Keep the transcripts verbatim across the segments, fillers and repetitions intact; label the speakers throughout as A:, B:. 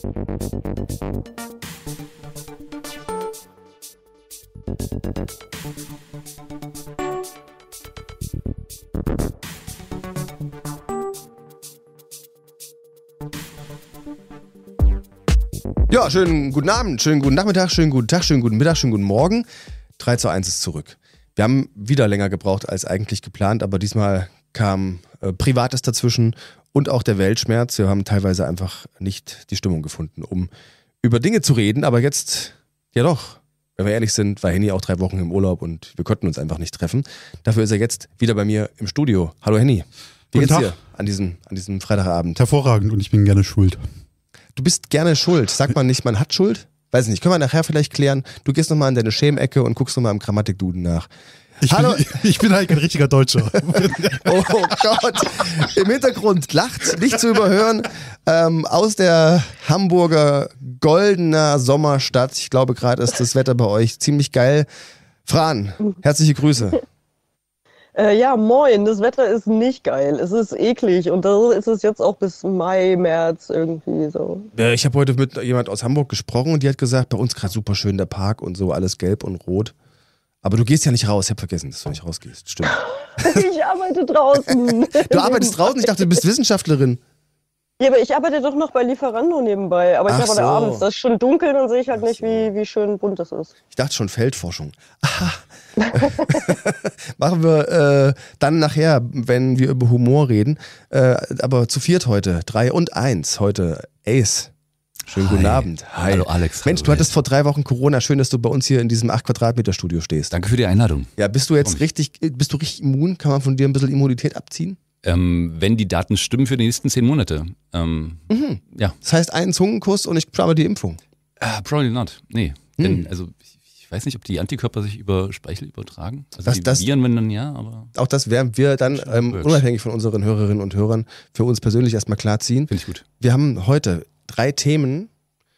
A: Ja, schönen guten Abend, schönen guten Nachmittag, schönen guten Tag, schönen guten Mittag, schönen guten Morgen. drei zu eins ist zurück. Wir haben wieder länger gebraucht als eigentlich geplant, aber diesmal kam äh, Privates dazwischen und auch der Weltschmerz. Wir haben teilweise einfach nicht die Stimmung gefunden, um über Dinge zu reden, aber jetzt, ja doch, wenn wir ehrlich sind, war Henny auch drei Wochen im Urlaub und wir konnten uns einfach nicht treffen. Dafür ist er jetzt wieder bei mir im Studio. Hallo Henny, wie geht's dir an diesem, an diesem Freitagabend?
B: Hervorragend und ich bin gerne schuld.
A: Du bist gerne schuld. Sagt man nicht, man hat Schuld? Weiß nicht, können wir nachher vielleicht klären. Du gehst nochmal in deine Schämecke und guckst nochmal im Grammatikduden nach.
B: Ich
A: Hallo.
B: Bin, ich bin halt kein richtiger Deutscher.
A: Oh Gott, im Hintergrund lacht, nicht zu überhören, ähm, aus der Hamburger goldener Sommerstadt. Ich glaube, gerade ist das Wetter bei euch ziemlich geil. Fran, herzliche Grüße.
C: Äh, ja, moin, das Wetter ist nicht geil. Es ist eklig und so ist es jetzt auch bis Mai, März irgendwie so.
A: Äh, ich habe heute mit jemand aus Hamburg gesprochen und die hat gesagt, bei uns gerade super schön der Park und so, alles gelb und rot. Aber du gehst ja nicht raus. Ich habe vergessen, dass du nicht rausgehst. Stimmt.
C: Ich arbeite draußen.
A: Du arbeitest draußen? Ich dachte, du bist Wissenschaftlerin.
C: Ja, aber ich arbeite doch noch bei Lieferando nebenbei. Aber ich
A: Ach
C: arbeite
A: so.
C: abends. Das ist schon dunkel, dann sehe ich halt
A: Ach
C: nicht,
A: so.
C: wie, wie schön bunt das ist.
A: Ich dachte schon Feldforschung. Aha. Machen wir äh, dann nachher, wenn wir über Humor reden. Äh, aber zu viert heute. Drei und eins heute. Ace. Schönen
D: Hi.
A: guten Abend. Hi.
D: Hallo Alex.
A: Mensch,
D: hallo,
A: du hattest vor drei Wochen Corona. Schön, dass du bei uns hier in diesem acht Quadratmeter Studio stehst.
D: Danke für die Einladung.
A: Ja, bist du jetzt
D: Komm.
A: richtig, bist du richtig immun? Kann man von dir ein bisschen Immunität abziehen?
D: Ähm, wenn die Daten stimmen für die nächsten zehn Monate. Ähm,
A: Mhm.
D: Ja.
A: Das heißt, einen Zungenkuss und ich plane die Impfung.
D: Uh, probably not. Nee.
A: Hm.
D: Denn, also ich, ich weiß nicht, ob die Antikörper sich über Speichel übertragen. Also
A: Das-
D: die
A: das-
D: Viren, wenn dann ja, aber
A: Auch das werden wir dann
D: Schon
A: ähm,
D: blöd.
A: unabhängig von unseren Hörerinnen und Hörern für uns persönlich erstmal klarziehen.
D: finde ich gut.
A: Wir haben heute drei Themen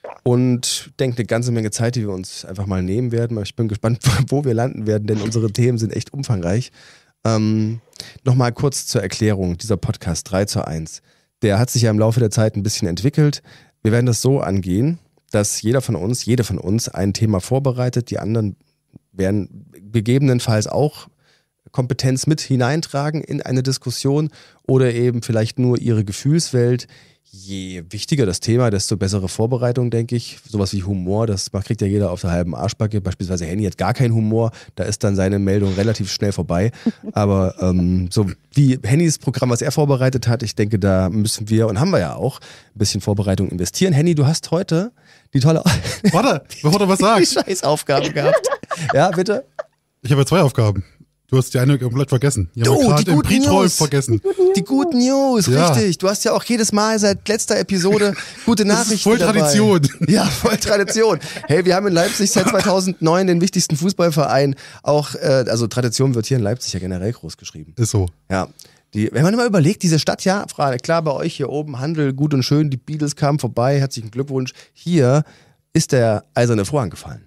A: und denke eine ganze Menge Zeit, die wir uns einfach mal nehmen werden. Ich bin gespannt, wo wir landen werden, denn unsere Themen sind echt umfangreich. Ähm, Nochmal kurz zur Erklärung, dieser Podcast drei zu eins, der hat sich ja im Laufe der Zeit ein bisschen entwickelt. Wir werden das so angehen, dass jeder von uns, jede von uns ein Thema vorbereitet, die anderen werden gegebenenfalls auch Kompetenz mit hineintragen in eine Diskussion oder eben vielleicht nur ihre Gefühlswelt. Je wichtiger das Thema, desto bessere Vorbereitung, denke ich. Sowas wie Humor, das kriegt ja jeder auf der halben Arschbacke. Beispielsweise Henny hat gar keinen Humor, da ist dann seine Meldung relativ schnell vorbei. Aber ähm, so wie Hennys Programm, was er vorbereitet hat, ich denke, da müssen wir, und haben wir ja auch, ein bisschen Vorbereitung investieren. Henny, du hast heute die tolle
B: Warte, bevor du was
A: die
B: sagst.
A: Scheißaufgabe gehabt. Ja, bitte?
B: Ich habe ja zwei Aufgaben. Du hast die eine komplett vergessen. Die haben
A: Oh,
B: wir
A: die
B: gerade im
A: guten
B: Pre-Troll
A: News.
B: vergessen.
A: Die guten News,
B: Ja.
A: richtig. Du hast ja auch jedes Mal seit letzter Episode gute
B: Das
A: Nachrichten
B: ist voll
A: dabei.
B: Tradition.
A: Ja, voll Tradition. Hey, wir haben in Leipzig seit zweitausendneun den wichtigsten Fußballverein. Auch, äh, also Tradition wird hier in Leipzig ja generell groß geschrieben.
B: Ist so.
A: Ja. Die, wenn man immer überlegt, diese Stadt, ja, klar, bei euch hier oben Handel, gut und schön, die Beatles kamen vorbei, herzlichen Glückwunsch. Hier ist der eiserne Vorhang gefallen.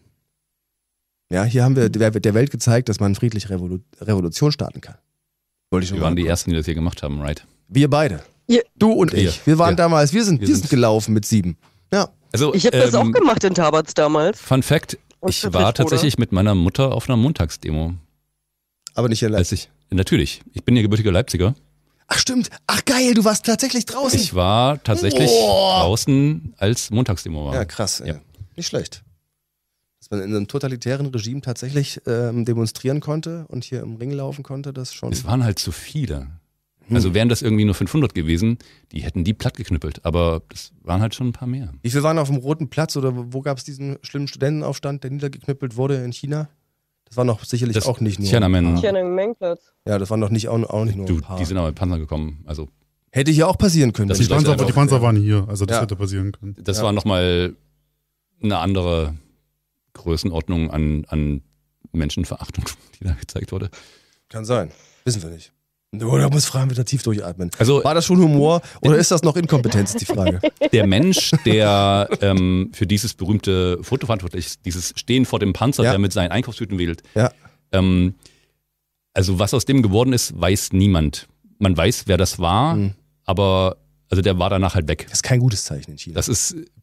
A: Ja, hier haben wir der, der Welt gezeigt, dass man friedlich Revolu Revolution starten kann. Wollte ich schon
D: Wir
A: mal
D: waren die
A: kurz-
D: Ersten, die das hier gemacht haben, right?
A: Wir beide.
C: Ja.
A: Du und
D: Wir.
A: ich. Wir waren
D: Wir.
A: damals, wir sind, wir
D: Wir
A: sind
D: sind-
A: gelaufen mit sieben. Ja.
D: Also,
C: Ich habe das auch
D: ähm,
C: gemacht in Tabatz damals.
D: Fun Fact,
C: Und
D: ich
C: für
D: war
C: Frischbruder.
D: tatsächlich mit meiner Mutter auf einer Montagsdemo.
A: Aber nicht in
D: Als
A: Leipzig.
D: ich, natürlich, ich bin ja gebürtiger Leipziger.
A: Ach stimmt. Ach geil, du warst tatsächlich draußen.
D: Ich war tatsächlich
A: Boah.
D: draußen, als Montagsdemo war.
A: ja, krass. Ey.
D: Ja.
A: Nicht schlecht. Dass man in einem totalitären Regime tatsächlich ähm, demonstrieren konnte und hier im Ring laufen konnte, das schon.
D: Es waren halt zu viele.
A: Hm.
D: Also wären das irgendwie nur fünfhundert gewesen, die hätten die platt geknüppelt. Aber das waren halt schon ein paar mehr.
A: Wie viele waren auf dem Roten Platz oder wo gab es diesen schlimmen Studentenaufstand, der niedergeknüppelt wurde in China? Das war noch sicherlich
D: Das
A: auch nicht nur.
D: Tiananmen.
A: ein paar.
C: Tiananmen-Platz.
A: Ja, das waren noch nicht auch, auch nicht nur
D: Du,
A: ein paar.
D: die sind aber mit Panzer gekommen. Also
A: Hätte hier auch passieren können.
D: Das
A: wenn
B: Die
D: ist
A: ich
D: Leute
B: Panzer,
A: das
B: die Panzer waren hier, also das
A: Ja.
B: hätte passieren können.
D: das
A: Ja.
D: war nochmal eine andere Größenordnung an, an Menschenverachtung, die da gezeigt wurde.
A: Kann sein. Wissen wir nicht. Oder muss Fran wieder tief durchatmen.
D: Also
A: War das schon Humor oder ist das noch Inkompetenz, ist die Frage.
D: der Mensch, der ähm, für dieses berühmte Foto verantwortlich ist, dieses Stehen vor dem Panzer,
A: Ja.
D: der mit seinen Einkaufstüten wählt,
A: Ja.
D: ähm, also was aus dem geworden ist, weiß niemand. Man weiß, wer das war,
A: Mhm.
D: aber also der war danach halt weg.
A: Das ist kein gutes Zeichen in China.
D: Das ist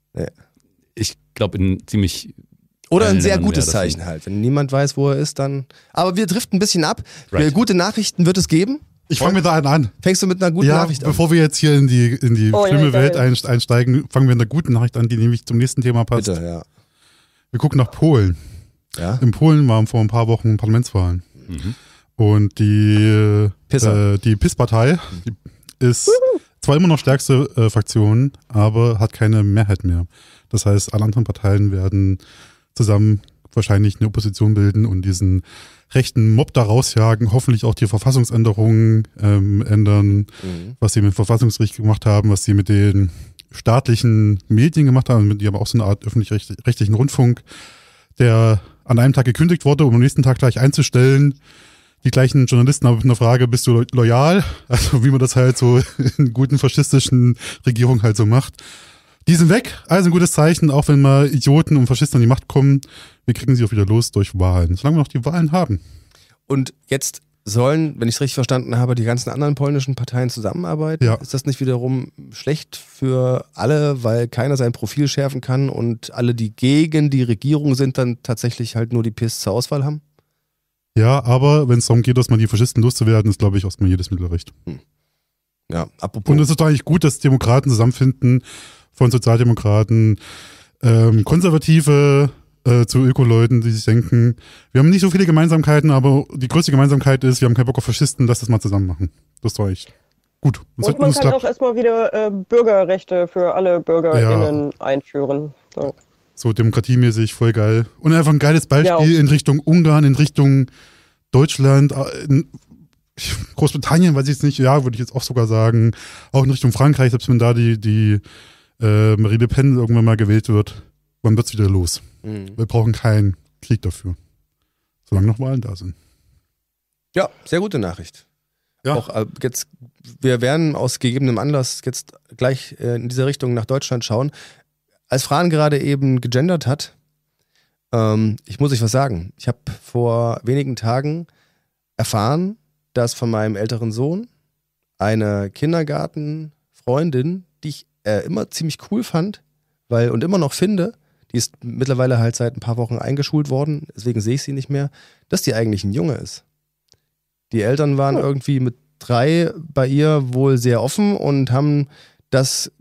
A: Ja.
D: Ich glaube, in ziemlich
A: Oder ein
D: allen
A: sehr
D: Ländern
A: gutes
D: wäre das
A: Zeichen halt, wenn niemand weiß, wo er ist, dann. Aber wir driften ein bisschen ab.
D: Right.
A: Gute Nachrichten wird es geben.
B: Ich fange mit da einen an.
A: Fängst du mit einer guten
B: Ja,
A: Nachricht an?
B: bevor wir jetzt hier in die, in die
C: Oh, ja,
B: schlimme
C: geil.
B: Welt einst- einsteigen, fangen wir mit einer guten Nachricht an, die nämlich zum nächsten Thema passt.
A: Bitte, ja.
B: Wir gucken nach Polen.
A: Ja.
B: In Polen waren vor ein paar Wochen Parlamentswahlen.
D: Mhm.
B: Und die,
A: Pisser.
B: äh, die P I S-Partei die ist zwar immer noch stärkste äh, Fraktion, aber hat keine Mehrheit mehr. Das heißt, alle anderen Parteien werden zusammen wahrscheinlich eine Opposition bilden und diesen rechten Mob da rausjagen, hoffentlich auch die Verfassungsänderungen ähm, ändern,
A: Mhm.
B: was sie mit dem Verfassungsgericht gemacht haben, was sie mit den staatlichen Medien gemacht haben, mit die aber auch so eine Art öffentlich-rechtlichen Rundfunk, der an einem Tag gekündigt wurde, um am nächsten Tag gleich einzustellen. Die gleichen Journalisten haben eine Frage, bist du lo- loyal? Also wie man das halt so in guten faschistischen Regierungen halt so macht. Die sind weg, also ein gutes Zeichen, auch wenn mal Idioten und Faschisten an die Macht kommen, wir kriegen sie auch wieder los durch Wahlen, solange wir noch die Wahlen haben.
A: Und jetzt sollen, wenn ich es richtig verstanden habe, die ganzen anderen polnischen Parteien zusammenarbeiten.
B: Ja.
A: Ist das nicht wiederum schlecht für alle, weil keiner sein Profil schärfen kann und alle, die gegen die Regierung sind, dann tatsächlich halt nur die P I S zur Auswahl haben?
B: Ja, aber wenn es darum geht, dass man die Faschisten loszuwerden, ist, glaube ich, erstmal jedes Mittel recht.
A: Ja, apropos.
B: Und es ist doch eigentlich gut, dass Demokraten zusammenfinden, von Sozialdemokraten, ähm, Konservative äh, zu Öko-Leuten, die sich denken, wir haben nicht so viele Gemeinsamkeiten, aber die größte Gemeinsamkeit ist, wir haben keinen Bock auf Faschisten, lass das mal zusammen machen. Das ist doch echt gut. Und,
C: Und man kann auch erstmal wieder äh, Bürgerrechte für alle BürgerInnen einführen. So.
B: so demokratiemäßig, voll geil. Und einfach ein geiles Beispiel
C: Ja.
B: in Richtung Ungarn, in Richtung Deutschland, äh, in Großbritannien, weiß ich jetzt nicht, ja, würde ich jetzt auch sogar sagen, auch in Richtung Frankreich, selbst wenn da die, die äh, Marie Le Pen irgendwann mal gewählt wird, wann wird's wieder los?
A: Mhm.
B: Wir brauchen keinen Krieg dafür. Solange noch Wahlen da sind.
A: Ja, sehr gute Nachricht.
B: Ja.
A: Auch äh, jetzt, wir werden aus gegebenem Anlass jetzt gleich äh, in diese Richtung nach Deutschland schauen. Als Fran gerade eben gegendert hat, ähm, ich muss euch was sagen. Ich habe vor wenigen Tagen erfahren, dass von meinem älteren Sohn eine Kindergartenfreundin, die ich äh, immer ziemlich cool fand, weil und immer noch finde, die ist mittlerweile halt seit ein paar Wochen eingeschult worden, deswegen sehe ich sie nicht mehr, dass die eigentlich ein Junge ist. Die Eltern waren
C: Oh.
A: irgendwie mit drei bei ihr wohl sehr offen und haben das,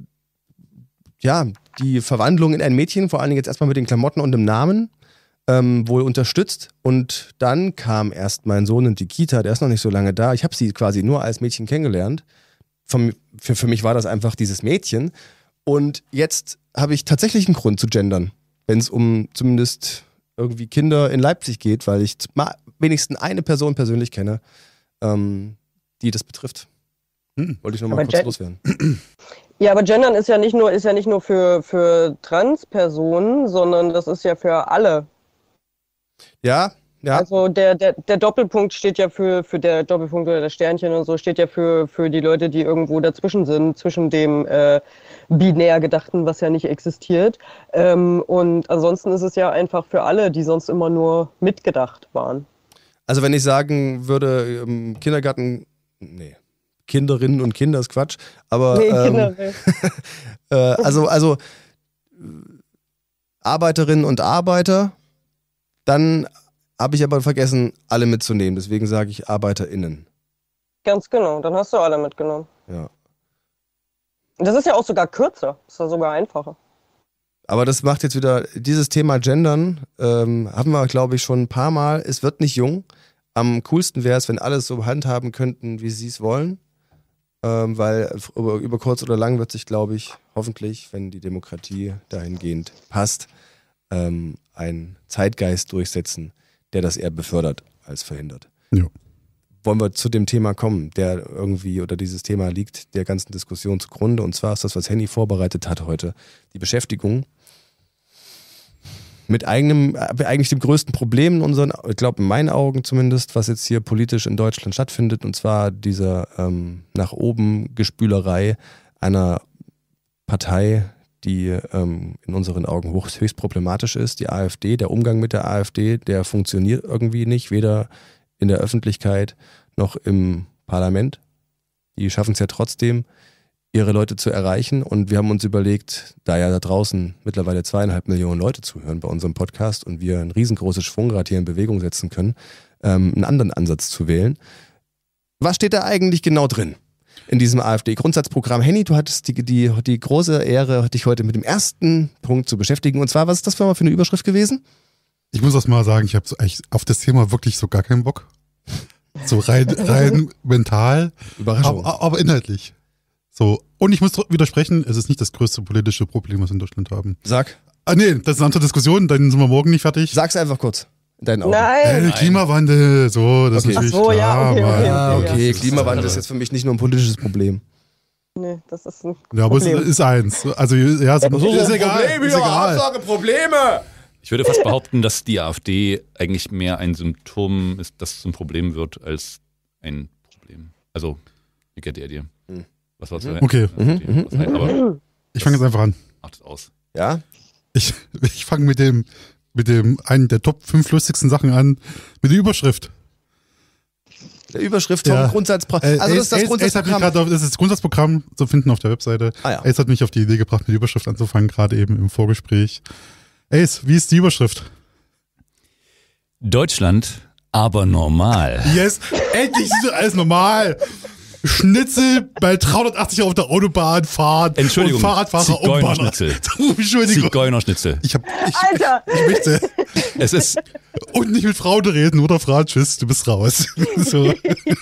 A: ja, die Verwandlung in ein Mädchen, vor allen Dingen jetzt erstmal mit den Klamotten und dem Namen, ähm, wohl unterstützt. Und dann kam erst mein Sohn in die Kita, der ist noch nicht so lange da. Ich habe sie quasi nur als Mädchen kennengelernt. Vom, für, für mich war das einfach dieses Mädchen. Und jetzt habe ich tatsächlich einen Grund zu gendern, wenn es um zumindest irgendwie Kinder in Leipzig geht, weil ich mal wenigstens eine Person persönlich kenne, ähm, die das betrifft.
B: Hm.
A: Wollte ich nochmal
C: Aber
A: kurz
C: Gen-
A: loswerden.
C: Ja, aber Gendern ist ja nicht nur, ist ja nicht nur für, für Trans-Personen, sondern das ist ja für alle.
A: Ja, ja.
C: Also der, der, der Doppelpunkt steht ja für, für der Doppelpunkt oder der Sternchen und so steht ja für, für die Leute, die irgendwo dazwischen sind, zwischen dem äh, binär Gedachten, was ja nicht existiert. Ähm, und ansonsten ist es ja einfach für alle, die sonst immer nur mitgedacht waren.
A: Also wenn ich sagen würde, ähm, Kindergarten, nee, Kinderinnen und Kinder ist Quatsch, aber
C: Nee,
A: ähm,
C: Kinder, nee.
A: äh, also, also äh, Arbeiterinnen und Arbeiter, dann habe ich aber vergessen, alle mitzunehmen. Deswegen sage ich ArbeiterInnen.
C: Ganz genau, dann hast du alle mitgenommen.
A: Ja.
C: Und das ist ja auch sogar kürzer, ist ja sogar einfacher.
A: Aber das macht jetzt wieder, dieses Thema Gendern, ähm, haben wir, glaube ich, schon ein paar Mal. Es wird nicht jung. Am coolsten wäre es, wenn alle es so handhaben könnten, wie sie es wollen. Ähm, weil über, über kurz oder lang wird sich, glaube ich, hoffentlich, wenn die Demokratie dahingehend passt, ähm, ein Zeitgeist durchsetzen, der das eher befördert als verhindert.
B: Ja.
A: Wollen wir zu dem Thema kommen, der irgendwie oder dieses Thema liegt der ganzen Diskussion zugrunde. Und zwar ist das, was Henny vorbereitet hat heute, die Beschäftigung mit eigenem, eigentlich dem größten Problem in unseren, ich glaube in meinen Augen zumindest, was jetzt hier politisch in Deutschland stattfindet, und zwar dieser ähm, nach oben Gespülerei einer Partei, die ähm, in unseren Augen hoch, höchst problematisch ist, die AfD. Der Umgang mit der AfD, der funktioniert irgendwie nicht, weder in der Öffentlichkeit noch im Parlament. Die schaffen es ja trotzdem, ihre Leute zu erreichen. Und wir haben uns überlegt, da ja da draußen mittlerweile zweieinhalb Millionen Leute zuhören bei unserem Podcast und wir ein riesengroßes Schwungrad hier in Bewegung setzen können, ähm, einen anderen Ansatz zu wählen. Was steht da eigentlich genau drin in diesem AfD-Grundsatzprogramm? Henny, du hattest die, die, die große Ehre, dich heute mit dem ersten Punkt zu beschäftigen. Und zwar, was ist das für eine Überschrift gewesen?
B: Ich muss das mal sagen, ich habe so eigentlich auf das Thema wirklich so gar keinen Bock. So rein, rein mental,
A: Überraschung.
B: aber, aber inhaltlich. So, und ich muss widersprechen, es ist nicht das größte politische Problem, was wir in Deutschland haben.
A: Sag.
B: Ah nee, das ist eine andere Diskussion, dann sind wir morgen nicht fertig.
A: Sag's einfach kurz. In deinen Augen.
C: Nein.
B: Äh, Klimawandel, so, das
A: Okay.
B: ist natürlich
C: Ach so, ja,
B: klar.
C: okay,
B: Mann.
C: okay.
A: Ah, okay,
C: Ja.
A: Klimawandel ist jetzt für mich nicht nur ein politisches Problem.
C: Nee, das ist ein
B: Ja, aber es
C: Problem.
B: ist eins. Also, ja, es ist, ist egal. Ist egal.
A: Probleme!
D: Ich würde fast behaupten, dass die AfD eigentlich mehr ein Symptom ist, das zum Problem wird, als ein Problem. Also, wie geht ihr dir?
A: Mhm.
D: Was war's?
B: Okay.
A: Mhm,
D: Was heißt, aber
B: Ich fange jetzt einfach an.
D: macht es aus.
A: Ja?
B: Ich, ich fange mit dem, mit dem einen der Top fünf lustigsten Sachen an, mit der Überschrift.
A: Der Überschrift vom
B: Ja.
A: Grundsatzprogramm.
B: Äh,
A: Also das ist das
B: Ace- Ace hat mich
A: Grundsatzprogramm.
B: grad auf, das ist das Grundsatzprogramm zu finden auf der Webseite.
A: Ah ja.
B: Ace hat mich auf die Idee gebracht, mit der Überschrift anzufangen, gerade eben im Vorgespräch. Ace, wie ist die Überschrift?
D: Deutschland, aber normal.
B: Yes, endlich ist alles normal. Schnitzel bei dreihundertachtzig auf der Autobahn fahren.
D: Entschuldigung,
B: Und Fahrradfahrer umbauen.
D: Zigeunerschnitzel.
B: Entschuldigung.
D: Zigeunerschnitzel.
B: Ich hab, ich,
C: Alter!
B: ich möchte
D: Es ist,
B: und nicht mit Frauen reden oder Frauen, tschüss, du bist raus. So.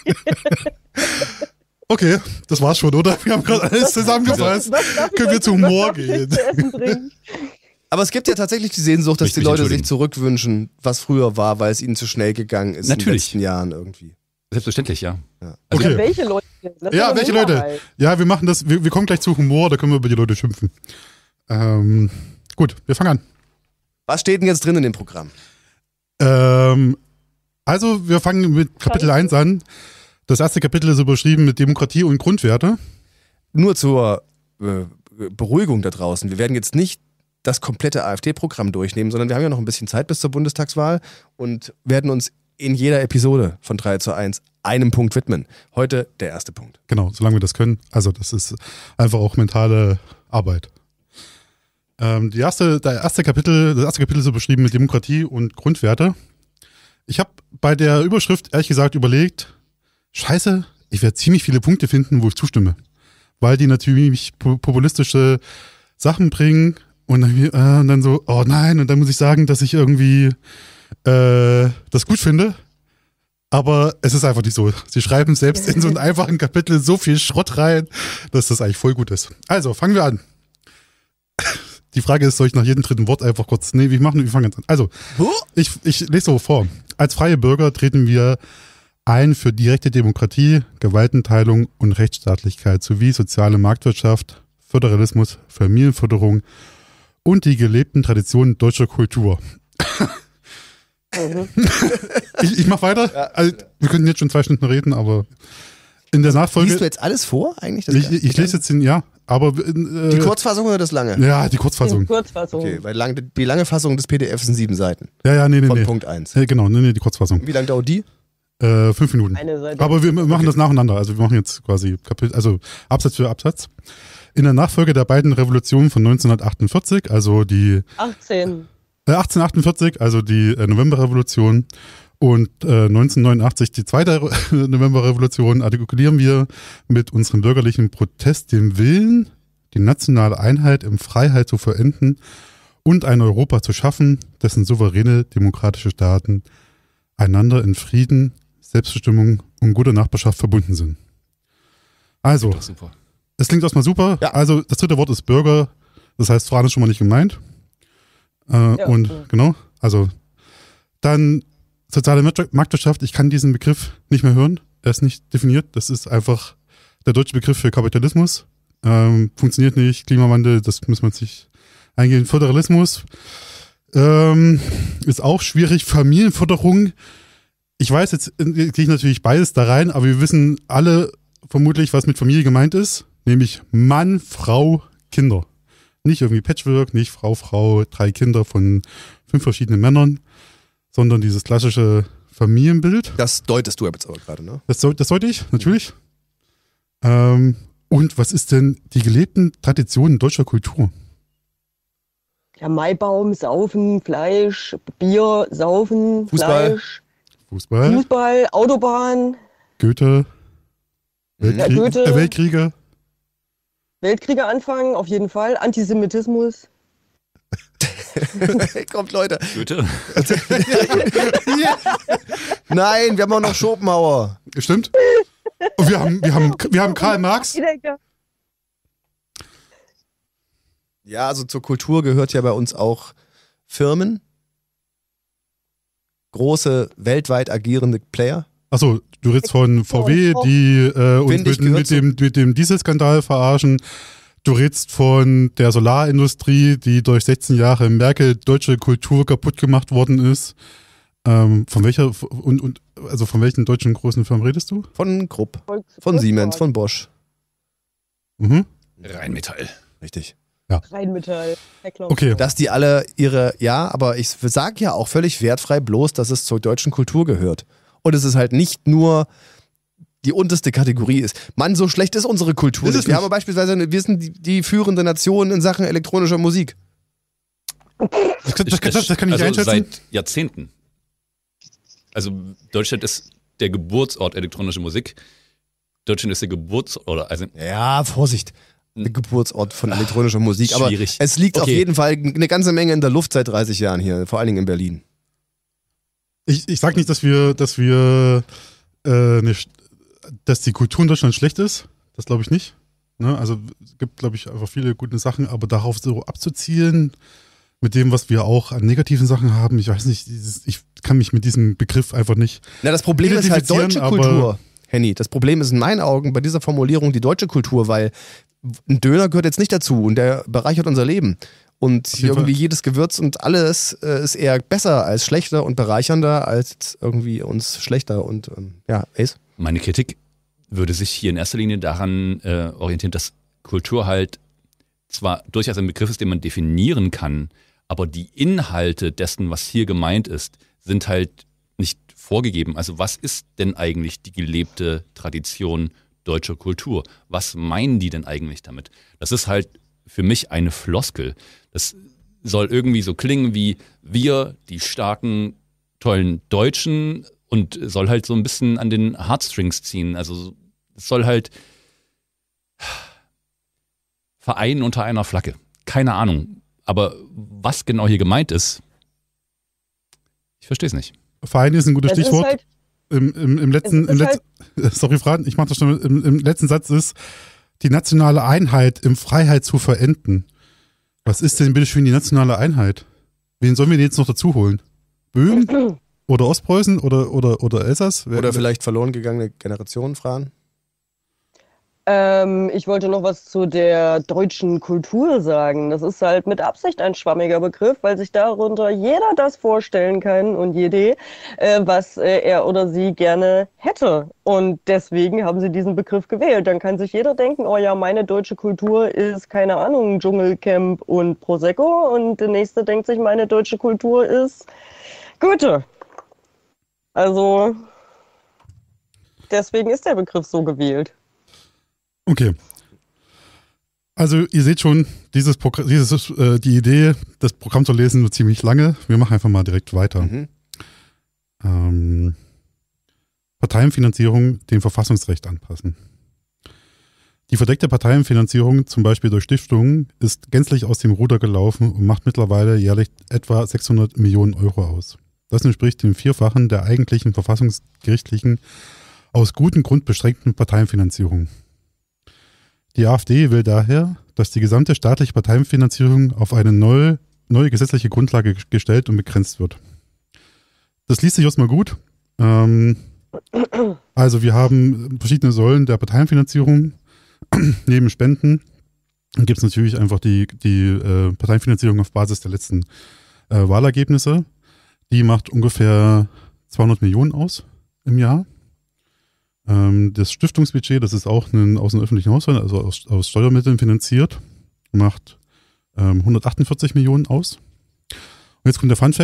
B: Okay, das war's schon, oder? Wir haben gerade alles zusammengefasst.
C: Was darf ich
B: Können wir
C: heute-
B: zu
C: was
B: Humor
C: darf ich heute
B: gehen?
C: zu essen bringen?
A: Aber es gibt ja tatsächlich die Sehnsucht, dass
D: Möchte
A: die
D: mich
A: Leute sich
D: entschuldigen.
A: zurückwünschen, was früher war, weil es ihnen zu schnell gegangen ist in den
D: Natürlich.
A: letzten Jahren irgendwie.
D: selbstverständlich, ja.
A: Ja.
D: Also,
B: Okay.
C: Ja, welche Leute? Das ist
B: Ja,
C: doch
B: welche
C: eine
B: Leute?
C: Minderheit.
B: Ja, wir machen das, wir, wir kommen gleich zu Humor, da können wir über die Leute schimpfen. Ähm, gut, wir fangen an.
A: Was steht denn jetzt drin in dem Programm?
B: Ähm, also, wir fangen mit Kapitel eins an. Das erste Kapitel ist überschrieben mit Demokratie und Grundwerte.
A: Nur zur äh, Beruhigung da draußen. Wir werden jetzt nicht das komplette AfD-Programm durchnehmen, sondern wir haben ja noch ein bisschen Zeit bis zur Bundestagswahl und werden uns in jeder Episode von drei zu eins einem Punkt widmen. Heute der erste Punkt.
B: Genau, solange wir das können. Also, das ist einfach auch mentale Arbeit. Ähm, die erste, der erste Kapitel, das erste Kapitel ist überschrieben mit Demokratie und Grundwerte. Ich habe bei der Überschrift ehrlich gesagt überlegt, scheiße, ich werde ziemlich viele Punkte finden, wo ich zustimme. Weil die natürlich po- populistische Sachen bringen und dann, äh, und dann so, oh nein, und dann muss ich sagen, dass ich irgendwie äh, das gut finde. Aber es ist einfach nicht so. Sie schreiben selbst in so einem einfachen Kapitel so viel Schrott rein, dass das eigentlich voll gut ist. Also, fangen wir an. Die Frage ist, soll ich nach jedem dritten Wort einfach kurz, nee, wir machen, wir fangen jetzt an. Also, ich, ich lese so vor. Als freie Bürger treten wir ein für direkte Demokratie, Gewaltenteilung und Rechtsstaatlichkeit sowie soziale Marktwirtschaft, Föderalismus, Familienförderung und die gelebten Traditionen deutscher Kultur. ich ich mach weiter.
A: Ja.
B: Also, wir könnten jetzt schon zwei Stunden reden, aber in der Nachfolge.
A: Liest du jetzt alles vor eigentlich? Das
B: ich, ich lese jetzt den, ja, aber äh,
A: die Kurzfassung oder das lange?
B: ja, die Kurzfassung.
C: In Kurzfassung.
A: Okay, weil lang, die lange Fassung des P D Fs sind sieben Seiten.
B: Ja, ja, nee, nee,
A: Von
B: nee.
A: Punkt eins.
B: Ja, genau, nee, nee, die Kurzfassung.
A: Wie lange dauert die?
B: Äh, fünf Minuten.
C: Eine Seite.
B: Aber wir machen
A: Okay.
B: das nacheinander. Also wir machen jetzt quasi Kapitel, also Absatz für Absatz. In der Nachfolge der beiden Revolutionen von neunzehnhundertachtundvierzig, also die
C: achtzehn.
B: äh, achtzehnhundertachtundvierzig, also die äh, Novemberrevolution und äh, neunzehnhundertneunundachtzig die zweite Re- Novemberrevolution, artikulieren wir mit unserem bürgerlichen Protest den Willen, die nationale Einheit in Freiheit zu vollenden und ein Europa zu schaffen, dessen souveräne demokratische Staaten einander in Frieden, Selbstbestimmung und guter Nachbarschaft verbunden sind. Also,
D: Doch super.
B: es klingt erstmal super.
A: Ja.
B: Also, das dritte Wort ist Bürger. Das heißt, Frauen ist schon mal nicht gemeint. Äh,
C: Ja.
B: und
C: Mhm.
B: genau, also dann soziale Markt- Marktwirtschaft. Ich kann diesen Begriff nicht mehr hören. Er ist nicht definiert. Das ist einfach der deutsche Begriff für Kapitalismus. Ähm, funktioniert nicht. Klimawandel, das müssen wir jetzt nicht eingehen. Föderalismus ähm, ist auch schwierig. Familienförderung. Ich weiß, jetzt äh, gehe ich natürlich beides da rein, aber wir wissen alle vermutlich, was mit Familie gemeint ist. Nämlich Mann, Frau, Kinder. Nicht irgendwie Patchwork, nicht Frau, Frau, drei Kinder von fünf verschiedenen Männern, sondern dieses klassische Familienbild.
A: Das deutest du jetzt aber gerade, ne?
B: Das, soll- das sollte ich, natürlich. Ähm, Und was ist denn die gelebten Traditionen deutscher Kultur?
C: Ja, Maibaum, Saufen, Fleisch, Bier, Saufen,
A: Fußball.
C: Fleisch,
B: Fußball,
C: Fußball, Autobahn,
B: Goethe, Weltkrieg,
C: Ja, Goethe.
B: Äh, Weltkriege.
C: Weltkriege anfangen, auf jeden Fall, Antisemitismus.
A: Kommt, Leute.
D: Goethe.
A: Nein, wir haben auch noch Schopenhauer.
B: Stimmt? Und wir haben, wir haben, wir haben Karl Marx.
A: Ja, also zur Kultur gehört ja bei uns auch Firmen. Große, weltweit agierende Player.
B: Achso, du redest von V W, die äh, uns
A: Finde ich,
B: mit,
A: gehört
B: mit, dem, mit dem Dieselskandal verarschen. Du redest von der Solarindustrie, die durch sechzehn Jahre Merkel deutsche Kultur kaputt gemacht worden ist. Ähm, von welcher und, und also von welchen deutschen großen Firmen redest du?
A: Von Krupp, von Siemens, von Bosch.
B: Mhm.
D: Rheinmetall.
A: Richtig.
C: Rheinmetall, Heckler.
B: Okay.
A: Dass die alle ihre, ja, aber ich sage ja auch völlig wertfrei bloß, dass es zur deutschen Kultur gehört. Und es ist halt nicht nur die unterste Kategorie ist. Mann, so schlecht ist unsere Kultur
B: Ist es
A: nicht. Wir
B: nicht.
A: haben beispielsweise, wir sind die, die führende Nation in Sachen elektronischer Musik.
B: Das, kann- das, kann- das kann ich
D: also
B: einschätzen.
D: seit Jahrzehnten. Also Deutschland ist der Geburtsort elektronischer Musik. Deutschland ist der Geburtsort, oder also
A: Ja, Vorsicht. Der Geburtsort von elektronischer Musik. Aber
D: Schwierig.
A: es liegt auf
D: Okay.
A: jeden Fall eine ganze Menge in der Luft seit dreißig Jahren hier, vor allen Dingen in Berlin.
B: Ich, ich sag nicht, dass wir, dass wir äh, ne, dass die Kultur in Deutschland schlecht ist. Das glaube ich nicht. Ne? Also es gibt, glaube ich, einfach viele gute Sachen, aber darauf so abzuzielen, mit dem, was wir auch an negativen Sachen haben, ich weiß nicht, dieses, ich kann mich mit diesem Begriff einfach nicht.
A: Na, das Problem ist halt deutsche
B: Identifizieren, aber-
A: Kultur, Henny. Das Problem ist in meinen Augen bei dieser Formulierung die deutsche Kultur, weil ein Döner gehört jetzt nicht dazu und der bereichert unser Leben. Und
B: jeden
A: irgendwie
B: Fall.
A: jedes Gewürz und alles äh, ist eher besser als schlechter und bereichernder als irgendwie uns schlechter und ähm, ja, Ace.
D: meine Kritik würde sich hier in erster Linie daran äh, orientieren, dass Kultur halt zwar durchaus ein Begriff ist, den man definieren kann, aber die Inhalte dessen, was hier gemeint ist, sind halt nicht vorgegeben. Also was ist denn eigentlich die gelebte Tradition deutscher Kultur? Was meinen die denn eigentlich damit? Das ist halt für mich eine Floskel. Das soll irgendwie so klingen wie wir, die starken, tollen Deutschen, und soll halt so ein bisschen an den Heartstrings ziehen. Also es soll halt vereinen unter einer Flagge. Keine Ahnung. Aber was genau hier gemeint ist, ich verstehe es nicht.
B: Verein ist ein gutes
C: Das ist
B: Stichwort.
C: halt,
B: Im, im, im letzten,
C: Es
B: im
C: ist
B: letzten sorry, Fran, ich mach das schon. Im, Im letzten Satz ist die nationale Einheit in Freiheit zu verenden. Was ist denn bitte schön die nationale Einheit? Wen sollen wir denn jetzt noch dazu holen? Böhmen? Oder Ostpreußen? Oder, oder, oder Elsass? Wer-
A: Oder vielleicht verloren gegangene Generationen, Fran.
C: ähm, ich wollte noch was zu der deutschen Kultur sagen. Das ist halt mit Absicht ein schwammiger Begriff, weil sich darunter jeder das vorstellen kann und jede, äh, was äh, er oder sie gerne hätte. Und deswegen haben sie diesen Begriff gewählt. Dann kann sich jeder denken, oh ja, meine deutsche Kultur ist, keine Ahnung, Dschungelcamp und Prosecco. Und der nächste denkt sich, meine deutsche Kultur ist Goethe. Also deswegen ist der Begriff so gewählt.
B: Okay. Also ihr seht schon, dieses Progr- dieses, äh, die Idee, das Programm zu lesen, wird ziemlich lange. Wir machen einfach mal direkt weiter.
A: Mhm.
B: Ähm, Parteienfinanzierung dem Verfassungsrecht anpassen. Die verdeckte Parteienfinanzierung, zum Beispiel durch Stiftungen, ist gänzlich aus dem Ruder gelaufen und macht mittlerweile jährlich etwa sechshundert Millionen Euro aus. Das entspricht dem Vierfachen der eigentlichen verfassungsgerichtlichen, aus gutem Grund beschränkten Parteienfinanzierung. Die AfD will daher, dass die gesamte staatliche Parteienfinanzierung auf eine neue, neue gesetzliche Grundlage gestellt und begrenzt wird. Das liest sich erstmal gut. Ähm, also wir haben verschiedene Säulen der Parteienfinanzierung. Neben Spenden gibt es natürlich einfach die, die äh, Parteienfinanzierung auf Basis der letzten äh, Wahlergebnisse. Die macht ungefähr zweihundert Millionen aus im Jahr. Ähm, das Stiftungsbudget, das ist auch ein, aus einem öffentlichen Haushalt, also aus, aus Steuermitteln finanziert, macht ähm, hundertachtundvierzig Millionen aus. Und jetzt kommt der Funfact.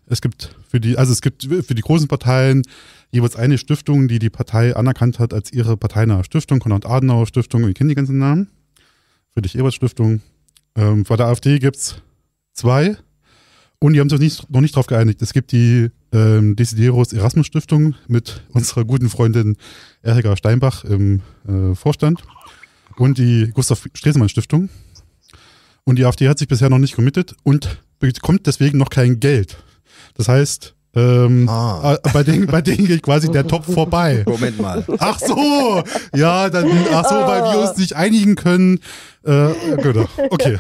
B: Es gibt für die, also es gibt für die großen Parteien jeweils eine Stiftung, die die Partei anerkannt hat als ihre parteinahe Stiftung, Konrad-Adenauer-Stiftung, und ich kenne die ganzen Namen. Friedrich-Ebert-Stiftung. Ähm, bei der AfD gibt's zwei und die haben sich nicht, noch nicht drauf geeinigt. Es gibt die ähm, Desiderius Erasmus-Stiftung mit unserer guten Freundin Erika Steinbach im äh, Vorstand und die Gustav Stresemann-Stiftung. Und die AfD hat sich bisher noch nicht committed und bekommt deswegen noch kein Geld. Das heißt, ähm, ah. bei, denen, bei denen geht quasi der Topf vorbei.
A: Moment mal.
B: Ach so, ja, dann, ach so, weil wir uns nicht einigen können. Äh, genau. Okay.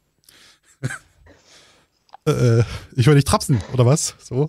B: äh, ich will nicht trapsen, oder was? So.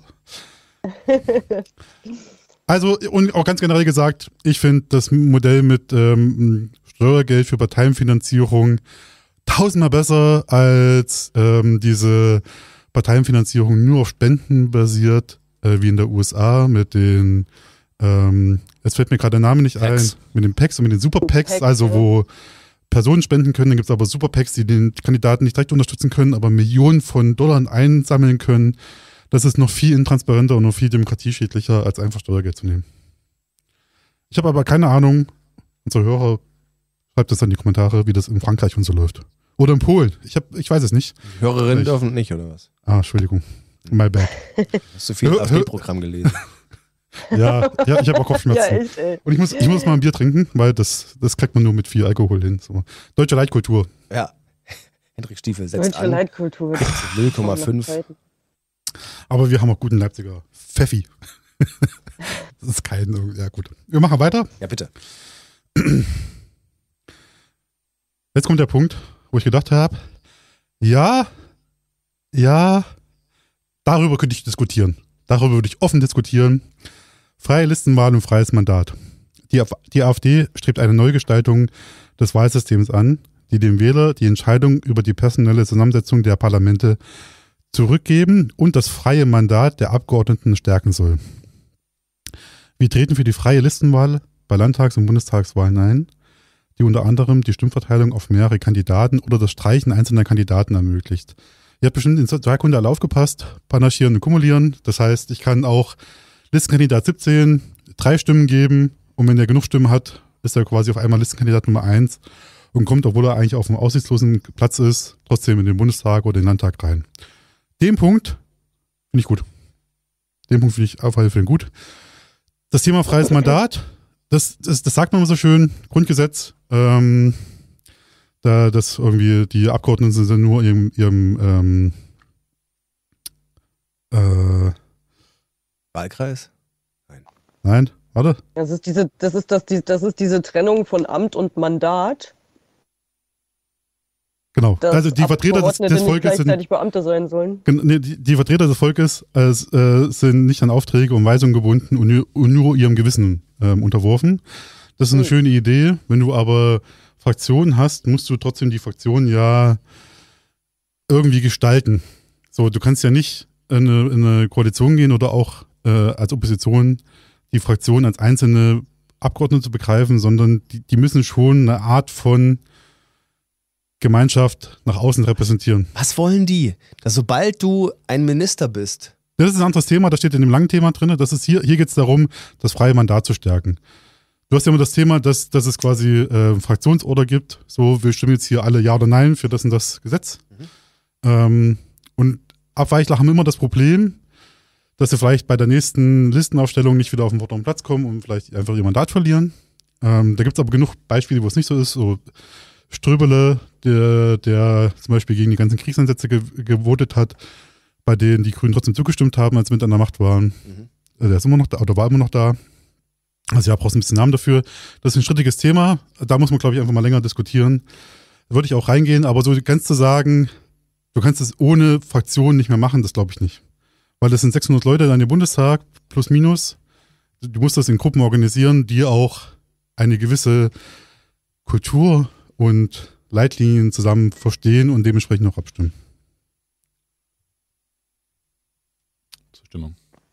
B: Also, und auch ganz generell gesagt, ich finde das Modell mit ähm, Steuergeld für Parteienfinanzierung tausendmal besser als ähm, diese Parteienfinanzierung nur auf Spenden basiert, äh, wie in der U S A mit den, ähm, jetzt fällt mir gerade der Name nicht
D: Packs.
B: ein, mit den Packs und mit den Super-Packs,
C: Packs,
B: also
C: ja.
B: wo Personen spenden können, dann gibt es aber Super-Packs, die den Kandidaten nicht direkt unterstützen können, aber Millionen von Dollar einsammeln können. Das ist noch viel intransparenter und noch viel demokratieschädlicher, als einfach Steuergeld zu nehmen. Ich habe aber keine Ahnung, unsere Hörer, schreibt das in die Kommentare, wie das in Frankreich und so läuft. Oder in Polen. Ich, hab, ich weiß es nicht.
A: Hörerinnen
B: Ich-
A: dürfen nicht, oder was?
B: Ah, Entschuldigung. My bad.
A: Hast du viel
B: Hör-
A: AfD-Programm gelesen?
B: Ja, ja ich habe auch
C: Ja,
B: Kopfschmerzen.
C: echt, ey.
B: Und ich muss, ich muss mal ein Bier trinken, weil das, das kriegt man nur mit viel Alkohol hin. So. Deutsche Leitkultur.
A: Ja. Hendrik Stiefel setzt
C: Deutsche
A: an.
C: Leitkultur.
A: null Komma fünf.
B: Aber wir haben auch guten Leipziger. Pfeffi. Das ist kein, ja gut. Wir machen weiter.
A: Ja, bitte.
B: Jetzt kommt der Punkt, wo ich gedacht habe, ja, ja, darüber könnte ich diskutieren. Darüber würde ich offen diskutieren. Freie Listenwahl und freies Mandat. Die, Af- die AfD strebt eine Neugestaltung des Wahlsystems an, die dem Wähler die Entscheidung über die personelle Zusammensetzung der Parlamente zurückgeben und das freie Mandat der Abgeordneten stärken soll. Wir treten für die freie Listenwahl bei Landtags- und Bundestagswahlen ein, die unter anderem die Stimmverteilung auf mehrere Kandidaten oder das Streichen einzelner Kandidaten ermöglicht. Ihr habt bestimmt in zwei Kunden alle aufgepasst, panaschieren und kumulieren. Das heißt, ich kann auch Listenkandidat siebzehn drei Stimmen geben und wenn er genug Stimmen hat, ist er quasi auf einmal Listenkandidat Nummer eins und kommt, obwohl er eigentlich auf einem aussichtslosen Platz ist, trotzdem in den Bundestag oder den Landtag rein. Den Punkt finde ich gut. Den Punkt finde ich auf alle Fälle gut. Das Thema freies Mandat, das, das, das sagt man immer so schön, Grundgesetz, ähm, da das irgendwie, die Abgeordneten sind nur ihrem, ihrem ähm, äh,
A: Wahlkreis?
B: nein, warte.
C: Das ist diese, das ist das, die, das ist diese Trennung von Amt und Mandat.
B: Genau.
C: Dass
B: Also die Vertreter des,
C: Abgeordnete
B: des
C: nicht
B: Volkes sind,
C: gleichzeitig Beamte sein sollen.
B: gen- nee, die, die Vertreter des Volkes äh, äh, sind nicht an Aufträge und Weisungen gebunden und, nur- und nur ihrem Gewissen ähm, unterworfen. Das ist eine
C: Hm.
B: schöne Idee. Wenn du aber Fraktionen hast, musst du trotzdem die Fraktion ja irgendwie gestalten. So, du kannst ja nicht in eine, in eine Koalition gehen oder auch äh, als Opposition die Fraktion als einzelne Abgeordnete zu begreifen, sondern die, die müssen schon eine Art von Gemeinschaft nach außen repräsentieren.
A: Was wollen die? Dass sobald du ein Minister bist,
B: Das ist ein anderes Thema, das steht in dem langen Thema drin. Das ist hier, hier geht es darum, das freie Mandat zu stärken. Du hast ja immer das Thema, dass, dass es quasi äh, Fraktionsorder gibt. So, wir stimmen jetzt hier alle Ja oder Nein für das und das Gesetz.
A: Mhm.
B: Ähm, und Abweichler haben immer das Problem, dass sie vielleicht bei der nächsten Listenaufstellung nicht wieder auf den vorderen Platz kommen und vielleicht einfach ihr Mandat verlieren. Ähm, da gibt es aber genug Beispiele, wo es nicht so ist. So Ströbele, der, der zum Beispiel gegen die ganzen Kriegseinsätze ge gewotet hat, bei denen die Grünen trotzdem zugestimmt haben, als sie mit an der Macht waren.
A: Mhm.
B: Äh, Der ist immer noch da, oder war immer noch da. Also ja, brauchst ein bisschen Namen dafür. Das ist ein strittiges Thema. Da muss man, glaube ich, einfach mal länger diskutieren. Da würde ich auch reingehen, aber so ganz zu sagen, du kannst es ohne Fraktion nicht mehr machen, das glaube ich nicht. Weil das sind sechshundert Leute in dem Bundestag, plus minus. Du musst das in Gruppen organisieren, die auch eine gewisse Kultur und Leitlinien zusammen verstehen und dementsprechend auch abstimmen.
D: Zustimmung.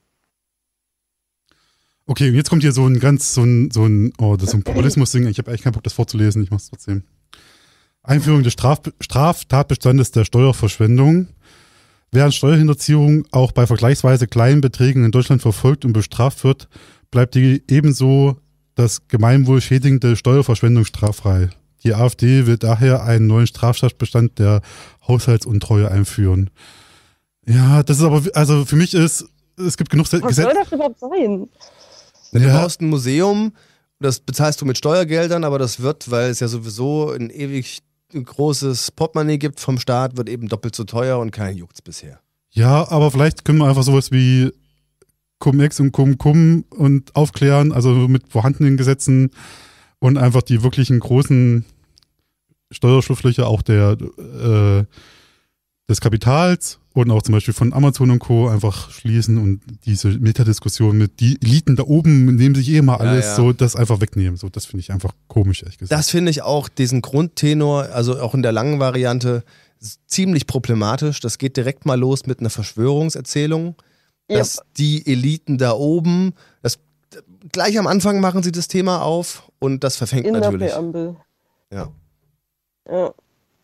B: Okay, und jetzt kommt hier so ein ganz, so ein, so ein, oh, das ist so ein Populismus-Ding. Ich habe eigentlich keinen Bock, das vorzulesen. Ich mache es trotzdem. Einführung des Straf Straftatbestandes der Steuerverschwendung. Während Steuerhinterziehung auch bei vergleichsweise kleinen Beträgen in Deutschland verfolgt und bestraft wird, bleibt die ebenso das gemeinwohlschädigende Steuerverschwendung straffrei. Die AfD will daher einen neuen Straftatbestand der Haushaltsuntreue einführen. Ja, das ist aber, also für mich ist, es gibt genug
C: Was
B: Gesetze.
C: soll das überhaupt sein?
A: Du
B: Ja.
A: brauchst ein Museum, das bezahlst du mit Steuergeldern, aber das wird, weil es ja sowieso ein ewig großes Portemonnaie gibt vom Staat, wird eben doppelt so teuer und kein juckt's bisher.
B: Ja, aber vielleicht können wir einfach sowas wie Cum-Ex und Cum-Cum und aufklären, also mit vorhandenen Gesetzen und einfach die wirklichen großen Steuerschlupflöcher auch der äh, des Kapitals und auch zum Beispiel von Amazon und Co. einfach schließen und diese Metadiskussion mit die Eliten da oben nehmen sich eh mal alles,
A: Ja, ja.
B: so das einfach wegnehmen. So, das finde ich einfach komisch, ehrlich gesagt.
A: Das finde ich auch, diesen Grundtenor, also auch in der langen Variante, ziemlich problematisch. Das geht direkt mal los mit einer Verschwörungserzählung,
C: Ja.
A: dass die Eliten da oben, das, gleich am Anfang machen sie das Thema auf und das verfängt
C: In der
A: natürlich.
C: Präambel.
A: Ja.
C: Ja.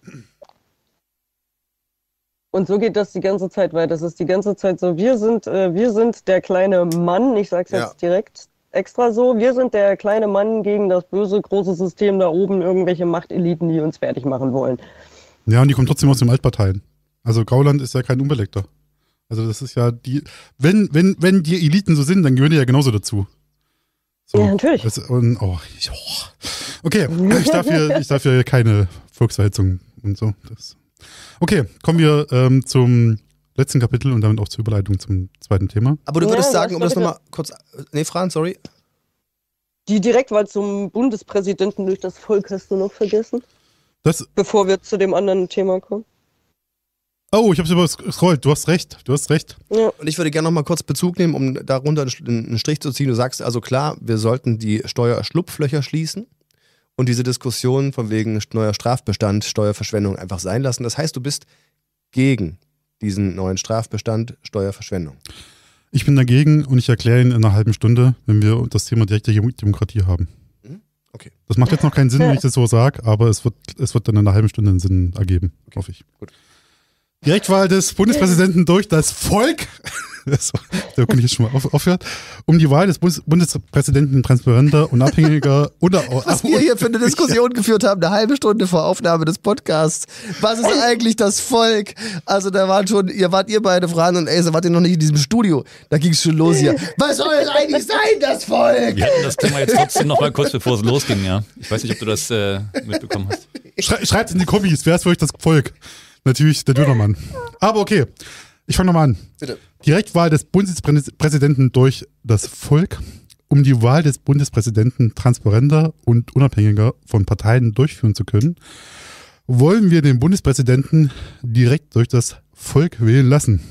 C: Und so geht das die ganze Zeit weiter. Das ist die ganze Zeit so, wir sind, äh, wir sind der kleine Mann, ich sag's jetzt
A: Ja.
C: direkt extra so, wir sind der kleine Mann gegen das böse große System da oben, irgendwelche Machteliten, die uns fertig machen wollen.
B: Ja, und die kommen trotzdem aus den Altparteien. Also Gauland ist ja kein Unbeleckter. Also das ist ja die, wenn, wenn, wenn die Eliten so sind, dann gehören die ja genauso dazu. So.
C: Ja, natürlich.
B: Das, und, oh, ich, oh. Okay, ich darf hier, ich darf hier keine Volksverhetzung und so. Das. Okay, kommen wir ähm, zum letzten Kapitel und damit auch zur Überleitung zum zweiten Thema.
A: Aber du würdest
C: Ja,
A: sagen, um
C: das
A: das
C: war
A: nochmal kurz, nee, Fran, sorry.
C: Die Direktwahl zum Bundespräsidenten durch das Volk hast du noch vergessen,
B: Das,
C: bevor wir zu dem anderen Thema kommen.
B: oh, ich hab's überscrollt. Du hast recht, du hast recht.
C: Ja.
A: Und ich würde gerne nochmal kurz Bezug nehmen, um darunter einen Strich zu ziehen. Du sagst also klar, wir sollten die Steuerschlupflöcher schließen und diese Diskussion von wegen neuer Strafbestand, Steuerverschwendung einfach sein lassen. Das heißt, du bist gegen diesen neuen Strafbestand, Steuerverschwendung.
B: Ich bin dagegen und ich erkläre ihn in einer halben Stunde, wenn wir das Thema direkte Demokratie haben.
A: Okay.
B: Das macht jetzt noch keinen Sinn, wenn ich das so sage, aber es wird, es wird dann in einer halben Stunde einen Sinn ergeben,
A: Okay,
B: hoffe ich.
A: gut.
B: Direktwahl des Bundespräsidenten durch das Volk. So, da kann ich jetzt schon mal auf, aufhören. Um die Wahl des Bundes Bundespräsidenten transparenter, unabhängiger oder
A: Was wir hier für eine Diskussion geführt haben, eine halbe Stunde vor Aufnahme des Podcasts. Was ist eigentlich das Volk? Also da waren schon, ihr wart ihr beide, Fran und Ace, wart ihr noch nicht in diesem Studio. Da ging es schon los hier. Was soll es eigentlich sein, das Volk?
D: Wir hatten das Thema jetzt trotzdem noch mal kurz, bevor es losging, ja. Ich weiß nicht, ob du das äh, mitbekommen hast.
B: Schrei, schreibt in die Kommis, wer ist für euch das Volk? Natürlich der Dönermann. Aber okay, ich fange nochmal an.
A: Bitte.
B: Direktwahl des Bundespräsidenten durch das Volk. Um die Wahl des Bundespräsidenten transparenter und unabhängiger von Parteien durchführen zu können, wollen wir den Bundespräsidenten direkt durch das Volk wählen lassen.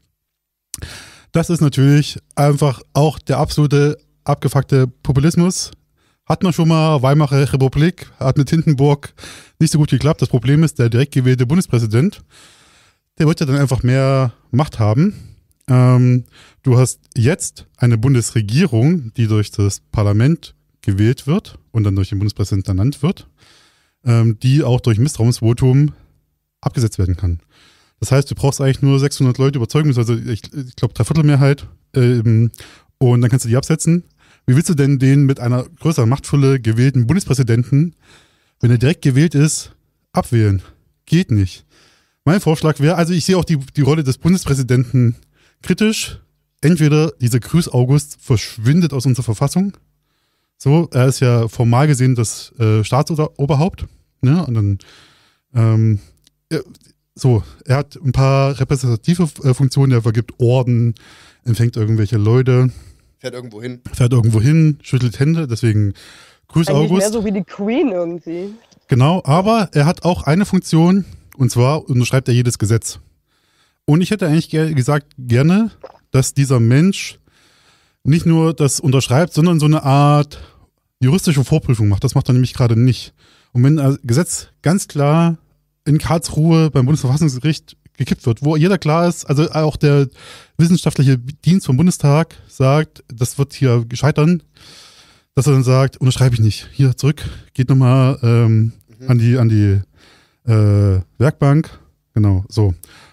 B: Das ist natürlich einfach auch der absolute abgefuckte Populismus. Hat man schon mal Weimarer Republik, hat mit Hindenburg nicht so gut geklappt. Das Problem ist, der direkt gewählte Bundespräsident, der wird ja dann einfach mehr Macht haben. Ähm, du hast jetzt eine Bundesregierung, die durch das Parlament gewählt wird und dann durch den Bundespräsidenten ernannt wird, ähm, die auch durch Misstrauensvotum abgesetzt werden kann. Das heißt, du brauchst eigentlich nur sechshundert Leute überzeugen, also ich, ich glaube Dreiviertelmehrheit, ähm, und dann kannst du die absetzen. Wie willst du denn den mit einer größeren Machtfülle gewählten Bundespräsidenten, wenn er direkt gewählt ist, abwählen? Geht nicht. Mein Vorschlag wäre, also ich sehe auch die, die Rolle des Bundespräsidenten kritisch. Entweder dieser Grüß August verschwindet aus unserer Verfassung. So, er ist ja formal gesehen das äh, Staatsoberhaupt. Ne? Und dann, ähm, er, so, er hat ein paar repräsentative äh, Funktionen, er vergibt Orden, empfängt irgendwelche Leute.
A: Fährt irgendwo hin.
B: Fährt irgendwo hin, schüttelt Hände, deswegen Grüß
C: Eigentlich
B: August.
C: mehr so wie die Queen irgendwie.
B: Genau, aber er hat auch eine Funktion, und zwar unterschreibt er jedes Gesetz. Und ich hätte eigentlich ger- gesagt, gerne, dass dieser Mensch nicht nur das unterschreibt, sondern so eine Art juristische Vorprüfung macht. Das macht er nämlich gerade nicht. Und wenn ein Gesetz ganz klar in Karlsruhe beim Bundesverfassungsgericht gekippt wird, wo jeder klar ist, also auch der wissenschaftliche Dienst vom Bundestag sagt, das wird hier scheitern, dass er dann sagt, unterschreibe ich nicht. Hier zurück, geht nochmal ähm, mhm. an die, an die äh, Werkbank. Genau, so.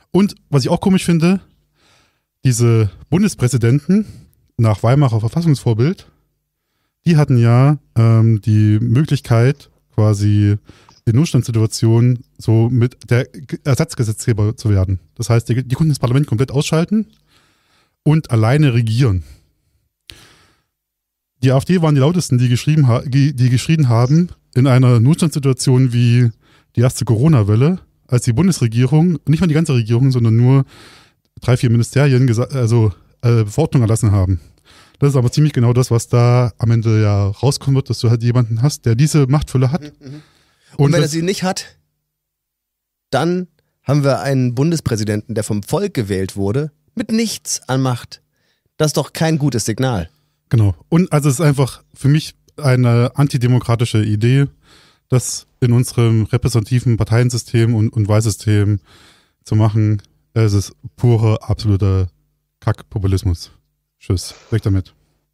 B: Und was ich auch komisch finde, diese Bundespräsidenten nach Weimarer Verfassungsvorbild, die hatten ja ähm, die Möglichkeit, quasi in Notstandssituationen so mit der Ersatzgesetzgeber zu werden. Das heißt, die, die konnten das Parlament komplett ausschalten und alleine regieren. Die AfD waren die lautesten, die geschrieben ha- die, die geschrien haben, in einer Notstandssituation wie die erste Corona-Welle, als die Bundesregierung, nicht mal die ganze Regierung, sondern nur drei, vier Ministerien gesa- also äh, Verordnungen erlassen haben. Das ist aber ziemlich genau das, was da am Ende ja rauskommen wird, dass du halt jemanden hast, der diese Machtfülle hat.
A: Mhm. Und,
B: Und
A: wenn er
B: das-
A: sie nicht hat, dann haben wir einen Bundespräsidenten, der vom Volk gewählt wurde, mit nichts an Macht. Das ist doch kein gutes Signal.
B: Genau. Und also es ist einfach für mich eine antidemokratische Idee, das in unserem repräsentativen Parteiensystem und, und Wahlsystem zu machen. Es ist purer, absoluter Kackpopulismus. Tschüss. Weg damit.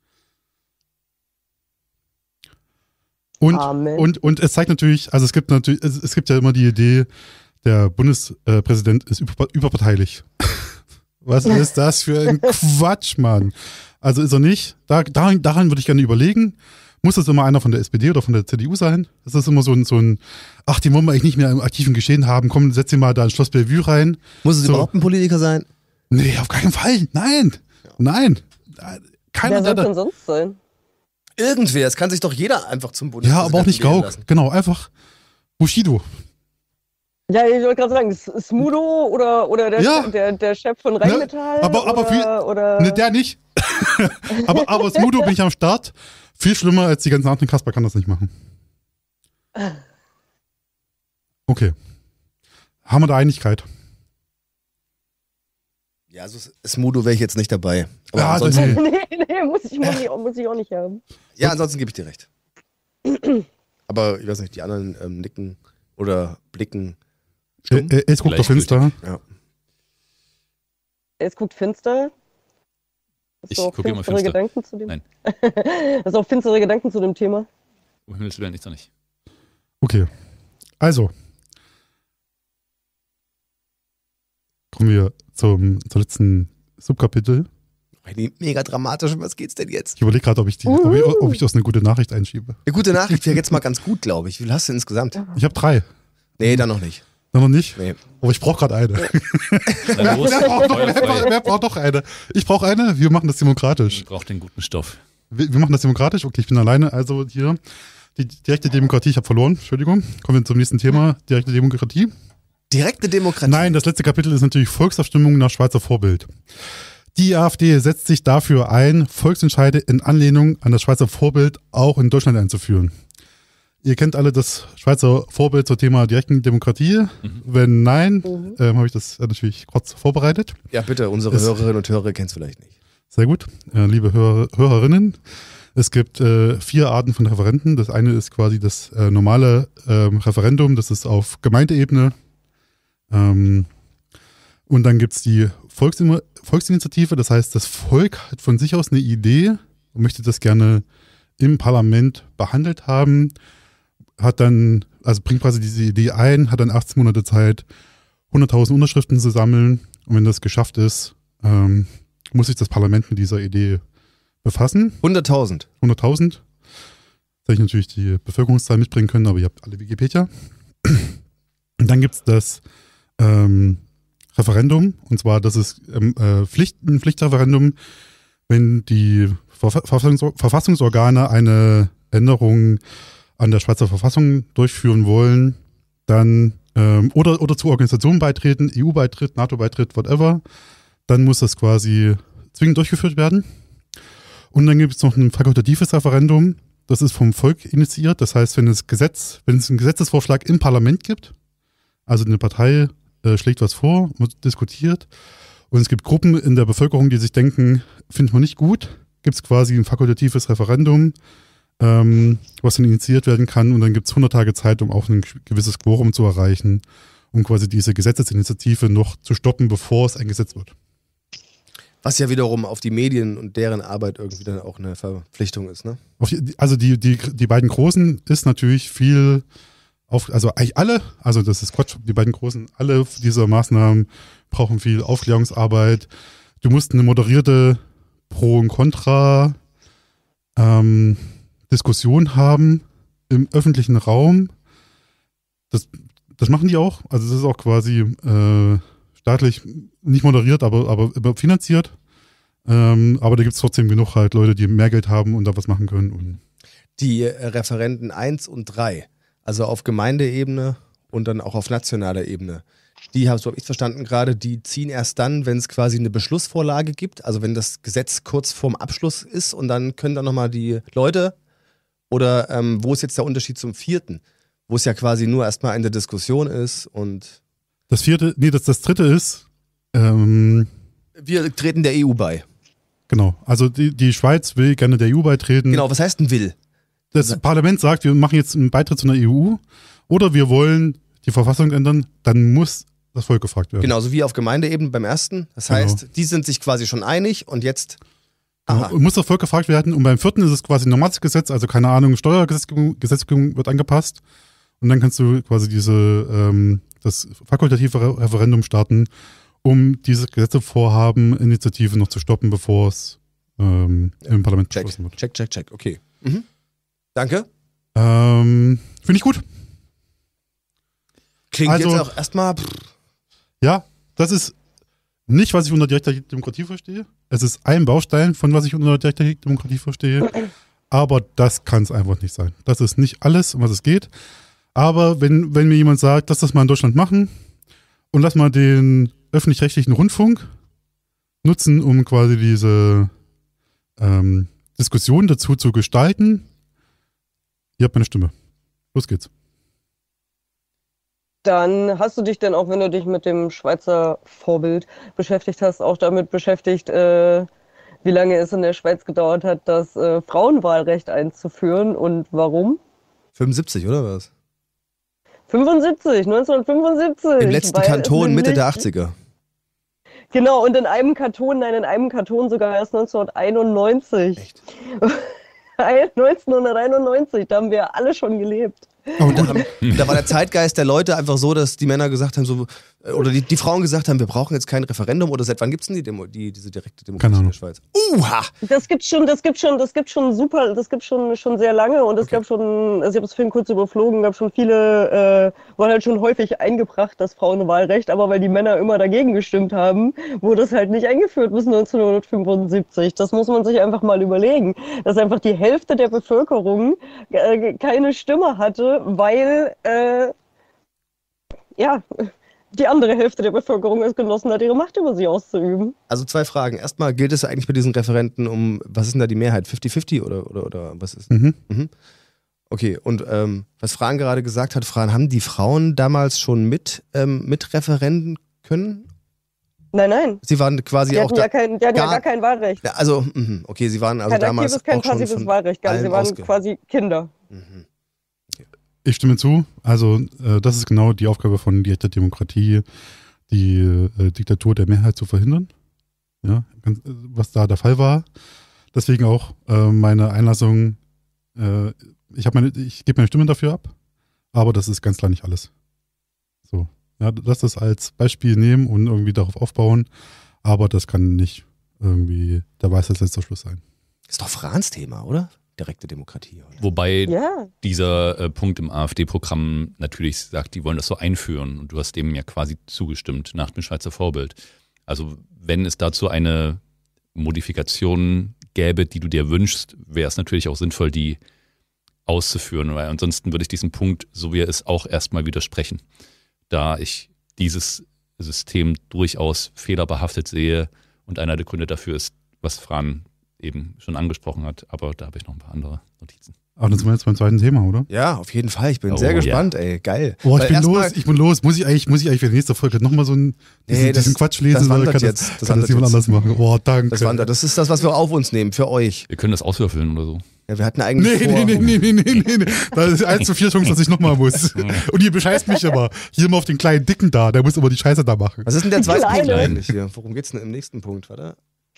B: Und,
C: Amen.
B: und, und es zeigt natürlich, also es gibt natürlich, es, es gibt ja immer die Idee, der Bundespräsident ist über, überparteilich. Was ist das für ein Quatsch, Mann? Also ist er nicht. Da, daran, daran würde ich gerne überlegen. Muss das immer einer von der S P D oder von der C D U sein? Das ist immer so ein, so ein ach, den wollen wir eigentlich nicht mehr im aktiven Geschehen haben. Komm, setz ihn mal da in Schloss Bellevue rein.
A: Muss es
B: So.
A: überhaupt ein Politiker sein?
B: Nee, auf keinen Fall. Nein. Nein. Keiner,
C: Wer
B: der
C: soll
B: da,
C: denn sonst sein?
A: Irgendwer, es kann sich doch jeder einfach zum
B: ja,
A: Bundespräsidenten
B: aber auch nicht
A: wählen
B: Gauck.
A: lassen.
B: Genau, einfach Bushido.
C: Ja, ich wollte gerade sagen, S- Smudo oder, oder der,
B: Ja.
C: der, der Chef von Rheinmetall?
B: aber- aber
C: oder,
B: viel-
C: oder
B: Ne, der nicht. aber, aber Smudo bin ich am Start. Viel schlimmer als die ganzen anderen. Kasper kann das nicht machen. Okay. Haben wir da Einigkeit?
A: Ja, also Smudo wäre ich jetzt nicht dabei. Aber
B: Ja,
A: ansonsten,
B: nee.
C: nee, nee, muss ich, muss, ich, muss ich auch nicht haben.
A: ja, ansonsten gebe ich dir recht. Aber ich weiß nicht, die anderen ähm, nicken oder blicken.
B: Äh,
A: Stumm?
B: äh, jetzt guckt er finster.
A: Ja.
C: Es guckt finster. Hast
D: Ich
C: du auch
D: gucke immer
C: finstere
D: finster.
C: Gedanken zu dem?
D: Nein.
C: Hast du auch finstere Gedanken zu dem Thema?
D: Um Himmels Willen, ich doch nicht.
B: Okay. Also. Kommen wir zum, zum letzten Subkapitel.
A: Heidi, mega dramatisch. Um was geht's denn jetzt?
B: Ich überlege gerade, ob ich die, ob ich, ob ich das eine gute Nachricht einschiebe.
A: Eine gute Nachricht wäre jetzt mal ganz gut, glaube ich. Wie viel hast du insgesamt?
B: Ich habe drei.
A: Nee, dann noch nicht.
B: Na, noch nicht?
A: Nee.
B: Aber ich brauche gerade eine.
D: Na los,
B: Wer braucht, noch, wer,
D: feuerfrei.
B: braucht, wer braucht noch eine? Ich brauche eine. Wir machen das demokratisch.
D: Ich brauche den guten Stoff.
B: Wir, wir machen das demokratisch. Okay, ich bin alleine. Also hier, die direkte Demokratie. Ich habe verloren. Entschuldigung. Kommen wir zum nächsten Thema. Direkte Demokratie.
A: Direkte Demokratie.
B: Nein, das letzte Kapitel ist natürlich Volksabstimmung nach Schweizer Vorbild. Die AfD setzt sich dafür ein, Volksentscheide in Anlehnung an das Schweizer Vorbild auch in Deutschland einzuführen. Ihr kennt alle das Schweizer Vorbild zum Thema direkten Demokratie.
D: Mhm.
B: Wenn nein,
C: Mhm.
B: ähm, habe ich das natürlich kurz vorbereitet.
A: Ja, bitte, unsere
B: Es-
A: Hörerinnen und Hörer kennen es vielleicht nicht.
B: Sehr gut. Äh, liebe Hörer, Hörerinnen, es gibt äh, vier Arten von Referenden. Das eine ist quasi das äh, normale ähm, Referendum, das ist auf Gemeindeebene. Ähm, und dann gibt es die Volksim- Volksinitiative, das heißt, das Volk hat von sich aus eine Idee und möchte das gerne im Parlament behandelt haben, hat dann, also bringt quasi diese Idee ein, hat dann achtzehn Monate Zeit, hunderttausend Unterschriften zu sammeln und wenn das geschafft ist, ähm, muss sich das Parlament mit dieser Idee befassen.
A: hunderttausend.
B: hunderttausend. Da hätte ich natürlich die Bevölkerungszahl mitbringen können, aber ihr habt alle Wikipedia. Und dann gibt es das ähm, Referendum, und zwar das ist ähm, äh, Pflicht, ein Pflichtreferendum, wenn die Verfa- Verfassungs- Verfassungsorgane eine Änderung an der Schweizer Verfassung durchführen wollen, dann ähm, oder, oder zu Organisationen beitreten, E U-Beitritt, NATO-Beitritt, whatever, dann muss das quasi zwingend durchgeführt werden. Und dann gibt es noch ein fakultatives Referendum, das ist vom Volk initiiert. Das heißt, wenn es Gesetz, wenn es einen Gesetzesvorschlag im Parlament gibt, also eine Partei äh, schlägt was vor, wird diskutiert, und es gibt Gruppen in der Bevölkerung, die sich denken, findet man nicht gut, gibt es quasi ein fakultatives Referendum, ähm, was dann initiiert werden kann, und dann gibt es hundert Tage Zeit, um auch ein gewisses Quorum zu erreichen, um quasi diese Gesetzesinitiative noch zu stoppen, bevor es ein Gesetz wird.
A: Was ja wiederum auf die Medien und deren Arbeit irgendwie dann auch eine Verpflichtung ist, ne?
B: Auf die, also die, die, die beiden Großen ist natürlich viel auf, also eigentlich alle, also das ist Quatsch, die beiden großen, alle dieser Maßnahmen brauchen viel Aufklärungsarbeit. Du musst eine moderierte Pro- und Contra ähm, Diskussion haben im öffentlichen Raum. Das, das machen die auch. Also das ist auch quasi äh, staatlich nicht moderiert, aber, aber finanziert. Ähm, aber da gibt es trotzdem genug halt Leute, die mehr Geld haben und da was machen können. Und
A: Die äh, Referenten eins und drei, also auf Gemeindeebene und dann auch auf nationaler Ebene, die, so habe ich verstanden gerade, die ziehen erst dann, wenn es quasi eine Beschlussvorlage gibt, also wenn das Gesetz kurz vorm Abschluss ist und dann können dann nochmal die Leute, oder ähm, wo ist jetzt der Unterschied zum vierten, wo es ja quasi nur erstmal eine Diskussion ist und
B: das vierte, nee, das, das dritte ist, ähm,
A: wir treten der E U bei.
B: Genau, also die, die Schweiz will gerne der E U beitreten.
A: Genau, was heißt denn will?
B: Das Parlament sagt, wir machen jetzt einen Beitritt zu einer E U oder wir wollen die Verfassung ändern, dann muss das Volk gefragt werden.
A: Genauso wie auf Gemeindeebene beim ersten. Das heißt,
B: Genau.
A: die sind sich quasi schon einig und jetzt aha.
B: Genau, muss das Volk gefragt werden und beim vierten ist es quasi ein normales Gesetz, also keine Ahnung, Steuergesetzgebung Gesetzgebung wird angepasst und dann kannst du quasi diese ähm, das fakultative Re- Referendum starten, um diese Gesetzevorhaben, Initiative noch zu stoppen, bevor es ähm, im Parlament
A: check,
B: beschlossen wird.
A: check, check, check, okay. Mhm. Danke.
B: Ähm, Finde ich gut.
A: Klingt
B: Also-
A: jetzt auch erstmal.
B: Ja, das ist nicht, was ich unter direkter Demokratie verstehe. Es ist ein Baustein von was ich unter direkter Demokratie verstehe. Aber das kann es einfach nicht sein. Das ist nicht alles, um was es geht. Aber wenn, wenn mir jemand sagt, lass das mal in Deutschland machen und lass mal den öffentlich-rechtlichen Rundfunk nutzen, um quasi diese ähm, Diskussion dazu zu gestalten, ihr habt meine Stimme. Los geht's.
C: Dann hast du dich denn auch, wenn du dich mit dem Schweizer Vorbild beschäftigt hast, auch damit beschäftigt, äh, wie lange es in der Schweiz gedauert hat, das äh, Frauenwahlrecht einzuführen und warum?
A: fünfundsiebzig, oder was?
C: fünfundsiebzig, neunzehnhundertfünfundsiebzig.
A: Im letzten
C: weil es
A: Kanton Mitte
C: nämlich-
A: der achtziger.
C: Genau, und in einem Kanton, nein, in einem Kanton sogar erst neunzehnhunderteinundneunzig.
A: Echt?
C: neunzehnhunderteinundneunzig, da haben wir alle schon gelebt.
A: Und da, haben, da war der Zeitgeist der Leute einfach so, dass die Männer gesagt haben, so, äh, oder die, die Frauen gesagt haben, wir brauchen jetzt kein Referendum. Oder seit wann gibt es denn die, Demo, die diese direkte Demokratie
B: Keine
A: in
B: Ahnung.
A: der Schweiz? Uha!
C: Das gibt schon, das gibt schon, das gibt schon super, das gibt schon schon sehr lange und es
A: Okay.
C: gab schon, also ich habe es vorhin kurz überflogen, gab schon viele, äh, wurde halt schon häufig eingebracht, das Frauenwahlrecht, aber weil die Männer immer dagegen gestimmt haben, wurde es halt nicht eingeführt bis neunzehnhundertfünfundsiebzig. Das muss man sich einfach mal überlegen, dass einfach die Hälfte der Bevölkerung äh, keine Stimme hatte, weil äh, ja, die andere Hälfte der Bevölkerung es genossen hat, ihre Macht über sie auszuüben.
A: Also zwei Fragen. Erstmal, gilt es eigentlich bei diesen Referenten um, was ist denn da die Mehrheit? fünfzig fünfzig oder, oder, oder was ist?
B: Mhm.
A: Mhm. Okay, und ähm, was Fran gerade gesagt hat, Fran, haben die Frauen damals schon mit, ähm, mit referenden können?
C: Nein, nein.
A: Sie waren quasi
C: Die
A: auch
C: hatten,
A: da.
C: ja, kein, die hatten ja
A: gar-
C: gar kein Wahlrecht.
A: Ja, also, mhm, okay, sie waren also
C: Kein
A: damals
C: aktives, kein
A: auch schon
C: passives
A: von
C: Wahlrecht. Gar nicht. Sie
A: allem
C: waren
A: ausge-
C: quasi Kinder.
A: Mhm.
B: Ich stimme zu. Also äh, das ist genau die Aufgabe von direkter Demokratie, die äh, Diktatur der Mehrheit zu verhindern. Ja, ganz, äh, was da der Fall war. Deswegen auch äh, meine Einlassung. Äh, ich habe meine, ich gebe meine Stimme dafür ab, aber das ist ganz klar nicht alles. So, ja, lass das als Beispiel nehmen und irgendwie darauf aufbauen, aber das kann nicht irgendwie der Weisheit letzter Schluss sein.
A: Ist doch Frans Thema, oder? Direkte Demokratie. Oder?
D: Wobei
C: Ja.
D: dieser äh, Punkt im AfD-Programm natürlich sagt, die wollen das so einführen und du hast dem ja quasi zugestimmt nach dem Schweizer Vorbild. Also wenn es dazu eine Modifikation gäbe, die du dir wünschst, wäre es natürlich auch sinnvoll, die auszuführen, weil ansonsten würde ich diesem Punkt, so wie er ist, auch erstmal widersprechen, da ich dieses System durchaus fehlerbehaftet sehe und einer der Gründe dafür ist, was Fran eben schon angesprochen hat, aber da habe ich noch ein paar andere Notizen.
B: Aber dann sind wir jetzt beim zweiten Thema, oder?
A: Ja, auf jeden Fall. Ich bin
D: Oh,
A: sehr
D: ja.
A: gespannt, ey. Geil.
B: Oh, ich
A: Weil
B: bin
A: erstmal-
B: los, ich bin los. Muss ich eigentlich, muss ich eigentlich für die nächste Folge nochmal so einen, diesen,
A: Nee, das-
B: diesen Quatsch
A: das
B: lesen? oder
A: wandert
B: kann
A: jetzt.
B: Das,
A: Das
B: kann das
A: wandert
B: jemand
A: jetzt.
B: anders machen? Oh, danke.
A: Das, wandert. Das ist das, was wir auf uns nehmen, für euch.
D: Wir können das auswürfeln oder so.
A: Ja, wir hatten
B: Nee,
A: eigentlich
B: nee,
A: vor...
B: nee, nee, nee, nee, nee, nee. Da ist eins zu vier Chance, dass ich nochmal muss. Und ihr bescheißt mich immer. Hier immer auf den kleinen Dicken da, der muss immer die Scheiße da machen.
A: Was ist denn der zweite
C: Kleine.
A: Punkt eigentlich hier? Worum geht's denn im nächsten Punkt, warte?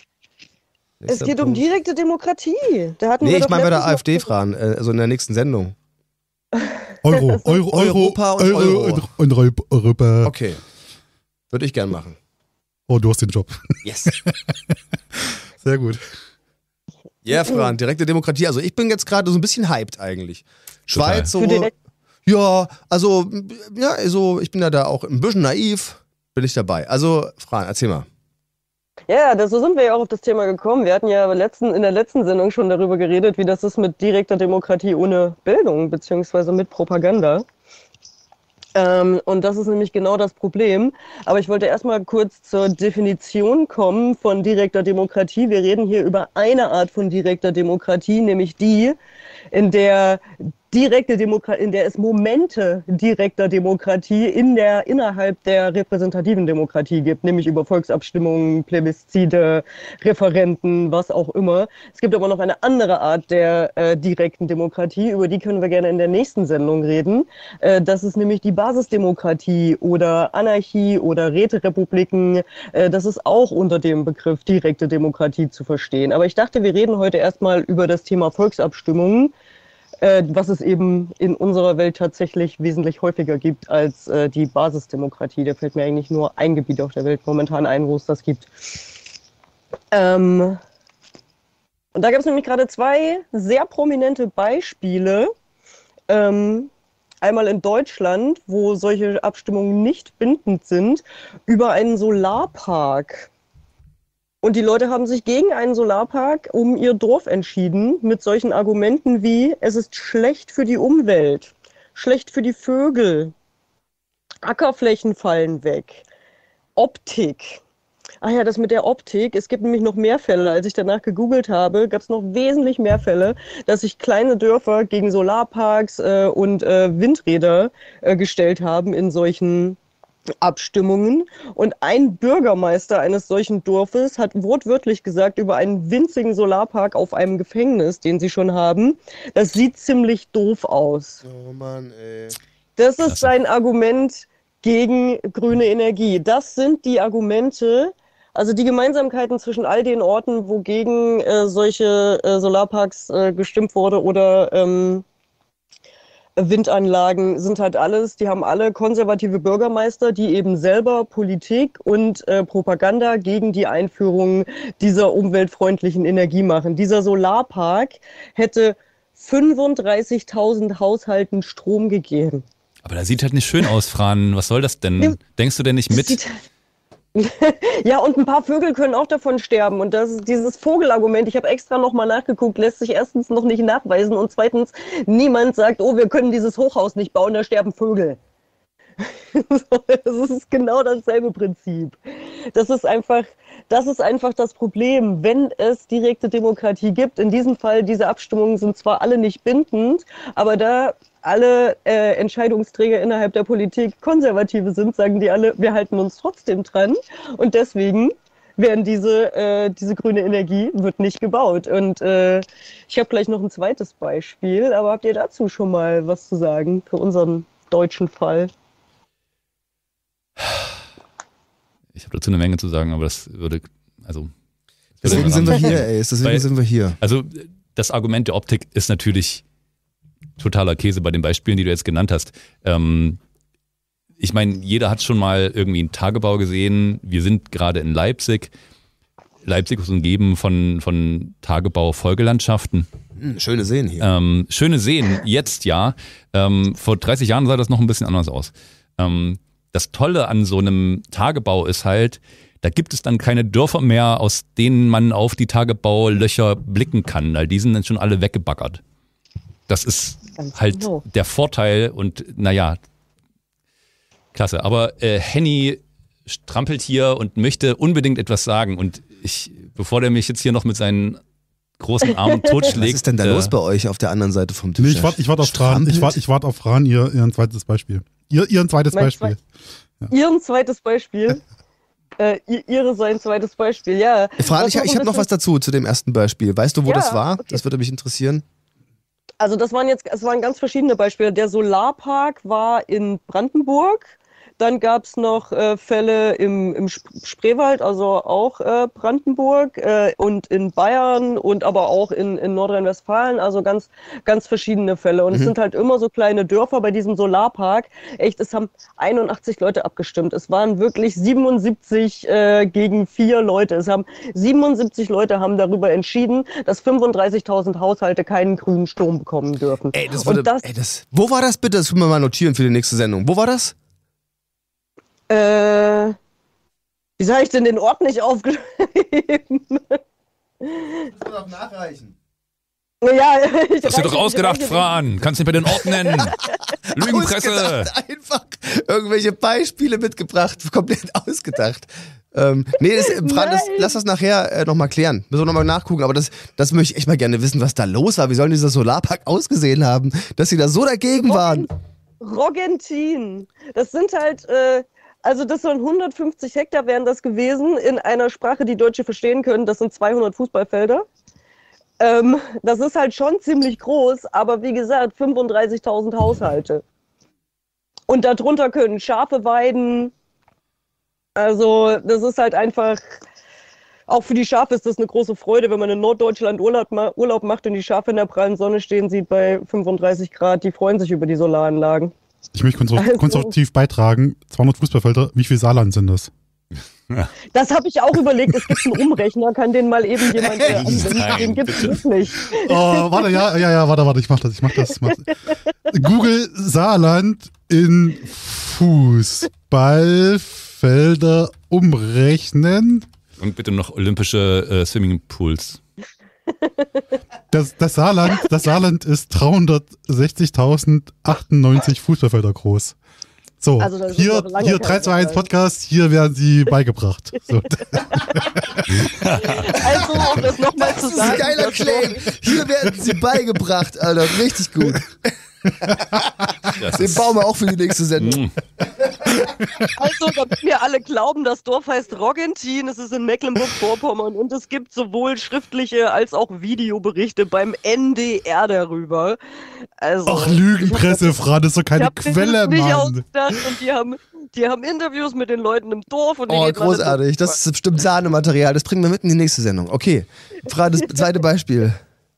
C: Es
A: Nächster
C: geht um
A: Punkt.
C: direkte Demokratie. Da hatten
A: Nee,
C: wir
A: ich
C: doch
A: meine bei der
C: letztens noch-
A: AfD, Fran, äh, also in der nächsten Sendung.
B: Euro, Euro, Euro,
A: Europa und
B: Euro,
A: Euro.
B: und, und Euro- Europa.
A: Okay. Würde ich gern machen.
B: Oh, du hast den Job.
A: Yes.
B: Sehr gut.
A: Ja, yeah, Fran, direkte Demokratie. Also ich bin jetzt gerade so ein bisschen hyped eigentlich. Schweiz so.
C: Für direkt-
A: Ja, also, ja, also ich bin ja da auch ein bisschen naiv, bin ich dabei. Also, Fran, erzähl mal.
C: Ja, das, so sind wir ja auch auf das Thema gekommen. Wir hatten ja letzten, in der letzten Sendung schon darüber geredet, wie das ist mit direkter Demokratie ohne Bildung, beziehungsweise mit Propaganda. Ähm, und das ist nämlich genau das Problem. Aber ich wollte erstmal kurz zur Definition kommen von direkter Demokratie. Wir reden hier über eine Art von direkter Demokratie, nämlich die, in der direkte Demokratie, in der es Momente direkter Demokratie in der, innerhalb der repräsentativen Demokratie gibt, nämlich über Volksabstimmungen, Plebiszite, Referenten, was auch immer. Es gibt aber noch eine andere Art der äh, direkten Demokratie, über die können wir gerne in der nächsten Sendung reden. Äh, das ist nämlich die Basisdemokratie oder Anarchie oder Räterepubliken. Äh, das ist auch unter dem Begriff direkte Demokratie zu verstehen. Aber ich dachte, wir reden heute erstmal über das Thema Volksabstimmungen, Äh, was es eben in unserer Welt tatsächlich wesentlich häufiger gibt als äh, die Basisdemokratie. Da fällt mir eigentlich nur ein Gebiet auf der Welt momentan ein, wo es das gibt. Ähm und da gibt es nämlich gerade zwei sehr prominente Beispiele. Ähm einmal in Deutschland, wo solche Abstimmungen nicht bindend sind, über einen Solarpark. Und die Leute haben sich gegen einen Solarpark um ihr Dorf entschieden, mit solchen Argumenten wie, es ist schlecht für die Umwelt, schlecht für die Vögel, Ackerflächen fallen weg, Optik. Ach ja, das mit der Optik, es gibt nämlich noch mehr Fälle. Als ich danach gegoogelt habe, gab es noch wesentlich mehr Fälle, dass sich kleine Dörfer gegen Solarparks äh, und äh, Windräder äh, gestellt haben in solchen Abstimmungen. Und ein Bürgermeister eines solchen Dorfes hat wortwörtlich gesagt über einen winzigen Solarpark auf einem Gefängnis, den sie schon haben, das sieht ziemlich doof aus.
A: Oh Mann, ey.
C: Das
D: Klasse.
C: ist sein Argument gegen grüne Energie. Das sind die Argumente, also die Gemeinsamkeiten zwischen all den Orten, wogegen äh, solche äh, Solarparks äh, gestimmt wurde oder ähm, Windanlagen sind halt alles, die haben alle konservative Bürgermeister, die eben selber Politik und äh, Propaganda gegen die Einführung dieser umweltfreundlichen Energie machen. Dieser Solarpark hätte fünfunddreißigtausend Haushalten Strom gegeben.
D: Aber das sieht halt nicht schön aus, Fran. Was soll das denn?
C: Ja.
D: Denkst du denn nicht
C: Das
D: mit?
C: sieht- Ja, und ein paar Vögel können auch davon sterben. Und das ist dieses Vogelargument, ich habe extra nochmal nachgeguckt, lässt sich erstens noch nicht nachweisen und zweitens, niemand sagt, oh, wir können dieses Hochhaus nicht bauen, da sterben Vögel. Das ist genau dasselbe Prinzip. Das ist einfach, das ist einfach das Problem, wenn es direkte Demokratie gibt. In diesem Fall, diese Abstimmungen sind zwar alle nicht bindend, aber da alle äh, Entscheidungsträger innerhalb der Politik Konservative sind, sagen die alle, wir halten uns trotzdem dran. Und deswegen werden diese, äh, diese grüne Energie wird nicht gebaut. Und äh, ich habe gleich noch ein zweites Beispiel, aber habt ihr dazu schon mal was zu sagen für unseren deutschen Fall?
D: Ich habe dazu eine Menge zu sagen, aber das würde, also.
A: Deswegen sind wir hier, ey. Deswegen
D: Weil-
A: sind wir hier.
D: Also das Argument der Optik ist natürlich totaler Käse bei den Beispielen, die du jetzt genannt hast. Ähm, ich meine, jeder hat schon mal irgendwie einen Tagebau gesehen. Wir sind gerade in Leipzig. Leipzig ist umgeben von, von Tagebau-Folgelandschaften.
A: Hm, schöne Seen hier.
D: Ähm, schöne Seen, jetzt ja. Ähm, vor dreißig Jahren sah das noch ein bisschen anders aus. Ähm, das Tolle an so einem Tagebau ist halt, da gibt es dann keine Dörfer mehr, aus denen man auf die Tagebaulöcher blicken kann, weil die sind dann schon alle weggebaggert. Das ist
C: Ganz
D: halt
C: genau.
D: der Vorteil und naja, klasse. Aber äh, Henny strampelt hier und möchte unbedingt etwas sagen und ich, bevor der mich jetzt hier noch mit seinen großen Armen totschlägt.
A: Was ist denn da
D: äh,
A: los bei euch auf der anderen Seite vom Tisch?
B: Nee, ich warte ich wart auf Fran, ich warte ich wart auf Fran, ihr, ihr ein zweites Beispiel. Ihr, ihr ein zweites
C: Mein
B: Beispiel.
C: Ihr ein zweites Beispiel. äh, ihr- ihre sein zweites Beispiel, ja.
A: Fran, ich,
C: Das
A: ich
C: noch
A: habe noch
C: ein
A: was dazu zu dem ersten Beispiel. Weißt du, wo
C: Ja,
A: das war?
C: okay.
A: Das würde mich interessieren.
C: Also das waren jetzt, es waren ganz verschiedene Beispiele. Der Solarpark war in Brandenburg. Dann gab es noch äh, Fälle im, im Spreewald, also auch äh, Brandenburg äh, und in Bayern und aber auch in, in Nordrhein-Westfalen, also ganz, ganz verschiedene Fälle. Und mhm. es sind halt immer so kleine Dörfer bei diesem Solarpark. Echt, es haben einundachtzig Leute abgestimmt. Es waren wirklich siebenundsiebzig äh, gegen vier Leute. Es haben siebenundsiebzig Leute haben darüber entschieden, dass fünfunddreißigtausend Haushalte keinen grünen Strom bekommen dürfen.
A: Ey, das würde, das, ey, das, wo war das bitte? Das können wir mal notieren für die nächste Sendung. Wo war das?
C: Äh, wie habe ich denn den Ort nicht aufgeschrieben? Das
A: muss man auch nachreichen.
C: Ja, ich
D: Hast du doch ausgedacht, Fran. Kannst nicht bei den Ort nennen. Lügenpresse.
A: Ausgedacht, einfach irgendwelche Beispiele mitgebracht. Komplett ausgedacht. Ähm, nee, das, Fran, das, lass das nachher äh, nochmal klären. Müssen wir nochmal nachgucken. Aber das, das möchte ich echt mal gerne wissen, was da los war. Wie soll dieser Solarpark ausgesehen haben, dass sie da so dagegen waren?
C: Rogentin. Das sind halt... Äh, Also das sollen hundertfünfzig Hektar wären das gewesen in einer Sprache, die Deutsche verstehen können. Das sind zweihundert Fußballfelder. Ähm, das ist halt schon ziemlich groß, aber wie gesagt, fünfunddreißigtausend Haushalte. Und darunter können Schafe weiden. Also das ist halt einfach, auch für die Schafe ist das eine große Freude, wenn man in Norddeutschland Urlaub, Urlaub macht und die Schafe in der prallen Sonne stehen sieht bei fünfunddreißig Grad. Die freuen sich über die Solaranlagen.
B: Ich möchte konstruktiv, konstruktiv beitragen, zweihundert Fußballfelder, wie viel Saarland sind das?
C: Ja. Das habe ich auch überlegt, es gibt einen Umrechner, kann den mal eben jemand äh, anwenden, den gibt es nicht.
B: Oh, warte, ja, ja, ja, warte, warte, ich mach das, ich mach das. Ich mach das. Google Saarland in Fußballfelder umrechnen.
D: Und bitte noch olympische äh, Swimmingpools.
B: Das, das, Saarland, das Saarland ist dreihundertsechzigtausendachtundneunzig Fußballfelder groß. So,
C: also
B: hier, hier drei zwei eins Podcast, hier werden sie beigebracht. So.
C: Also, um das nochmal zu sagen.
A: Das ist ein geiler Claim. Hier werden sie beigebracht, Alter. Richtig gut. Den bauen wir auch für die nächste Sendung.
C: Also, damit wir alle glauben, das Dorf heißt Rogentin, es ist in Mecklenburg-Vorpommern und es gibt sowohl schriftliche als auch Videoberichte beim N D R darüber. Also,
B: ach, Lügenpresse, Fran, das ist doch keine Quelle,
C: nicht
B: Mann.
C: Ausgedacht und die haben, die haben Interviews mit den Leuten im Dorf. Und die
A: oh, großartig. Das ist bestimmt Sahnematerial. Das bringen wir mit in die nächste Sendung. Okay, Fran, das zweite Beispiel.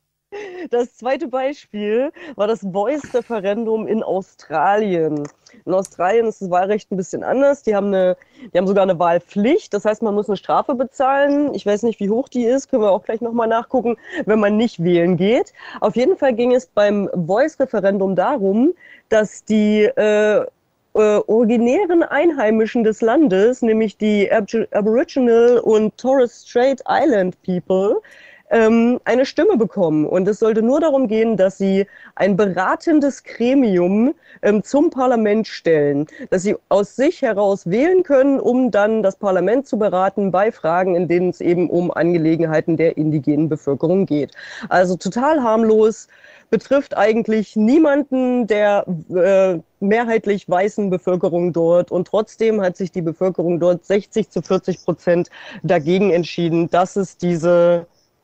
C: Das zweite Beispiel war das Voice-Referendum in Australien. In Australien ist das Wahlrecht ein bisschen anders. Die haben, eine, die haben sogar eine Wahlpflicht. Das heißt, man muss eine Strafe bezahlen. Ich weiß nicht, wie hoch die ist. Können wir auch gleich nochmal nachgucken, wenn man nicht wählen geht. Auf jeden Fall ging es beim Voice-Referendum darum, dass die äh, äh, originären Einheimischen des Landes, nämlich die Ab- Aboriginal und Torres Strait Island People, eine Stimme bekommen. Und es sollte nur darum gehen, dass sie ein beratendes Gremium ähm, zum Parlament stellen, dass sie aus sich heraus wählen können, um dann das Parlament zu beraten bei Fragen, in denen es eben um Angelegenheiten der indigenen Bevölkerung geht. Also total harmlos, betrifft eigentlich niemanden der äh, mehrheitlich weißen Bevölkerung dort. Und trotzdem hat sich die Bevölkerung dort sechzig zu vierzig Prozent dagegen entschieden, dass es diese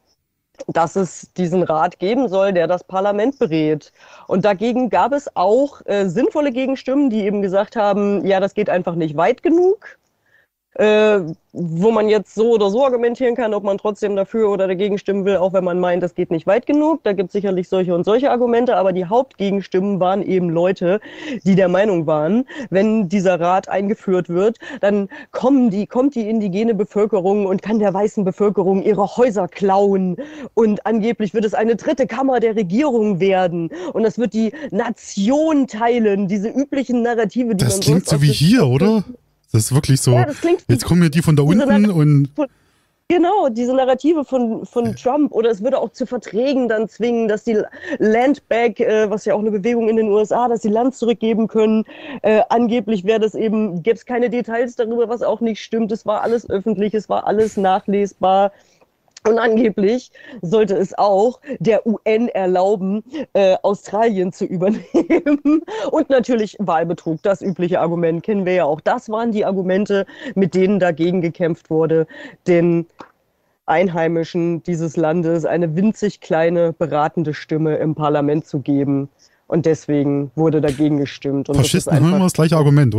C: dass es diesen Rat geben soll, der das Parlament berät. Und dagegen gab es auch äh, sinnvolle Gegenstimmen, die eben gesagt haben, ja, das geht einfach nicht weit genug. Äh, wo man jetzt so oder so argumentieren kann, ob man trotzdem dafür oder dagegen stimmen will, auch wenn man meint, das geht nicht weit genug. Da gibt es sicherlich solche und solche Argumente, aber die Hauptgegenstimmen waren eben Leute, die der Meinung waren, wenn dieser Rat eingeführt wird, dann kommen die, kommt die indigene Bevölkerung und kann der weißen Bevölkerung ihre Häuser klauen und angeblich wird es eine dritte Kammer der Regierung werden und das wird die Nation teilen, diese üblichen Narrative, die
B: das
C: man
B: klingt so wie hier, oder? Das ist wirklich so,
C: ja, das klingt,
B: jetzt kommen mir die von da unten und...
C: Genau, diese Narrative von, von Trump oder es würde auch zu Verträgen dann zwingen, dass die Land Back, äh, was ja auch eine Bewegung in den U S A, dass sie Land zurückgeben können. Äh, angeblich wäre das eben, gäbe es keine Details darüber, was auch nicht stimmt. Es war alles öffentlich, es war alles nachlesbar. Und angeblich sollte es auch der U N erlauben, äh, Australien zu übernehmen. Und natürlich Wahlbetrug, das übliche Argument kennen wir ja auch. Das waren die Argumente, mit denen dagegen gekämpft wurde, den Einheimischen dieses Landes eine winzig kleine beratende Stimme im Parlament zu geben. Und deswegen wurde dagegen gestimmt. Und
B: Faschisten haben immer das gleiche Argument, oder?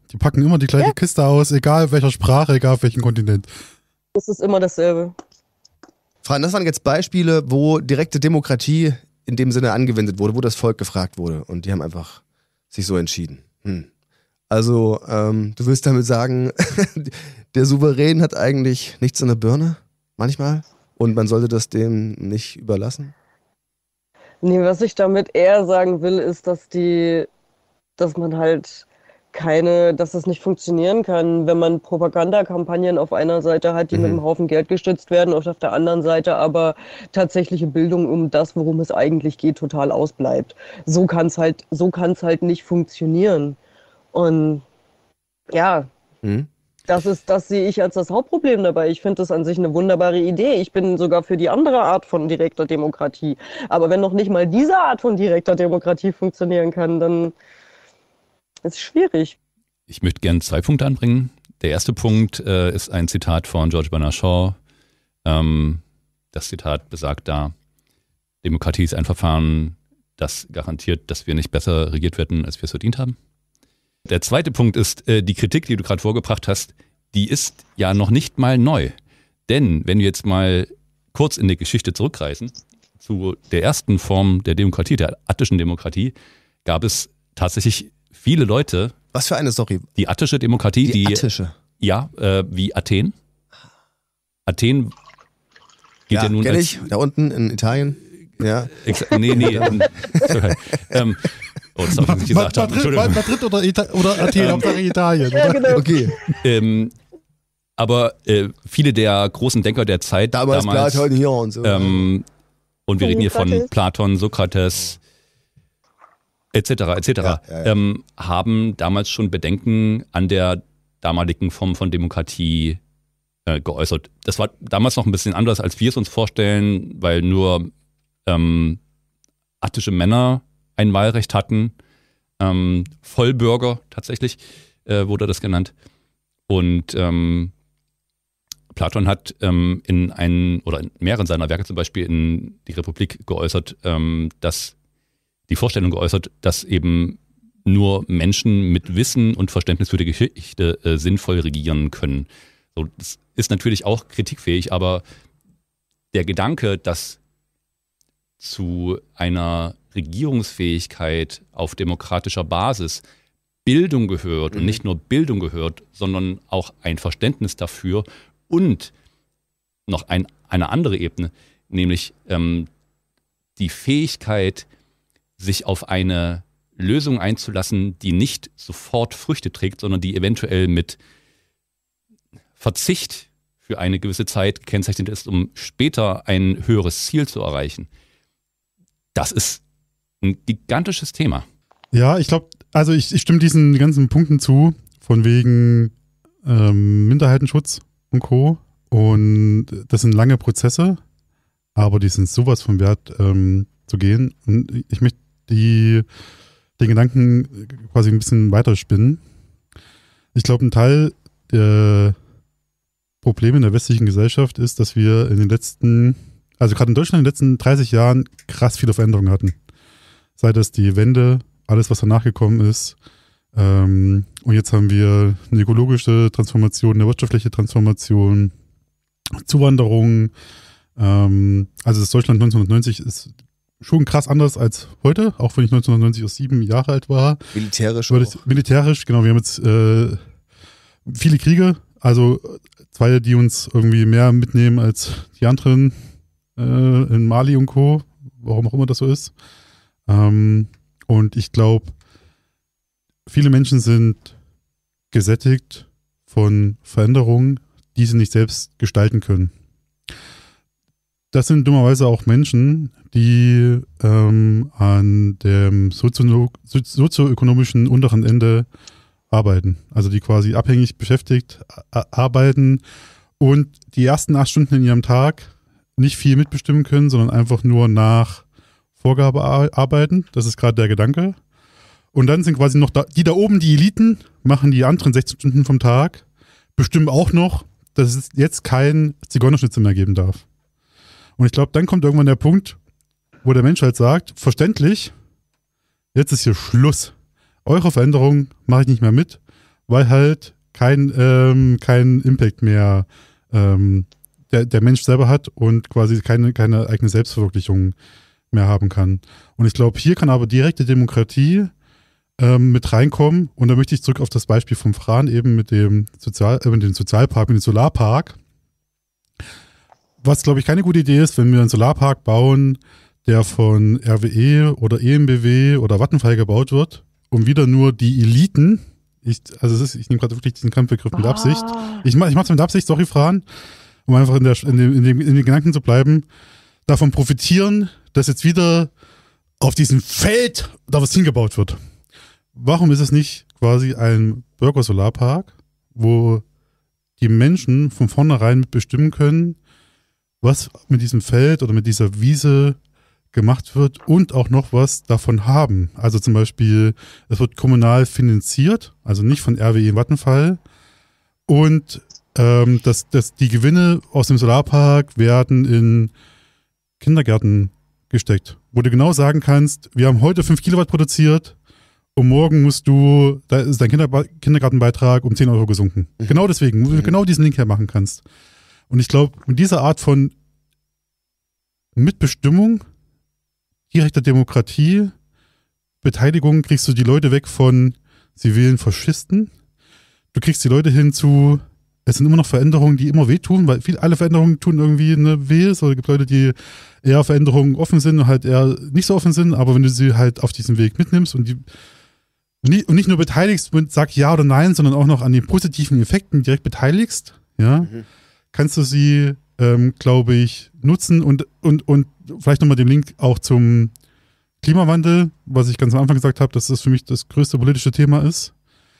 B: Die packen immer die gleiche
C: Ja.
B: Kiste aus, egal welcher Sprache, egal auf welchem Kontinent.
C: Es ist immer dasselbe.
A: Fran, das waren jetzt Beispiele, wo direkte Demokratie in dem Sinne angewendet wurde, wo das Volk gefragt wurde. Und die haben einfach sich so entschieden. Hm. Also, ähm, du willst damit sagen, der Souverän hat eigentlich nichts in der Birne, manchmal, und man sollte das dem nicht überlassen?
C: Nee, was ich damit eher sagen will, ist, dass die, dass man halt keine, dass es nicht funktionieren kann, wenn man Propagandakampagnen auf einer Seite hat, die
A: Mhm.
C: mit einem Haufen Geld gestützt werden, und auf der anderen Seite aber tatsächliche Bildung um das, worum es eigentlich geht, total ausbleibt. So kann es halt, so kann es halt nicht funktionieren. Und ja,
A: Mhm.
C: das ist, das sehe ich als das Hauptproblem dabei. Ich finde das an sich eine wunderbare Idee. Ich bin sogar für die andere Art von direkter Demokratie. Aber wenn noch nicht mal diese Art von direkter Demokratie funktionieren kann, dann ist es schwierig.
D: Ich möchte gerne zwei Punkte anbringen. Der erste Punkt äh, ist ein Zitat von George Bernard Shaw. Ähm, das Zitat besagt da, Demokratie ist ein Verfahren, das garantiert, dass wir nicht besser regiert werden, als wir es verdient haben. Der zweite Punkt ist, äh, die Kritik, die du gerade vorgebracht hast, die ist ja noch nicht mal neu. Denn wenn wir jetzt mal kurz in die Geschichte zurückreisen, zu der ersten Form der Demokratie, der attischen Demokratie, gab es tatsächlich viele Leute,
A: Was für eine, sorry,
D: die attische Demokratie,
A: die,
D: die,
A: attische.
D: ja, äh, wie Athen. Athen geht ja,
A: Ja,
D: nun
A: kenn
D: als,
A: ich, da unten in Italien. Ja.
D: Ex nee, nee. ähm, sorry. ähm, oh, das darf ich nicht gesagt haben.
B: Madrid,
D: Entschuldigung.
B: Madrid oder, Ita oder Athen, Hauptsache Italien.
C: Ja,
B: Oder?
C: genau.
A: Okay,
D: Ähm, aber äh, viele der großen Denker der Zeit
A: damals,
D: damals,
A: Platon hier und so.
D: ähm, und wir reden hier von
C: Sokrates.
D: Platon, Sokrates, et cetera, et cetera,
A: Ja, ja, ja.
D: Ähm, haben damals schon Bedenken an der damaligen Form von Demokratie äh, geäußert. Das war damals noch ein bisschen anders, als wir es uns vorstellen, weil nur ähm, attische Männer ein Wahlrecht hatten, ähm, Vollbürger tatsächlich äh, wurde das genannt. Und ähm, Platon hat ähm, in einen oder in mehreren seiner Werke, zum Beispiel in die Republik, geäußert, ähm, dass die Vorstellung geäußert, dass eben nur Menschen mit Wissen und Verständnis für die Geschichte äh, sinnvoll regieren können. So, das ist natürlich auch kritikfähig, aber der Gedanke, dass zu einer Regierungsfähigkeit auf demokratischer Basis Bildung gehört und nicht nur Bildung gehört, sondern auch ein Verständnis dafür und noch ein, eine andere Ebene, nämlich ähm, die Fähigkeit, sich auf eine Lösung einzulassen, die nicht sofort Früchte trägt, sondern die eventuell mit Verzicht für eine gewisse Zeit gekennzeichnet ist, um später ein höheres Ziel zu erreichen. Das ist ein gigantisches Thema.
B: Ja, ich glaube, also ich, ich stimme diesen ganzen Punkten zu, von wegen ähm, Minderheitenschutz und Co. Und das sind lange Prozesse, aber die sind sowas von wert ähm, zu gehen. Und ich möchte die, den Gedanken quasi ein bisschen weiterspinnen. Ich glaube, ein Teil der Probleme in der westlichen Gesellschaft ist, dass wir in den letzten, also gerade in Deutschland in den letzten dreißig Jahren krass viele Veränderungen hatten. Sei das die Wende, alles, was danach gekommen ist. Ähm, und jetzt haben wir eine ökologische Transformation, eine wirtschaftliche Transformation, Zuwanderung. Ähm, also das Deutschland neunzehnhundertneunzig ist schon krass anders als heute, auch wenn ich neunzehnhundertneunzig erst sieben Jahre alt war.
A: Militärisch
B: Würde
A: auch.
B: ich, militärisch, genau, wir haben jetzt äh, viele Kriege, also zwei, die uns irgendwie mehr mitnehmen als die anderen äh, in Mali und Co., warum auch immer das so ist. Ähm, und ich glaube, viele Menschen sind gesättigt von Veränderungen, die sie nicht selbst gestalten können. Das sind dummerweise auch Menschen, die ähm, an dem sozio- sozioökonomischen unteren Ende arbeiten. Also die quasi abhängig beschäftigt a- arbeiten und die ersten acht Stunden in ihrem Tag nicht viel mitbestimmen können, sondern einfach nur nach Vorgabe ar- arbeiten. Das ist gerade der Gedanke. Und dann sind quasi noch da, die da oben, die Eliten, machen die anderen sechzehn Stunden vom Tag, bestimmen auch noch, dass es jetzt kein Zigeunerschnitzel mehr geben darf. Und ich glaube, dann kommt irgendwann der Punkt, wo der Mensch halt sagt, verständlich, jetzt ist hier Schluss. Eure Veränderung mache ich nicht mehr mit, weil halt kein, ähm, kein Impact mehr ähm, der, der Mensch selber hat und quasi keine, keine eigene Selbstverwirklichung mehr haben kann. Und ich glaube, hier kann aber direkte Demokratie ähm, mit reinkommen. Und da möchte ich zurück auf das Beispiel vom Fran eben mit dem, Sozial, äh, mit dem Sozialpark, mit dem Solarpark. Was, glaube ich, keine gute Idee ist, wenn wir einen Solarpark bauen, der von R W E oder E M B W oder Vattenfall gebaut wird, um wieder nur die Eliten, ich, also es ist, ich nehme gerade wirklich diesen Kampfbegriff mit Absicht,
C: Ah.
B: ich, mach, ich mache es mit Absicht, sorry Fran, um einfach in, der, in, dem, in, dem, in den Gedanken zu bleiben, davon profitieren, dass jetzt wieder auf diesem Feld da was hingebaut wird. Warum ist es nicht quasi ein Bürgersolarpark, wo die Menschen von vornherein mitbestimmen können, was mit diesem Feld oder mit dieser Wiese gemacht wird und auch noch was davon haben. Also zum Beispiel, es wird kommunal finanziert, also nicht von R W E Vattenfall. Und ähm, dass, dass die Gewinne aus dem Solarpark werden in Kindergärten gesteckt, wo du genau sagen kannst, wir haben heute fünf Kilowatt produziert und morgen musst du, da ist dein Kinder, Kindergartenbeitrag um zehn Euro gesunken. Mhm. Genau deswegen, wo du genau diesen Link hermachen kannst. Und ich glaube, mit dieser Art von Mitbestimmung, direkter Demokratie, Beteiligung, kriegst du die Leute weg von, sie wählen Faschisten. Du kriegst die Leute hin zu, es sind immer noch Veränderungen, die immer wehtun, weil viel, alle Veränderungen tun irgendwie eine weh. So, es gibt Leute, die eher Veränderungen offen sind und halt eher nicht so offen sind, aber wenn du sie halt auf diesen Weg mitnimmst und die und nicht nur beteiligst und sagst ja oder nein, sondern auch noch an den positiven Effekten direkt beteiligst, ja, mhm. kannst du sie, ähm, glaube ich, nutzen und, und, und vielleicht nochmal den Link auch zum Klimawandel, was ich ganz am Anfang gesagt habe, dass das für mich das größte politische Thema ist.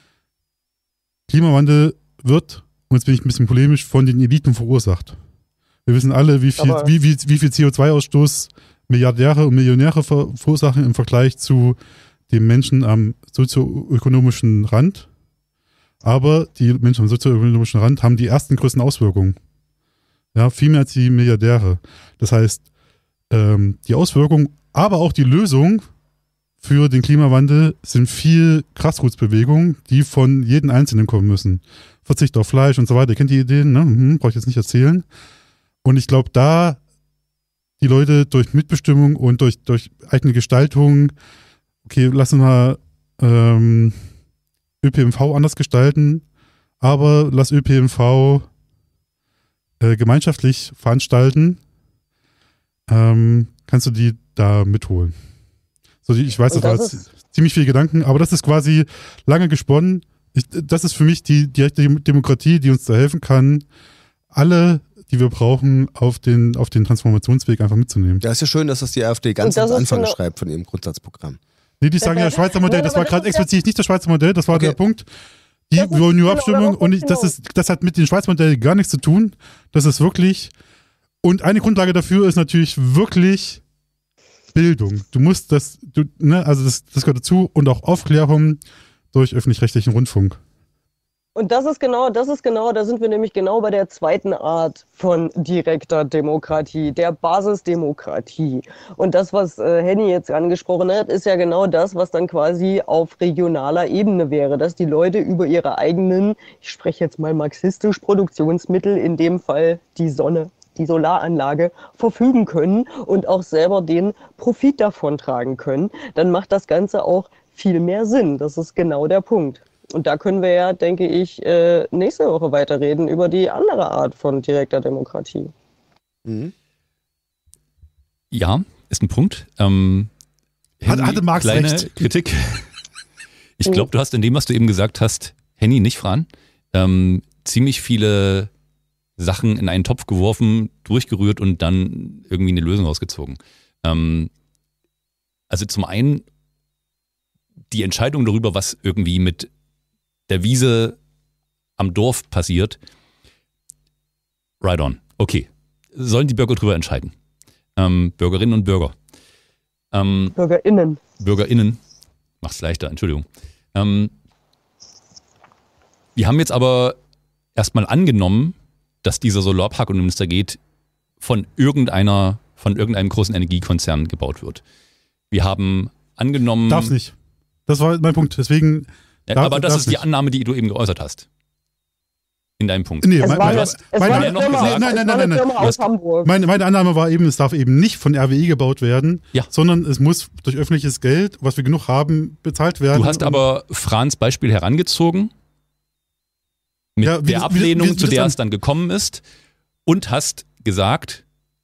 B: Klimawandel wird, und jetzt bin ich ein bisschen polemisch, von den Eliten verursacht. Wir wissen alle, wie viel, wie, wie, wie viel C O zwei Ausstoß Milliardäre und Millionäre verursachen im Vergleich zu den Menschen am sozioökonomischen Rand. Aber die Menschen am sozioökonomischen Rand haben die ersten größten Auswirkungen. Ja, viel mehr als die Milliardäre. Das heißt, ähm, die Auswirkungen, aber auch die Lösung für den Klimawandel sind viel Grassroots-Bewegungen, die von jedem Einzelnen kommen müssen. Verzicht auf Fleisch und so weiter. Ihr kennt die Ideen, ne? Hm, brauche ich jetzt nicht erzählen. Und ich glaube, da die Leute durch Mitbestimmung und durch, durch eigene Gestaltung, okay, lassen wir ähm, Ö P N V anders gestalten, aber lass Ö P N V äh, gemeinschaftlich veranstalten, ähm, kannst du die da mitholen. So, ich weiß, das, das war jetzt ziemlich viel Gedanken, aber das ist quasi lange gesponnen. Ich, das ist für mich die direkte Demokratie, die uns da helfen kann, alle, die wir brauchen, auf den, auf den Transformationsweg einfach mitzunehmen.
A: Ja, ist ja schön, dass das die AfD ganz am Anfang genau schreibt von ihrem Grundsatzprogramm.
B: Nee, die sagen ja Schweizer Modell, das war gerade explizit nicht das Schweizer Modell, das war okay. Der Punkt. Die wollen nur Abstimmung und ich, das, ist, das hat mit dem Schweizer Modell gar nichts zu tun. Das ist wirklich, und eine Grundlage dafür ist natürlich wirklich Bildung. Du musst das, du, ne, also das, das gehört dazu und auch Aufklärung durch öffentlich-rechtlichen Rundfunk.
C: Und das ist genau, das ist genau, da sind wir nämlich genau bei der zweiten Art von direkter Demokratie, der Basisdemokratie. Und das, was äh, Henny jetzt angesprochen hat, ist ja genau das, was dann quasi auf regionaler Ebene wäre, dass die Leute über ihre eigenen, ich spreche jetzt mal marxistisch, Produktionsmittel, in dem Fall die Sonne, die Solaranlage, verfügen können und auch selber den Profit davon tragen können. Dann macht das Ganze auch viel mehr Sinn. Das ist genau der Punkt. Und da können wir ja, denke ich, nächste Woche weiterreden über die andere Art von direkter Demokratie.
D: Mhm. Ja, ist ein Punkt. Ähm,
B: Henny, hatte Marx
D: kleine
B: recht.
D: Kritik. Ich glaube, du hast in dem, was du eben gesagt hast, Henny, nicht Fran, ähm, ziemlich viele Sachen in einen Topf geworfen, durchgerührt und dann irgendwie eine Lösung rausgezogen. Ähm, also zum einen die Entscheidung darüber, was irgendwie mit der Wiese am Dorf passiert, right on. Okay. Sollen die Bürger drüber entscheiden? Ähm, Bürgerinnen und Bürger. Ähm,
C: BürgerInnen.
D: BürgerInnen. Macht's leichter, Entschuldigung. Ähm, wir haben jetzt aber erstmal angenommen, dass dieser Solarpark, um den es da geht, von irgendeiner, von irgendeinem großen Energiekonzern gebaut wird. Wir haben angenommen...
B: Darf's nicht. Das war mein Punkt. Deswegen,
D: Ja,
B: Darf-
D: aber das
B: darf
D: ist die
B: nicht.
D: Annahme, die du eben geäußert hast. In deinem Punkt.
B: Nee,
C: Es
B: mein,
C: war
B: mein,
C: eine,
D: hast-
C: es
B: meine-
C: war
D: ja
C: eine
D: noch
C: Firma,
D: gesagt.
B: Nein, nein,
C: es war
B: nein,
C: eine
B: nein,
C: Firma
D: Du
C: aus
D: hast-
C: Hamburg.
B: meine, meine Annahme war eben, es darf eben nicht von R W E gebaut werden,
D: Ja.
B: sondern es muss durch öffentliches Geld, was wir genug haben, bezahlt werden.
D: Du hast
B: Und-
D: aber Frans Beispiel herangezogen mit
B: Ja, wie
D: der
B: das- wie-
D: Ablehnung,
B: wie- wie
D: zu
B: das
D: der
B: dann-
D: es dann gekommen ist und hast gesagt,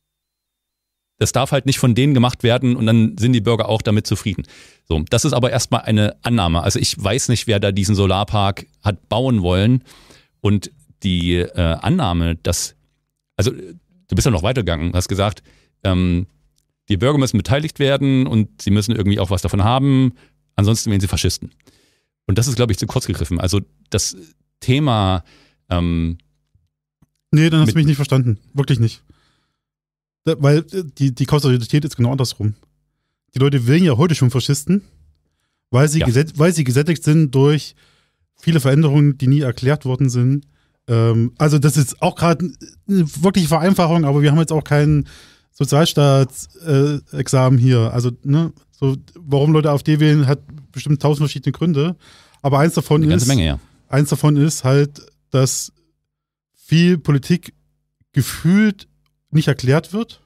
D: das darf halt nicht von denen gemacht werden und dann sind die Bürger auch damit zufrieden. So, das ist aber erstmal eine Annahme. Also ich weiß nicht, wer da diesen Solarpark hat bauen wollen und die äh, Annahme, dass, also du bist ja noch weitergegangen, hast gesagt, ähm, die Bürger müssen beteiligt werden und sie müssen irgendwie auch was davon haben, ansonsten wären sie Faschisten. Und das ist, glaube ich, zu kurz gegriffen. Also das Thema, ähm,
B: Nee, dann hast
D: mit-
B: du mich nicht verstanden. Wirklich nicht. Da, weil äh, die, die Kausalität ist genau andersrum. Die Leute wählen ja heute schon Faschisten, weil sie,
D: Ja.
B: gesätt, weil sie gesättigt sind durch viele Veränderungen, die nie erklärt worden sind. Ähm, also das ist auch gerade eine wirkliche Vereinfachung, aber wir haben jetzt auch kein Sozialstaatsexamen äh, hier. Also, ne, so, warum Leute AfD wählen, hat bestimmt tausend verschiedene Gründe. Aber eins davon
D: eine ganze
B: ist,
D: Menge, ja.
B: eins davon ist halt, dass viel Politik gefühlt nicht erklärt wird.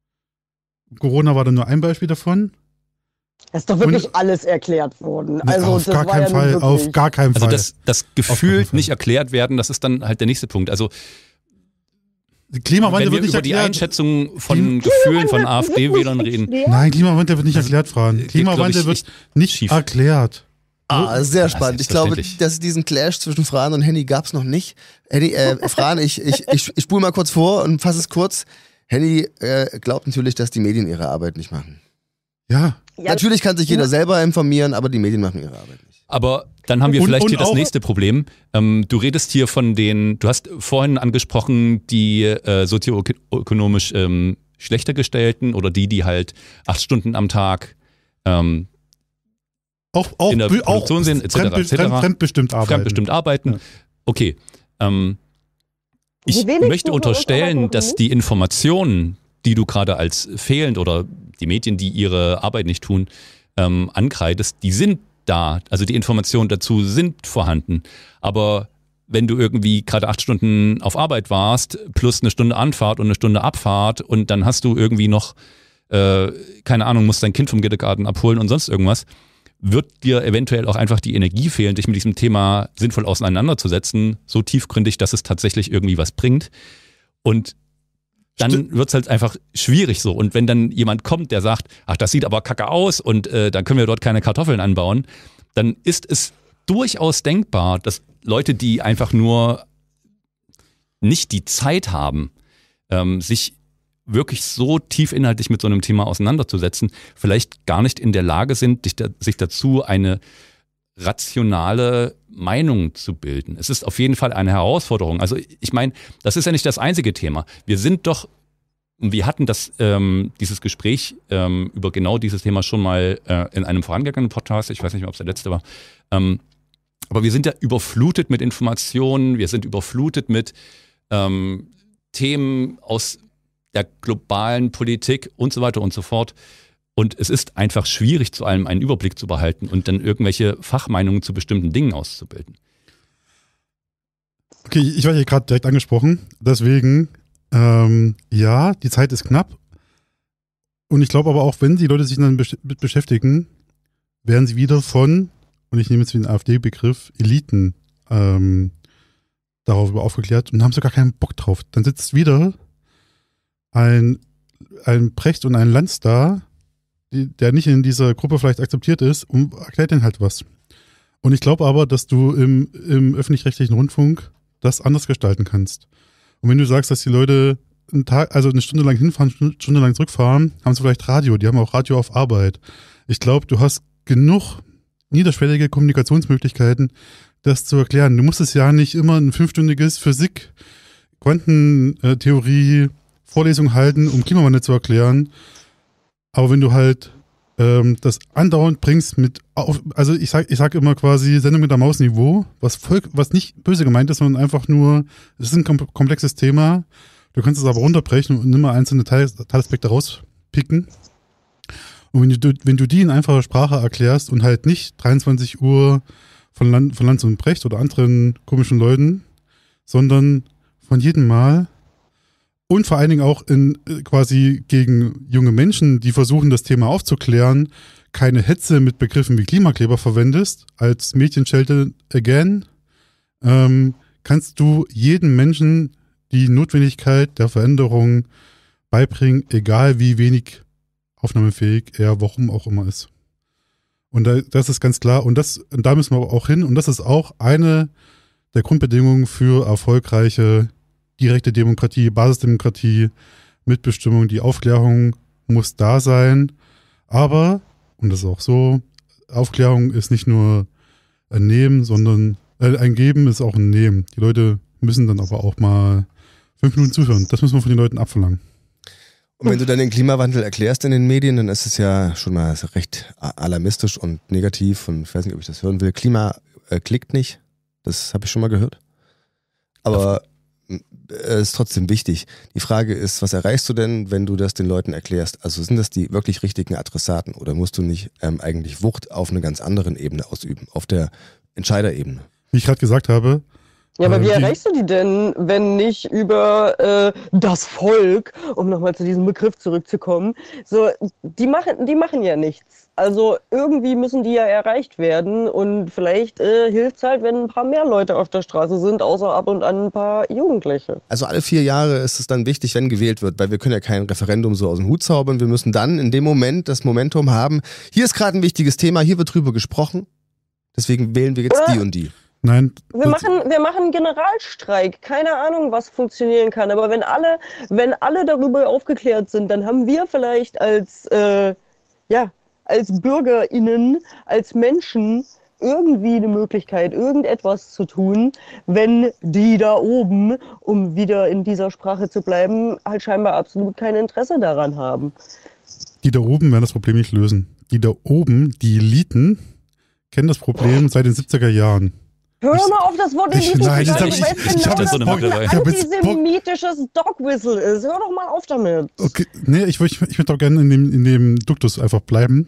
B: Corona war dann nur ein Beispiel davon.
C: Es ist doch wirklich
B: Und-
C: alles erklärt worden.
B: Nee,
C: Also
B: auf
C: das
B: gar
C: war
B: Fall,
C: ja nun wirklich,
B: auf gar keinen
D: Also
B: Fall.
D: das, das
B: Auf
D: Gefühl
B: keinen Fall.
D: nicht erklärt werden, das ist dann halt der nächste Punkt. Also
B: Klimawandel
D: wenn wir
B: wird nicht
D: über die
B: erklärt.
D: Einschätzung von Gefühlen von AfD-Wählern reden,
B: Nein, Klimawandel wird nicht erklärt, Fran.
D: geht,
B: Klimawandel
D: glaub ich,
B: wird nicht
D: schief.
B: erklärt.
A: Ah, sehr
D: Ja,
A: spannend. Ich glaube,
D: selbstverständlich.
A: dass diesen Clash zwischen Fran und Henny gab es noch nicht. Henny, äh, Fran, ich, ich, ich, ich spule mal kurz vor und fasse es kurz. Henny äh, glaubt natürlich, dass die Medien ihre Arbeit nicht machen.
B: Ja.
C: Ja,
A: Natürlich kann sich jeder selber informieren, aber die Medien machen ihre Arbeit nicht.
D: aber dann haben wir
B: Und-
D: vielleicht
B: und
D: hier das
B: auch-
D: nächste Problem. Ähm, du redest hier von den, du hast vorhin angesprochen, die äh, sozioökonomisch ähm, schlechter gestellten oder die, die halt acht Stunden am Tag ähm,
B: Auch, auch,
D: In der
B: be- auch
D: Produktion sind, et cetera,
B: fremdbe-
D: et cetera.
B: fremd- fremdbestimmt arbeiten.
D: fremdbestimmt arbeiten.
B: Ja.
D: Okay. Ähm, ich
C: Die wenigsten
D: möchte
C: von uns
D: unterstellen,
C: arbeiten
D: dass
C: nicht.
D: die Informationen, die du gerade als fehlend oder die Medien, die ihre Arbeit nicht tun, ähm, ankreidest, die sind da. Also die Informationen dazu sind vorhanden. Aber wenn du irgendwie gerade acht Stunden auf Arbeit warst, plus eine Stunde Anfahrt und eine Stunde Abfahrt und dann hast du irgendwie noch, äh, keine Ahnung, musst dein Kind vom Kindergarten abholen und sonst irgendwas, wird dir eventuell auch einfach die Energie fehlen, dich mit diesem Thema sinnvoll auseinanderzusetzen, so tiefgründig, dass es tatsächlich irgendwie was bringt. Und dann wird es halt einfach schwierig so. Und wenn dann jemand kommt, der sagt, ach, das sieht aber kacke aus und äh, dann können wir dort keine Kartoffeln anbauen, dann ist es durchaus denkbar, dass Leute, die einfach nur nicht die Zeit haben, ähm, sich wirklich so tief inhaltlich mit so einem Thema auseinanderzusetzen, vielleicht gar nicht in der Lage sind, sich, da, sich dazu eine rationale Meinung zu bilden. Es ist auf jeden Fall eine Herausforderung. Also ich meine, das ist ja nicht das einzige Thema. Wir sind doch, wir hatten das, ähm, dieses Gespräch ähm, über genau dieses Thema schon mal äh, in einem vorangegangenen Podcast, ich weiß nicht mehr, ob es der letzte war, ähm, aber wir sind ja überflutet mit Informationen, wir sind überflutet mit ähm, Themen aus der globalen Politik und so weiter und so fort. Und es ist einfach schwierig, zu allem einen Überblick zu behalten und dann irgendwelche Fachmeinungen zu bestimmten Dingen auszubilden.
B: Okay, ich werde hier gerade direkt angesprochen. Deswegen, ähm, ja, die Zeit ist knapp. Und ich glaube aber auch, wenn die Leute sich dann besch mit beschäftigen, werden sie wieder von, und ich nehme jetzt den AfD-Begriff, Eliten ähm, darüber aufgeklärt und haben sogar keinen Bock drauf. Dann sitzt wieder ein, ein Precht und ein Lanz da, die, der nicht in dieser Gruppe vielleicht akzeptiert ist, und erklärt denen halt was. Und ich glaube aber, dass du im, im öffentlich-rechtlichen Rundfunk das anders gestalten kannst. Und wenn du sagst, dass die Leute einen Tag, also eine Stunde lang hinfahren, eine Stunde lang zurückfahren, haben sie vielleicht Radio, die haben auch Radio auf Arbeit. Ich glaube, du hast genug niederschwellige Kommunikationsmöglichkeiten, das zu erklären. Du musst es ja nicht immer ein fünfstündiges Physik, Quantentheorie, Vorlesung halten, um Klimawandel zu erklären. Aber wenn du halt ähm, das andauernd bringst mit, auf, also ich sag, ich sag immer quasi Sendung mit der Maus-Niveau, was voll, was nicht böse gemeint ist, sondern einfach nur, es ist ein kom komplexes Thema. Du kannst es aber runterbrechen und immer einzelne Teil, Teilaspekte rauspicken. Und wenn du, wenn du die in einfacher Sprache erklärst und halt nicht dreiundzwanzig Uhr von, Land, von Lanz und Brecht oder anderen komischen Leuten, sondern von jedem Mal und vor allen Dingen auch in quasi gegen junge Menschen, die versuchen, das Thema aufzuklären, keine Hetze mit Begriffen wie Klimakleber verwendest, als Mädchenschelte again, ähm, kannst du jedem Menschen die Notwendigkeit der Veränderung beibringen, egal wie wenig aufnahmefähig er warum auch immer ist. Und da, das ist ganz klar. Und, das, und da müssen wir auch hin. Und das ist auch eine der Grundbedingungen für erfolgreiche direkte Demokratie, Basisdemokratie, Mitbestimmung. Die Aufklärung muss da sein. Aber, und das ist auch so, Aufklärung ist nicht nur ein Nehmen, sondern äh, ein Geben ist auch ein Nehmen. Die Leute müssen dann aber auch mal fünf Minuten zuhören. Das müssen wir von den Leuten abverlangen.
A: Und wenn du dann den Klimawandel erklärst in den Medien, dann ist es ja schon mal recht alarmistisch und negativ und ich weiß nicht, ob ich das hören will. Klima äh, klickt nicht, das habe ich schon mal gehört. Aber es ist trotzdem wichtig. Die Frage ist, was erreichst du denn, wenn du das den Leuten erklärst? Also sind das die wirklich richtigen Adressaten oder musst du nicht ähm, eigentlich Wucht auf einer ganz anderen Ebene ausüben, auf der Entscheiderebene?
B: Wie ich gerade gesagt habe,
C: Ja, aber
B: äh,
C: wie
B: die-
C: erreichst du die denn, wenn nicht über äh, das Volk, um nochmal zu diesem Begriff zurückzukommen? So, die machen, die machen ja nichts. Also irgendwie müssen die ja erreicht werden und vielleicht äh, hilft es halt, wenn ein paar mehr Leute auf der Straße sind, außer ab und an ein paar Jugendliche.
A: Also alle vier Jahre ist es dann wichtig, wenn gewählt wird, weil wir können ja kein Referendum so aus dem Hut zaubern. Wir müssen dann in dem Moment das Momentum haben, hier ist gerade ein wichtiges Thema, hier wird drüber gesprochen, deswegen wählen wir jetzt
C: Oder-
A: die und die.
B: nein,
C: Wir
B: das-
C: machen, wir machen einen Generalstreik. Keine Ahnung, was funktionieren kann. Aber wenn alle, wenn alle darüber aufgeklärt sind, dann haben wir vielleicht als, äh, ja, als BürgerInnen, als Menschen irgendwie eine Möglichkeit, irgendetwas zu tun, wenn die da oben, um wieder in dieser Sprache zu bleiben, halt scheinbar absolut kein Interesse daran haben.
B: die da oben werden das Problem nicht lösen. Die da oben, die Eliten, kennen das Problem seit den siebziger Jahren.
C: Hör
B: Ich-
C: mal auf, das Wort
B: ich-
C: nicht zu
B: nein, das
C: sagen.
B: hab
C: Ich
B: ich-
C: weiß
B: ich
C: genau,
B: hab
C: dass
B: jetzt
C: das
B: Bock-
C: ein
B: ich hab jetzt Bock-
C: antisemitisches Dog-Whistle ist. Hör doch mal auf damit.
B: Okay, nee, ich, ich, ich würde auch gerne in dem, in dem Duktus einfach bleiben.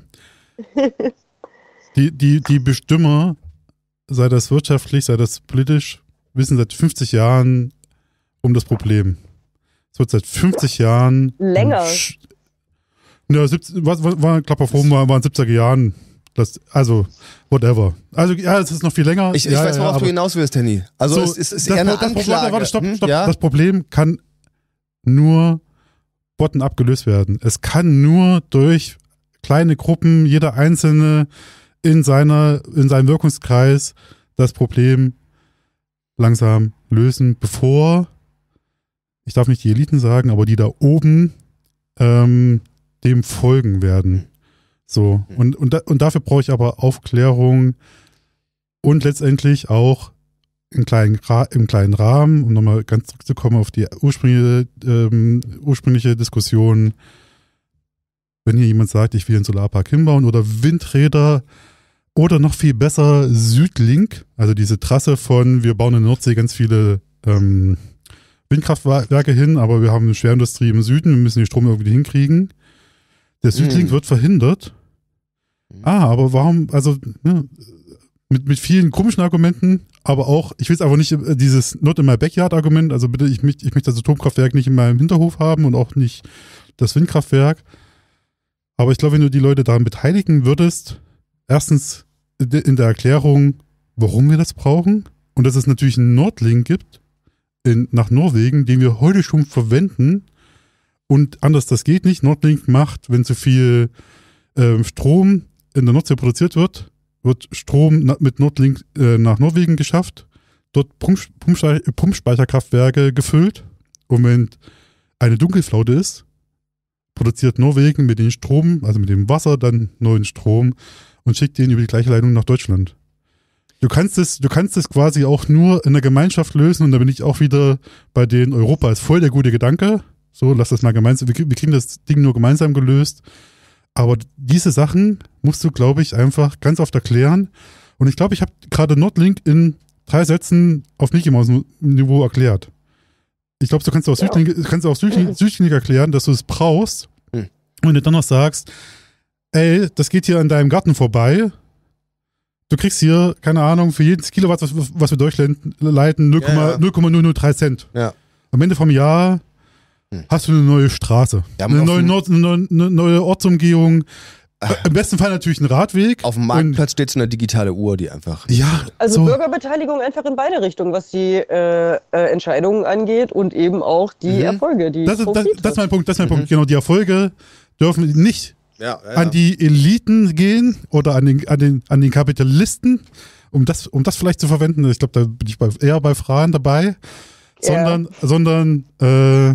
B: Die, die, die Bestimmer, sei das wirtschaftlich, sei das politisch, wissen seit fünfzig Jahren um das Problem. Es wird seit fünfzig Jahren.
C: Länger.
B: Sch- Ja, siebzig, was, was, war, Klapp auf Rom war, waren siebziger Jahren. Das, also, whatever. Also, ja, es ist noch viel länger.
A: Ich, ich
B: ja,
A: weiß,
B: ja,
A: worauf
B: aber-
A: du hinaus willst, Henny. Also
B: So,
A: es, es ist
B: das,
A: eher eine
B: das Problem,
A: Anklage.
B: warte, stopp,
A: hm?
B: stopp.
A: Ja?
B: Das Problem kann nur bottom-up gelöst werden. Es kann nur durch kleine Gruppen, jeder Einzelne in seiner, in seinem Wirkungskreis das Problem langsam lösen, bevor, ich darf nicht die Eliten sagen, aber die da oben ähm, dem folgen werden. So, und, und, da, und dafür brauche ich aber Aufklärung und letztendlich auch im kleinen, Ra- im kleinen Rahmen, um nochmal ganz zurückzukommen auf die ursprüngliche, ähm, ursprüngliche Diskussion, wenn hier jemand sagt, ich will einen Solarpark hinbauen oder Windräder oder noch viel besser Südlink, also diese Trasse von, wir bauen in der Nordsee ganz viele ähm, Windkraftwerke hin, aber wir haben eine Schwerindustrie im Süden, wir müssen den Strom irgendwie hinkriegen. Der Südlink
A: Mhm.
B: wird verhindert. Ah, aber warum, also ne, mit, mit vielen komischen Argumenten, aber auch, ich will es aber nicht äh, dieses Not in my backyard Argument, also bitte, ich, möcht- ich möchte das Atomkraftwerk nicht in meinem Hinterhof haben und auch nicht das Windkraftwerk. Aber ich glaube, wenn du die Leute daran beteiligen würdest, erstens in der- in der Erklärung, warum wir das brauchen und dass es natürlich einen Nordlink gibt in, nach Norwegen, den wir heute schon verwenden und anders das geht nicht. Nordlink macht, wenn zu viel ähm, Strom in der Nordsee produziert wird, wird Strom na, mit Nordlink äh, nach Norwegen geschafft, dort Pump, Pumpspei- Pumpspeicherkraftwerke gefüllt und wenn eine Dunkelflaute ist, produziert Norwegen mit dem Strom, also mit dem Wasser, dann neuen Strom und schickt den über die gleiche Leitung nach Deutschland. Du kannst es, du kannst es quasi auch nur in der Gemeinschaft lösen und da bin ich auch wieder bei denen, Europa ist voll der gute Gedanke. So, lass das mal gemeinsam, wir, krieg- wir kriegen das Ding nur gemeinsam gelöst. Aber diese Sachen musst du, glaube ich, einfach ganz oft erklären. Und ich glaube, ich habe gerade Nordlink in drei Sätzen auf Mickey Mouse Niveau erklärt. Ich glaube, du kannst auch
C: Ja.
B: Südlink, kannst auch Südlink, Südlink erklären, dass du es brauchst.
A: Hm.
B: Und du dann noch sagst, ey, das geht hier an deinem Garten vorbei. du kriegst hier, keine Ahnung, für jedes Kilowatt, was, was wir durchleiten, null Komma null null drei Cent.
A: Ja.
B: Am Ende vom Jahr hm. hast du eine neue Straße,
A: Ja,
B: eine, neue Nord, eine, neue, eine neue Ortsumgehung. Im besten Fall natürlich ein Radweg.
A: Auf dem Marktplatz steht so eine digitale Uhr, die einfach...
B: Ja,
C: Also
B: so.
C: Bürgerbeteiligung einfach in beide Richtungen, was die äh, äh, Entscheidungen angeht und eben auch die
A: Mhm.
C: Erfolge, die
B: Das ist, das,
C: Profit
B: das ist mein Punkt, das ist mein
A: Mhm.
B: Punkt. Genau, die Erfolge dürfen nicht
A: Ja, ja,
B: an die Eliten gehen oder an den, an den, an den Kapitalisten, um das, um das vielleicht zu verwenden. Ich glaube, da bin ich bei, eher bei Fragen dabei, sondern,
C: Ja.
B: sondern äh,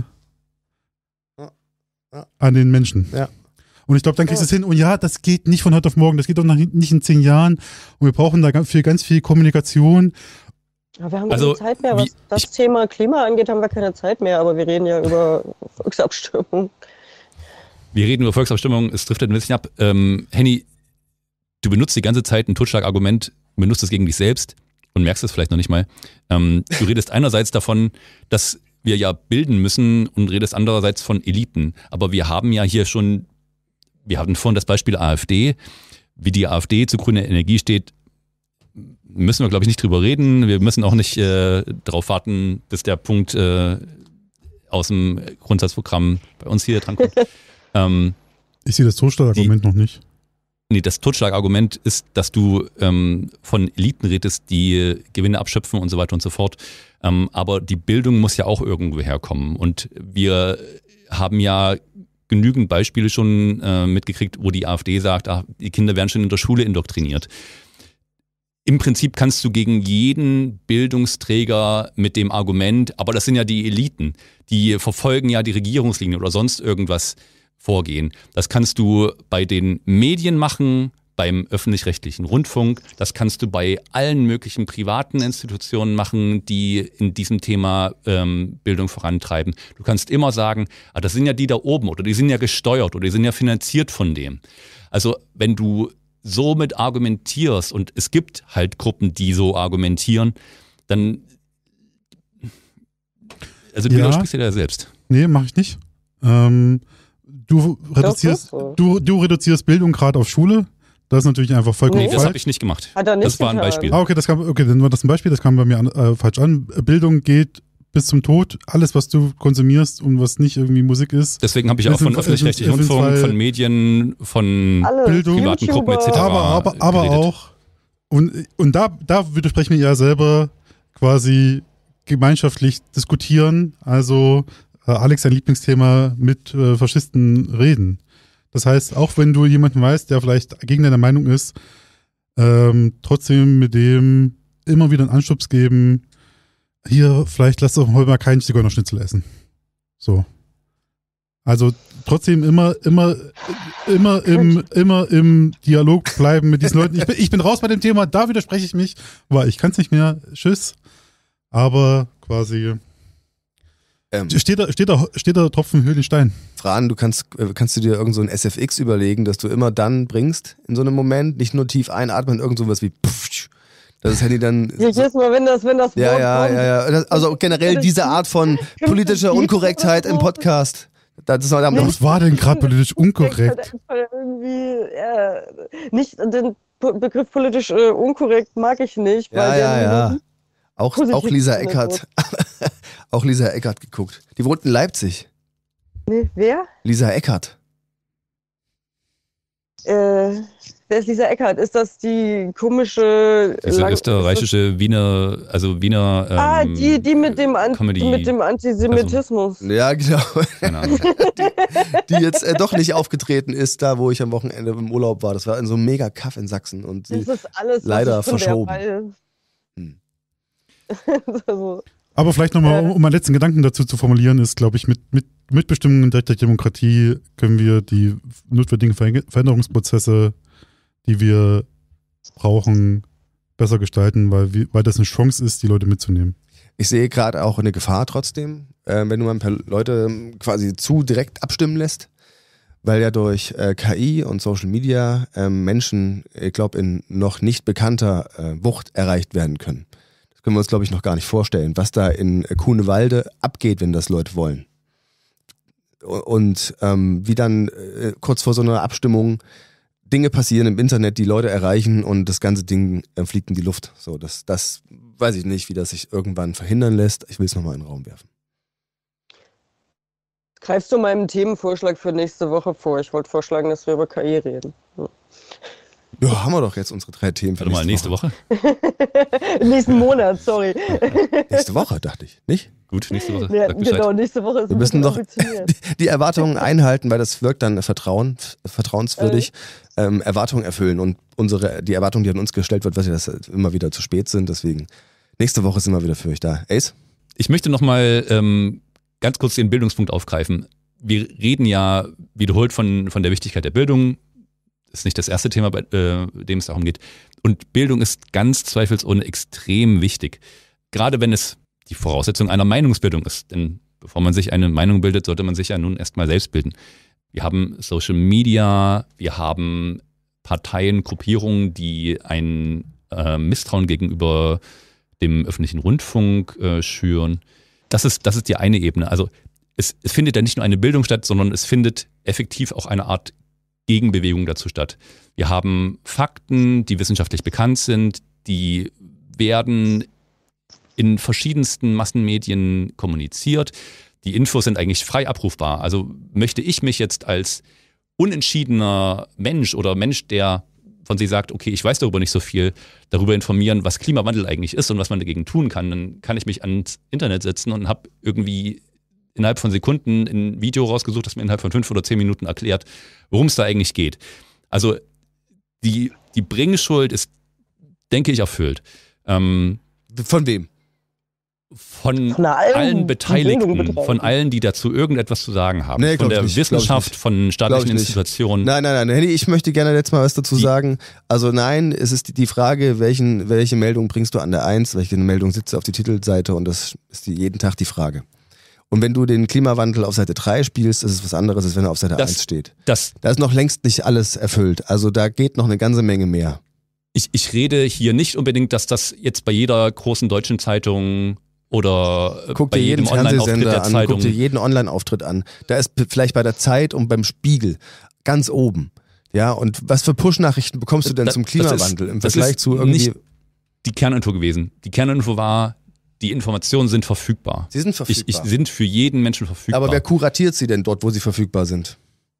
A: Ja.
B: an den Menschen.
A: Ja.
B: Und ich glaube, dann kriegst du es hin. Und ja, das geht nicht von heute auf morgen. Das geht doch noch nicht in zehn Jahren. Und wir brauchen dafür ganz viel Kommunikation.
C: Ja, wir haben
D: Also,
C: keine Zeit mehr. Was
D: wie-
C: das
D: ich-
C: Thema Klima angeht, haben wir keine Zeit mehr. Aber wir reden ja über Volksabstimmung.
D: Wir reden über Volksabstimmung, es trifft ein bisschen ab. Ähm, Henny, du benutzt die ganze Zeit ein Totschlagargument, benutzt es gegen dich selbst und merkst es vielleicht noch nicht mal. Ähm, du redest einerseits davon, dass wir ja bilden müssen und redest andererseits von Eliten. Aber wir haben ja hier schon, wir hatten vorhin das Beispiel AfD, wie die AfD zu grüner Energie steht, müssen wir, glaube ich, nicht drüber reden. Wir müssen auch nicht äh, darauf warten, bis der Punkt äh, aus dem Grundsatzprogramm bei uns hier drankommt. ähm,
B: Ich sehe das Totschlagargument noch nicht.
D: Nee, das Totschlagargument ist, dass du ähm, von Eliten redest, die Gewinne abschöpfen und so weiter und so fort. Ähm, aber die Bildung muss ja auch irgendwo herkommen. Und wir haben ja genügend Beispiele schon äh, mitgekriegt, wo die AfD sagt, ach, die Kinder werden schon in der Schule indoktriniert. Im Prinzip kannst du gegen jeden Bildungsträger mit dem Argument, aber das sind ja die Eliten, die verfolgen ja die Regierungslinie oder sonst irgendwas vorgehen. Das kannst du bei den Medien machen, beim öffentlich-rechtlichen Rundfunk, das kannst du bei allen möglichen privaten Institutionen machen, die in diesem Thema ähm, Bildung vorantreiben. Du kannst immer sagen, ah, das sind ja die da oben oder die sind ja gesteuert oder die sind ja finanziert von dem. Also wenn du somit argumentierst und es gibt halt Gruppen, die so argumentieren, dann also du
B: Ja.
D: widersprichst dir da selbst.
B: Nee, mache ich nicht. Ähm, du, reduzierst,
C: ist so.
B: du, du reduzierst Bildung gerade auf Schule. Das ist natürlich einfach vollkommen
D: Nee, das
B: falsch.
D: habe ich nicht gemacht.
C: Hat er nicht
D: Das war ein
C: getan.
D: Beispiel.
B: Ah, okay, das kam, okay, dann war das ein Beispiel, das kam bei mir an, äh, falsch an. Bildung geht bis zum Tod. Alles, was du konsumierst und was nicht irgendwie Musik ist.
D: Deswegen habe ich
B: Das
D: auch von
B: sind-
D: öffentlich-rechtlichen
B: das sind
D: Rundfunk,
B: zwei-
D: von Medien, von
C: Alle
B: Bildung,
D: privaten Gruppen et cetera.
B: Aber, aber, aber
D: geredet.
B: auch, und, und da, da widersprechen wir ja selber quasi gemeinschaftlich diskutieren. Also äh, Alex, sein Lieblingsthema, mit äh, Faschisten reden. Das heißt, auch wenn du jemanden weißt, der vielleicht gegen deine Meinung ist, ähm, trotzdem mit dem immer wieder einen Anschubs geben, hier, vielleicht lass doch heute mal keinen Zigeunerschnitzel essen. So. Also trotzdem immer, immer, immer im, immer im Dialog bleiben mit diesen Leuten. Ich bin, ich bin raus bei dem Thema, da widerspreche ich mich, weil ich kann es nicht mehr. Tschüss. Aber quasi
A: Ähm,
B: steht da, steht da, steht da Tropfen Höhlen Stein.
A: Fran, du kannst, äh, kannst du dir irgend so ein S F X überlegen, dass du immer dann bringst, in so einem Moment, nicht nur tief einatmen, irgend sowas wie pff, das ist Handy dann...
C: Ja, jedes Mal, wenn das, wenn das
A: Ja,
C: Wort
A: ja,
C: kommt,
A: ja, ja. Das- Also generell diese Art von politischer Unkorrektheit im Podcast. Das ist, da,
B: Was war denn gerade politisch
C: Halt
B: unkorrekt?
C: einfach irgendwie, ja, nicht den Po- Begriff politisch äh, unkorrekt mag ich nicht, weil
A: ja,
C: der
A: ja, ja.
C: nur
A: Auch,
C: positiv
A: auch Lisa
C: gefunden
A: Eckert. Auch Lisa Eckert geguckt. Die wohnt in Leipzig.
C: Nee, wer?
A: Lisa Eckert.
C: Äh, wer ist Lisa Eckert? Ist das die komische
D: Diese
C: lang-
D: österreichische Wiener, also Wiener ähm,
C: Ah, die, die mit dem, An
D: Comedy-
C: mit dem Antisemitismus.
A: Ja, genau.
D: keine Ahnung.
A: Die jetzt äh, doch nicht aufgetreten ist, da wo ich am Wochenende im Urlaub war. Das war in so einem mega Kaff in Sachsen. Und sie,
C: Das ist alles, was
A: leider
C: ich von der
A: verschoben.
C: weiß.
A: Hm.
C: also,
B: Aber vielleicht nochmal,
C: Äh.
B: um meinen letzten Gedanken dazu zu formulieren, ist, glaube ich, mit, mit Mitbestimmung der Demokratie können wir die notwendigen Ver- Veränderungsprozesse, die wir brauchen, besser gestalten, weil, wir, weil das eine Chance ist, die Leute mitzunehmen.
A: ich sehe gerade auch eine Gefahr trotzdem, äh, wenn du mal ein paar Leute ähm, quasi zu direkt abstimmen lässt, weil ja durch äh, K I und Social Media ähm, Menschen, ich glaube, in noch nicht bekannter äh, Wucht erreicht werden können. Das können wir uns, glaube ich, noch gar nicht vorstellen, was da in äh, Kuhnewalde abgeht, wenn das Leute wollen. Und ähm, wie dann äh, kurz vor so einer Abstimmung Dinge passieren im Internet, die Leute erreichen und das ganze Ding äh, fliegt in die Luft. So, das, das weiß ich nicht, wie das sich irgendwann verhindern lässt. Ich will es nochmal in den Raum werfen.
C: Greifst du meinem Themenvorschlag für nächste Woche vor? Ich wollte vorschlagen, dass wir über K I reden. Ja.
A: Ja, haben wir doch jetzt unsere drei Themen für
D: Warte mal, nächste Woche?
C: Woche? Nächsten Monat, sorry.
A: Nächste Woche, dachte ich, nicht?
D: Gut, nächste Woche.
C: Ja,
D: Sag Bescheid.
C: genau, nächste Woche ist
A: Wir
C: ein
A: müssen
C: bisschen
A: doch
C: ambitioniert.
A: die, die Erwartungen einhalten, weil das wirkt dann vertrauen, vertrauenswürdig, ähm, Erwartungen erfüllen und unsere, die Erwartungen, die an uns gestellt wird, was ja das immer wieder zu spät sind, deswegen nächste Woche sind wir wieder für euch da. Ace?
D: Ich möchte nochmal ähm, ganz kurz den Bildungspunkt aufgreifen. Wir reden ja wiederholt von, von der Wichtigkeit der Bildung. Das ist nicht das erste Thema, bei äh, dem es darum geht. Und Bildung ist ganz zweifelsohne extrem wichtig. Gerade wenn es die Voraussetzung einer Meinungsbildung ist. Denn bevor man sich eine Meinung bildet, sollte man sich ja nun erstmal selbst bilden. Wir haben Social Media, wir haben Parteien, Gruppierungen, die ein äh, Misstrauen gegenüber dem öffentlichen Rundfunk äh, schüren. Das ist, das ist die eine Ebene. Also es, es findet ja nicht nur eine Bildung statt, sondern es findet effektiv auch eine Art Gegenbewegung dazu statt. Wir haben Fakten, die wissenschaftlich bekannt sind, die werden in verschiedensten Massenmedien kommuniziert. Die Infos sind eigentlich frei abrufbar. Also möchte ich mich jetzt als unentschiedener Mensch oder Mensch, der von sich sagt, okay, ich weiß darüber nicht so viel, darüber informieren, was Klimawandel eigentlich ist und was man dagegen tun kann, dann kann ich mich ans Internet setzen und habe irgendwie innerhalb von Sekunden ein Video rausgesucht, das mir innerhalb von fünf oder zehn Minuten erklärt, worum es da eigentlich geht. Also die, die Bringschuld ist, denke ich, erfüllt. Ähm,
A: Von wem?
D: Von,
C: Von allen,
D: allen
C: die
D: Beteiligten,
C: Bildung betreiben.
D: von allen, die dazu irgendetwas zu sagen haben.
A: Nee,
D: von
A: glaub ich
D: der
A: nicht, glaub ich
D: Wissenschaft,
A: nicht.
D: von
A: Glaub
D: staatlichen
A: ich nicht.
D: Institutionen.
A: Nein, nein, nein, Henny, ich möchte gerne jetzt mal was dazu
D: Die-
A: sagen. Also nein, es ist die Frage, welchen, welche Meldung bringst du an der eins, welche Meldung sitzt auf die Titelseite und das ist die, jeden Tag die Frage. Und wenn du den Klimawandel auf Seite drei spielst, ist es was anderes, als wenn er auf Seite
D: Das-
A: eins steht.
D: Das,
A: Da ist noch längst nicht alles erfüllt. Also da geht noch eine ganze Menge mehr.
D: ich, ich rede hier nicht unbedingt, dass das jetzt bei jeder großen deutschen Zeitung oder äh,
A: Guck
D: bei
A: dir jeden
D: jedem Online-Auftritt
A: Fernsehsender
D: der
A: an,
D: Zeitung.
A: guck dir jeden Online-Auftritt an. Da ist p- vielleicht bei der Zeit und beim Spiegel ganz oben. Ja, und was für Push-Nachrichten bekommst du denn
D: Da-
A: zum
D: das ist-
A: Klimawandel im
D: das
A: Vergleich
D: ist
A: zu irgendwie...
D: nicht die Kerninfo gewesen. Die Kerninfo war, die Informationen sind verfügbar.
A: Sie sind
D: Ich,
A: verfügbar.
D: ich sind für jeden Menschen verfügbar.
A: Aber wer kuratiert sie denn dort, wo sie verfügbar sind?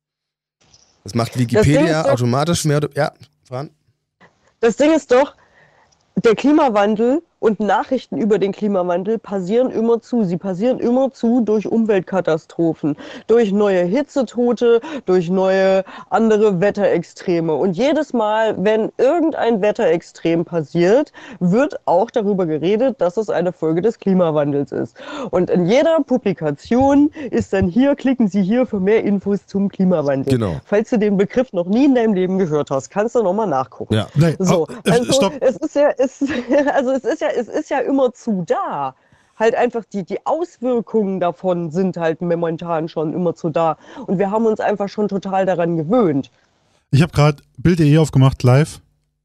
A: Das macht
C: Ding
A: Wikipedia
C: ist doch-
A: automatisch mehr... Ja, Fran?
C: Das Ding ist doch, der Klimawandel und Nachrichten über den Klimawandel passieren immer zu. Sie passieren immer zu durch Umweltkatastrophen, durch neue Hitzetote, durch neue andere Wetterextreme. Und jedes Mal, wenn irgendein Wetterextrem passiert, wird auch darüber geredet, dass es eine Folge des Klimawandels ist. Und in jeder Publikation ist dann hier, klicken Sie hier für mehr Infos zum Klimawandel.
A: Genau.
C: Falls du den Begriff noch nie in deinem Leben gehört hast, kannst du nochmal nachgucken.
A: Ja.
B: Nein,
C: So,
B: oh, äh,
C: also
B: stopp.
C: es ist ja, es, also es ist ja, es ist ja immer zu da. Halt einfach die, die Auswirkungen davon sind halt momentan schon immer zu da. Und wir haben uns einfach schon total daran gewöhnt.
B: Ich habe gerade Bild punkt de aufgemacht, live.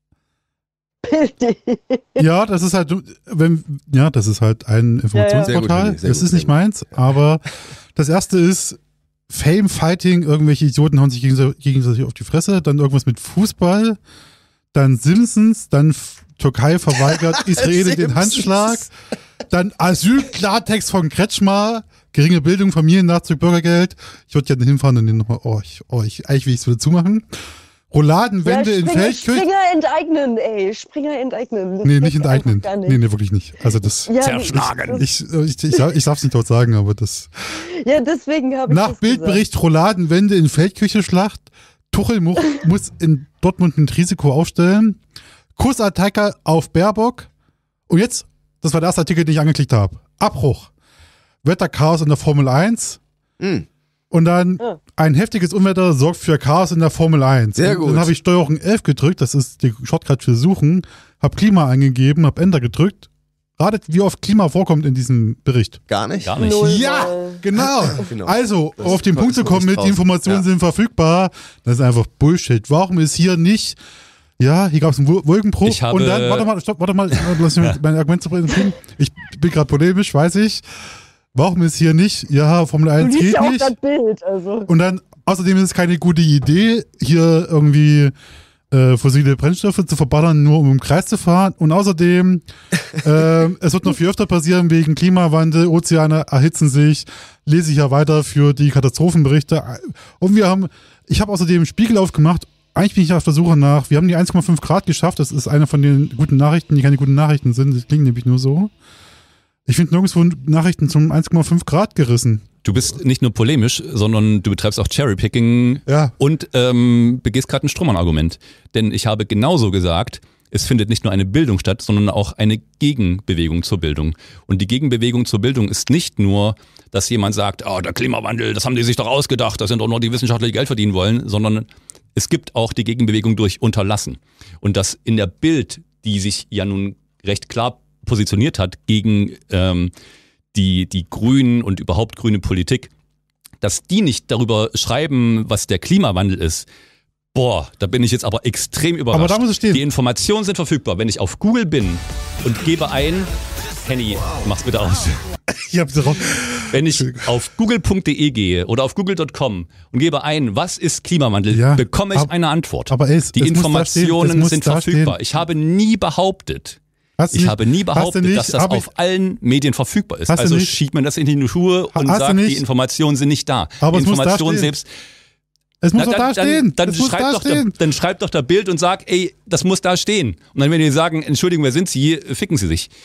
B: Ja, das ist halt, wenn, ja, das ist halt ein Informationsportal.
A: Sehr gut, sehr
B: das
A: gut,
B: ist
A: sehr
B: nicht
A: gut.
B: meins, aber das erste ist Fame Fighting, irgendwelche Idioten hauen sich gegenseitig gegenseitig auf die Fresse, dann irgendwas mit Fußball, dann Simpsons, dann F- Türkei verweigert Israel den Handschlag, dann Asyl-Klartext von Kretschmar, geringe Bildung, Familiennachzug, Bürgergeld. Ich würde gerne hinfahren und den nochmal, oh, ich, oh, ich, eigentlich will ich es wieder zumachen. Rouladenwände
C: ja,
B: in
C: Springer,
B: Feldkirchen.
C: Springer enteignen, ey. Springer enteignen. Das
B: Nee,
C: geht
B: nicht enteignen.
C: einfach gar nicht.
B: Nee, nee, wirklich nicht. Also das,
C: Ja,
D: Zerschlagen.
B: ich, ich, ich, ich darf es nicht dort sagen, aber das.
C: Ja, deswegen habe ich
B: Nach
C: das
B: Bildbericht Rouladenwände in Feldkirche-Schlacht. Tuchel mu- muss in Dortmund ein Risiko aufstellen. Kussattacke auf Baerbock. Und jetzt, das war der erste Artikel, den ich angeklickt habe. Abbruch. Wetterchaos in der Formel eins.
A: Hm.
B: Und dann
C: Ah.
B: ein heftiges Unwetter sorgt für Chaos in der Formel eins.
A: Sehr
B: Und
A: gut.
B: Dann habe ich Steuerung elf gedrückt, das ist die Shortcut für Suchen, habe Klima eingegeben, habe Enter gedrückt. Ratet, wie oft Klima vorkommt in diesem Bericht.
A: Gar nicht?
D: Gar nicht.
C: Null
B: Ja,
C: Mal.
B: genau.
A: Genau.
B: Also,
A: Das
B: auf den
A: ist
B: Punkt zu
A: noch
B: kommen
A: nicht
B: mit, die
A: draußen.
B: Informationen
A: Ja.
B: sind verfügbar, das ist einfach Bullshit. Warum ist hier nicht, ja, hier gab es einen Wol- Wolkenbruch
D: Ich habe-
B: und dann, warte mal, stopp, warte mal, lass mich mein Argument zu bringen. Ich bin gerade polemisch, weiß ich. Warum ist hier nicht, ja, Formel
C: Du
B: eins
C: liest
B: geht
C: ja auch
B: nicht.
C: das Bild, also.
B: Und dann Außerdem ist es keine gute Idee, hier irgendwie äh, fossile Brennstoffe zu verballern, nur um im Kreis zu fahren. Und außerdem, äh, es wird noch viel öfter passieren wegen Klimawandel, Ozeane erhitzen sich, lese ich ja weiter für die Katastrophenberichte. Und wir haben, ich habe außerdem einen Spiegel aufgemacht. Eigentlich bin ich auf der Suche nach, wir haben die eins Komma fünf Grad geschafft. Das ist eine von den guten Nachrichten, die keine guten Nachrichten sind. Das klingt nämlich nur so. Ich finde nirgendwo Nachrichten zum eins Komma fünf Grad gerissen.
D: Du bist nicht nur polemisch, sondern du betreibst auch Cherrypicking
B: Ja.
D: und ähm, begehst gerade ein Strohmann-Argument. Denn ich habe genauso gesagt, es findet nicht nur eine Bildung statt, sondern auch eine Gegenbewegung zur Bildung. Und die Gegenbewegung zur Bildung ist nicht nur, dass jemand sagt, oh, der Klimawandel, das haben die sich doch ausgedacht, das sind doch nur die Wissenschaftler, die Geld verdienen wollen, sondern es gibt auch die Gegenbewegung durch Unterlassen. Und dass in der Bild, die sich ja nun recht klar positioniert hat gegen ähm, die, die Grünen und überhaupt grüne Politik, dass die nicht darüber schreiben, was der Klimawandel ist. Boah, da bin ich jetzt aber extrem überrascht.
B: Aber da muss es stehen.
D: Die Informationen sind verfügbar. Wenn ich auf Google bin und gebe ein, Henny, mach's bitte aus.
B: Ich hab's drauf.
D: Wenn ich auf google punkt de gehe oder auf google punkt com und gebe ein, was ist Klimawandel,
B: Ja,
D: bekomme ich
B: ab-
D: eine Antwort.
B: aber es-
D: die
B: es muss da
D: Informationen
B: stehen, es muss
D: sind
B: da
D: verfügbar.
B: stehen.
D: Ich habe nie behauptet,
B: Hast du
D: ich
B: nicht-
D: habe nie
B: hast du
D: behauptet,
B: nicht,
D: dass das
B: hab ich-
D: auf allen Medien verfügbar ist.
B: Hast du
D: Also
B: nicht-
D: schiebt man das in die Schuhe und
B: Hast du
D: sagt,
B: nicht-
D: die Informationen sind nicht da.
B: Aber
D: die
B: es muss da
D: Informationen
B: stehen.
D: selbst.
B: Es muss
D: Na,
B: doch da
D: dann,
B: stehen.
D: Dann, dann,
B: es muss
D: schreibt
B: da
D: doch der,
B: stehen.
D: dann schreibt doch der Bild und sagt, ey, das muss da stehen. Und dann, wenn die sagen, Entschuldigung, wer sind Sie, ficken Sie sich.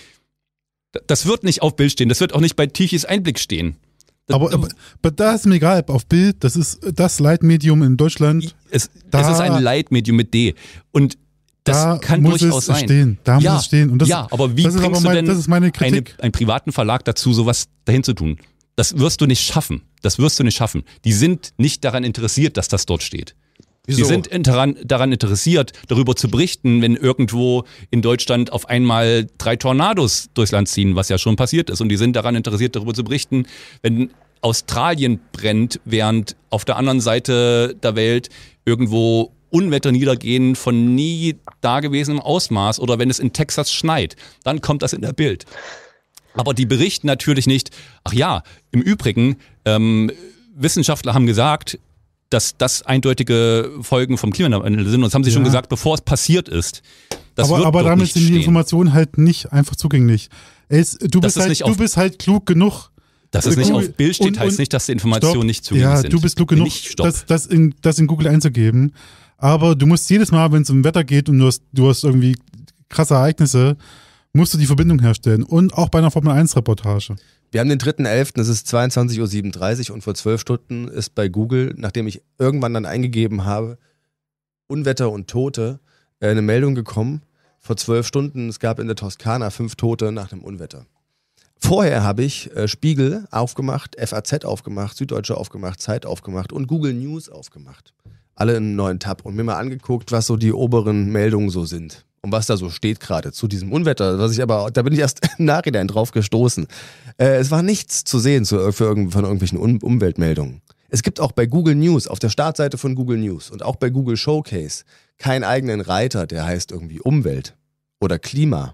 D: Das wird nicht auf Bild stehen, das wird auch nicht bei Tichys Einblick stehen. Das,
B: Aber, aber, aber da ist mir egal, ob auf Bild, das ist das Leitmedium in Deutschland.
D: es,
B: da-
D: es ist ein Leitmedium mit D. Und das
B: Da
D: kann
B: muss
D: durchaus
B: es
D: sein.
B: stehen. Da
D: ja,
B: muss es stehen. Und das,
D: ja, aber wie
B: das ist
D: bringst
B: aber mein,
D: du denn
B: das ist meine
D: eine,
B: Kritik.
D: einen privaten Verlag dazu, sowas dahin zu tun? Das wirst du nicht schaffen. Das wirst du nicht schaffen. Die sind nicht daran interessiert, dass das dort steht.
A: Wieso?
D: Die sind in- daran, daran interessiert, darüber zu berichten, wenn irgendwo in Deutschland auf einmal drei Tornados durchs Land ziehen, was ja schon passiert ist. Und die sind daran interessiert, darüber zu berichten, wenn Australien brennt, während auf der anderen Seite der Welt irgendwo Unwetter niedergehen von nie dagewesenem Ausmaß oder wenn es in Texas schneit, dann kommt das in der Bild. Aber die berichten natürlich nicht, ach ja, im Übrigen, ähm, Wissenschaftler haben gesagt, dass das eindeutige Folgen vom Klimawandel sind. Und das haben sie
B: Ja.
D: schon gesagt, bevor es passiert ist. Das
B: aber
D: wird
B: aber
D: dort
B: damit
D: nicht
B: sind die
D: stehen.
B: Informationen halt nicht einfach zugänglich. Es, du,
D: Das
B: bist
D: ist
B: halt,
D: nicht
B: du
D: auf-
B: bist halt klug genug.
D: Dass es
B: Äh,
D: nicht
B: Google-
D: auf Bild steht,
B: und-
D: heißt
B: und-
D: nicht, dass die Informationen
B: Stopp.
D: nicht zugänglich
B: ja,
D: sind.
B: du bist klug genug,
D: Nicht, stopp.
B: das, das, in, das in Google einzugeben. Aber du musst jedes Mal, wenn es um Wetter geht und du hast, du hast irgendwie krasse Ereignisse, musst du die Verbindung herstellen. Und auch bei einer Formel eins Reportage.
A: Wir haben den dritten elften, es ist zweiundzwanzig Uhr siebenunddreißig und vor zwölf Stunden ist bei Google, nachdem ich irgendwann dann eingegeben habe, Unwetter und Tote, äh, eine Meldung gekommen. Vor zwölf Stunden, es gab in der Toskana fünf Tote nach dem Unwetter. Vorher habe ich äh, Spiegel aufgemacht, F A Z aufgemacht, Süddeutsche aufgemacht, Zeit aufgemacht und Google News aufgemacht. Alle in einem neuen Tab und mir mal angeguckt, was so die oberen Meldungen so sind. Und was da so steht gerade zu diesem Unwetter, was ich aber, da bin ich erst im Nachhinein drauf gestoßen. Äh, es war nichts zu sehen zu, für irgend, von irgendwelchen um Umweltmeldungen. Es gibt auch bei Google News, auf der Startseite von Google News und auch bei Google Showcase keinen eigenen Reiter, der heißt irgendwie Umwelt oder Klima.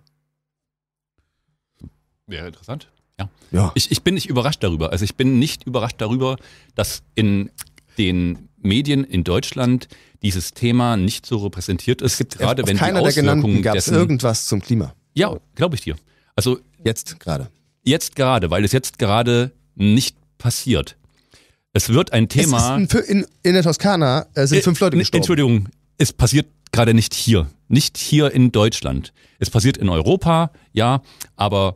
D: Wäre interessant. Ja.
A: Ja.
D: Ich, ich bin nicht überrascht darüber. Also ich bin nicht überrascht darüber, dass in den Medien in Deutschland dieses Thema nicht so repräsentiert ist, gerade
A: auf
D: wenn
A: keiner
D: die
A: der genannten
D: Auswirkungen
A: gab es
D: dessen...
A: irgendwas zum Klima.
D: Ja, glaube ich dir. Also
A: Jetzt gerade.
D: jetzt gerade, weil es jetzt gerade nicht passiert. Es wird ein Thema...
A: Es ist ein, in, in der Toskana äh, sind
D: Äh,
A: fünf Leute
D: n-
A: gestorben.
D: Entschuldigung, es passiert gerade nicht hier. Nicht hier in Deutschland. Es passiert in Europa, ja, aber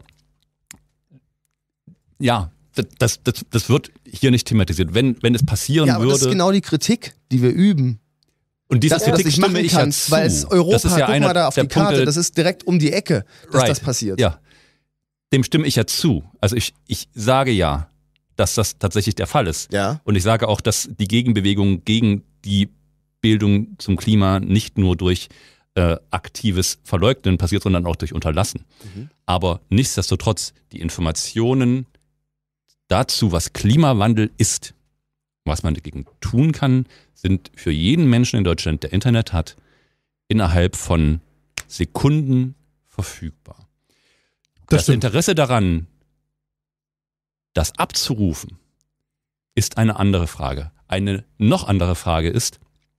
D: ja, das, das, das wird hier nicht thematisiert. Wenn, wenn es passieren
A: Ja, aber
D: würde...
A: das ist genau die Kritik, die wir üben.
D: und diese
A: Dass du das
D: Kritik
A: nicht
D: stimme
A: machen
D: ich ja
A: kannst,
D: zu.
A: weil es Europa,
D: das ist ja
A: guck
D: einer
A: mal da auf
D: der
A: die Karte,
D: Punkte,
A: das ist direkt um die Ecke, dass
D: right,
A: das passiert.
D: Ja, dem stimme ich ja zu. Also ich, ich sage ja, dass das tatsächlich der Fall ist.
A: Ja.
D: Und ich sage auch, dass die Gegenbewegung gegen die Bildung zum Klima nicht nur durch äh, aktives Verleugnen passiert, sondern auch durch Unterlassen.
A: Mhm.
D: Aber nichtsdestotrotz, die Informationen dazu, was Klimawandel ist, was man dagegen tun kann, sind für jeden Menschen in Deutschland, der Internet hat, innerhalb von Sekunden verfügbar.
B: Das
D: Das
B: stimmt.
D: Interesse daran, das abzurufen, ist eine andere Frage. Eine noch andere Frage ist,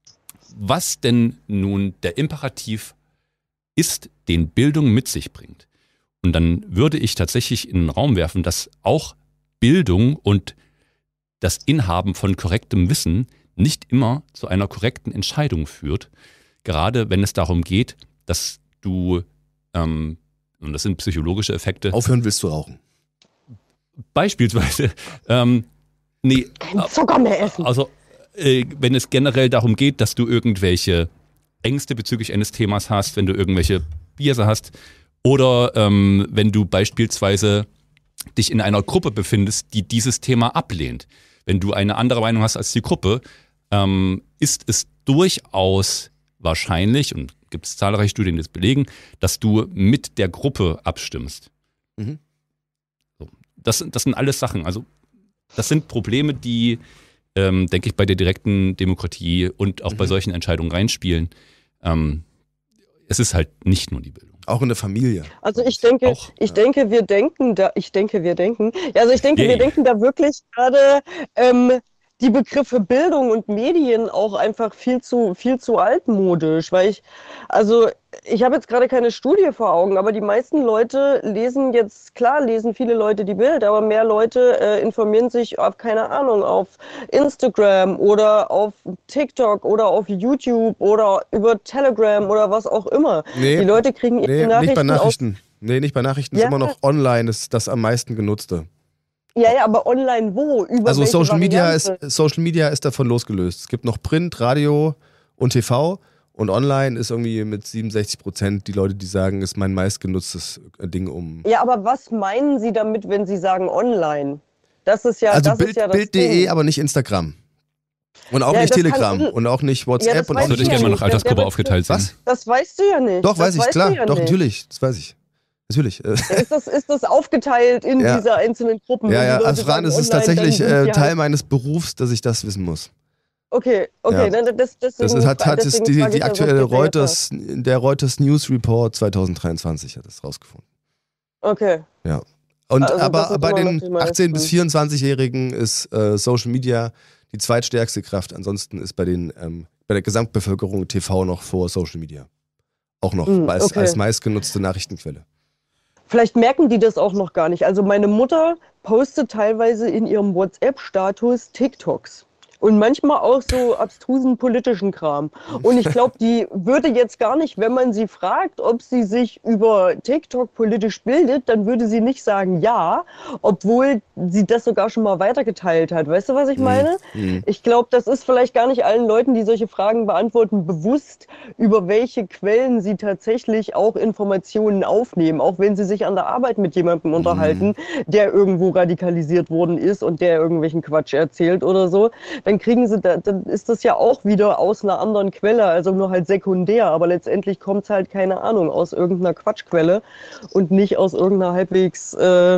D: was denn nun der Imperativ ist, den Bildung mit sich bringt. Und dann würde ich tatsächlich in den Raum werfen, dass auch Bildung und das Inhaben von korrektem Wissen nicht immer zu einer korrekten Entscheidung führt. Gerade wenn es darum geht, dass du, ähm, und das sind psychologische Effekte.
A: Aufhören willst du rauchen.
D: Beispielsweise. Ähm, nee,
C: Kein Zucker mehr essen.
D: Also, äh, wenn es generell darum geht, dass du irgendwelche Ängste bezüglich eines Themas hast, wenn du irgendwelche Biase hast oder ähm, wenn du beispielsweise dich in einer Gruppe befindest, die dieses Thema ablehnt. Wenn du eine andere Meinung hast als die Gruppe, ähm, ist es durchaus wahrscheinlich, und gibt es zahlreiche Studien, die das belegen, dass du mit der Gruppe abstimmst.
A: Mhm.
D: So. Das, das sind alles Sachen. Also das sind Probleme, die, ähm, denke ich, bei der direkten Demokratie und auch mhm. bei solchen Entscheidungen reinspielen. Ähm, es ist halt nicht nur die Bildung.
A: Auch in der Familie.
C: Also ich denke,
D: Auch,
C: ich
D: ja.
C: denke, wir denken da, ich denke, wir denken, ja, also ich denke,
D: Yay.
C: wir denken da wirklich gerade ähm, die Begriffe Bildung und Medien auch einfach viel zu, viel zu altmodisch, weil ich, also ich habe jetzt gerade keine Studie vor Augen, aber die meisten Leute lesen jetzt, klar lesen viele Leute die Bild, aber mehr Leute äh, informieren sich auf, keine Ahnung, auf Instagram oder auf TikTok oder auf YouTube oder über Telegram oder was auch immer.
A: Nee,
C: die Leute kriegen ihre
A: nee,
C: Nachrichten
A: nicht bei
C: auf
A: Nachrichten. Nee, nicht bei Nachrichten,
C: Ja.
A: ist immer noch online, das ist das am meisten genutzte.
C: Ja, ja, aber online wo? Über
A: Also
C: welche
A: Social Media, ist,
C: Variante?
A: Social Media ist davon losgelöst. Es gibt noch Print, Radio und T V und online ist irgendwie mit siebenundsechzig Prozent die Leute, die sagen, ist mein meistgenutztes Ding um.
C: Ja, aber was meinen Sie damit, wenn Sie sagen online? Das ist ja,
A: Also
C: das
A: Bild,
C: ist ja das
A: Bild.de,
C: Ding.
A: aber nicht Instagram. Und auch
C: Ja,
A: nicht
C: das kann
A: Telegram
C: un-
A: und auch nicht
C: Ja,
A: WhatsApp
C: das
A: und
C: weiß
A: auch
D: Das würde
C: ich
D: ich
A: nicht.
D: gerne mal
C: nicht.
D: nach Altersgruppe
C: Der- der-
D: aufgeteilt sehen.
A: Was?
C: Das weißt du ja nicht.
A: Doch,
C: das
A: weiß ich,
C: weißt
A: klar.
C: Du ja
A: Doch,
C: nicht.
A: natürlich. Das weiß ich. Natürlich. äh,
C: Ist das, ist das aufgeteilt in
A: Ja.
C: diese einzelnen Gruppen?
A: Ja,
C: Wenn die
A: ja,
C: Leute
A: also Fran,
C: sagen
A: es ist
C: online,
A: tatsächlich
C: dann sind
A: äh,
C: die
A: Teil
C: halt,
A: meines Berufs, dass ich das wissen muss.
C: Okay, okay,
A: Ja.
C: dann das, deswegen,
A: Das ist, hat, hat
C: deswegen
A: es die,
C: frage
A: die
C: ich ja so
A: aktuelle
C: detaillierter.
A: Reuters, der Reuters News Report zwanzig dreiundzwanzig hat es rausgefunden.
C: Okay.
A: Und
C: Also das
A: aber
C: ist
A: bei
C: immer noch
A: den
C: die meisten.
A: achtzehn- bis vierundzwanzigjährigen ist äh, Social Media die zweitstärkste Kraft. Ansonsten ist bei den ähm, bei der Gesamtbevölkerung T V noch vor Social Media. Auch noch
C: Mm,
A: als,
C: okay.
A: als meistgenutzte Nachrichtenquelle.
C: Vielleicht merken die das auch noch gar nicht. Also meine Mutter postet teilweise in ihrem WhatsApp-Status TikToks. Und manchmal auch so abstrusen politischen Kram. Und ich glaube, die würde jetzt gar nicht, wenn man sie fragt, ob sie sich über TikTok politisch bildet, dann würde sie nicht sagen ja, obwohl sie das sogar schon mal weitergeteilt hat. Weißt du, was ich meine?
A: Mhm.
C: Ich glaube, das ist vielleicht gar nicht allen Leuten, die solche Fragen beantworten, bewusst, über welche Quellen sie tatsächlich auch Informationen aufnehmen. Auch wenn sie sich an der Arbeit mit jemandem unterhalten, der irgendwo radikalisiert worden ist und der irgendwelchen Quatsch erzählt oder so. Dann kriegen sie, da, dann ist das ja auch wieder aus einer anderen Quelle, also nur halt sekundär, aber letztendlich kommt es halt, keine Ahnung, aus irgendeiner Quatschquelle und nicht aus irgendeiner halbwegs äh,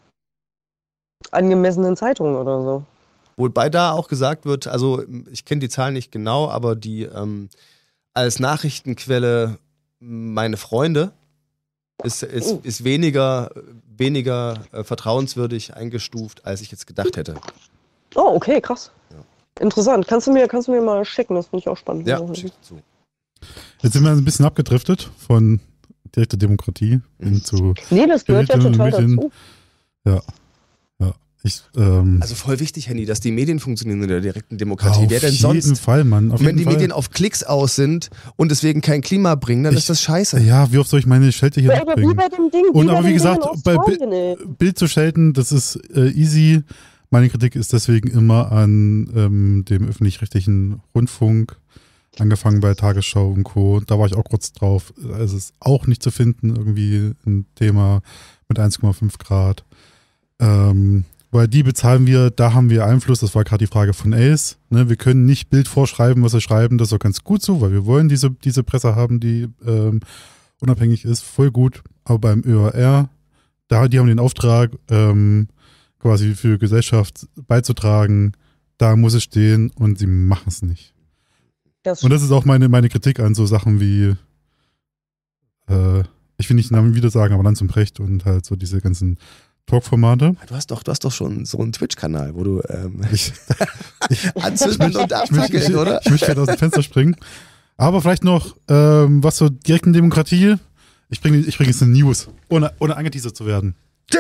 C: angemessenen Zeitung oder so.
A: Wobei da auch gesagt wird, also ich kenne die Zahlen nicht genau, aber die ähm, als Nachrichtenquelle meine Freunde ist, ist,
C: Oh.
A: ist weniger, weniger äh, vertrauenswürdig eingestuft, als ich jetzt gedacht hätte.
C: Oh, okay, krass.
A: Ja.
C: Interessant. Kannst du mir, kannst du mir mal schicken? Das finde ich auch spannend.
A: Ja, schick zu.
B: Jetzt sind wir ein bisschen abgedriftet von direkter Demokratie hin zu.
C: Nee, das gehört ja
B: Medien-
C: total
B: Medien-
C: dazu.
B: Ja. Ja. Ich, ähm,
A: Also voll wichtig, Henny, dass die Medien funktionieren in der direkten Demokratie.
B: auf
A: Wer denn
B: jeden
A: sonst?
B: Fall, Mann. Auf
A: Und wenn
B: jeden
A: die
B: Fall.
A: Medien auf Klicks aus sind und deswegen kein Klima bringen, dann
B: Ich-
A: ist das scheiße.
B: Ja, wie oft soll ich meine Schelte hier
C: Ja, aber wie
B: mitbringen?
C: bei dem Ding.
B: Und
C: wie
B: aber
C: bei
B: wie
C: dem
B: gesagt,
C: Ding in
B: bei Bi-
C: Australien, ey.
B: Bild zu schalten, das ist äh, easy. Meine Kritik ist deswegen immer an ähm, dem öffentlich-rechtlichen Rundfunk, angefangen bei Tagesschau und Co. Da war ich auch kurz drauf. Es ist auch nicht zu finden, irgendwie ein Thema mit eins Komma fünf Grad. Ähm, weil die bezahlen wir, da haben wir Einfluss. Das war gerade die Frage von Ace. Ne, wir können nicht Bild vorschreiben, was sie schreiben. Das ist auch ganz gut so, weil wir wollen diese, diese Presse haben, die ähm, unabhängig ist. Voll gut. Aber beim Ö R R, da, die haben den Auftrag, ähm, quasi für Gesellschaft beizutragen. Da muss es stehen und sie machen es nicht.
C: Das
B: Und das ist auch meine, meine Kritik an so Sachen wie, äh, ich will nicht den Namen wieder sagen, aber Lanz und Precht und halt so diese ganzen Talkformate.
A: Du hast doch, du hast doch schon so einen Twitch-Kanal, wo du ähm,
B: Ich, ich,
A: anzünden und
B: ich, möchte,
A: abfackeln,
B: ich,
A: oder?
B: ich möchte gerade aus dem Fenster springen. Aber vielleicht noch ähm, was zur direkten Demokratie. Ich bringe ich bring jetzt eine News, ohne, ohne angeteasert zu werden.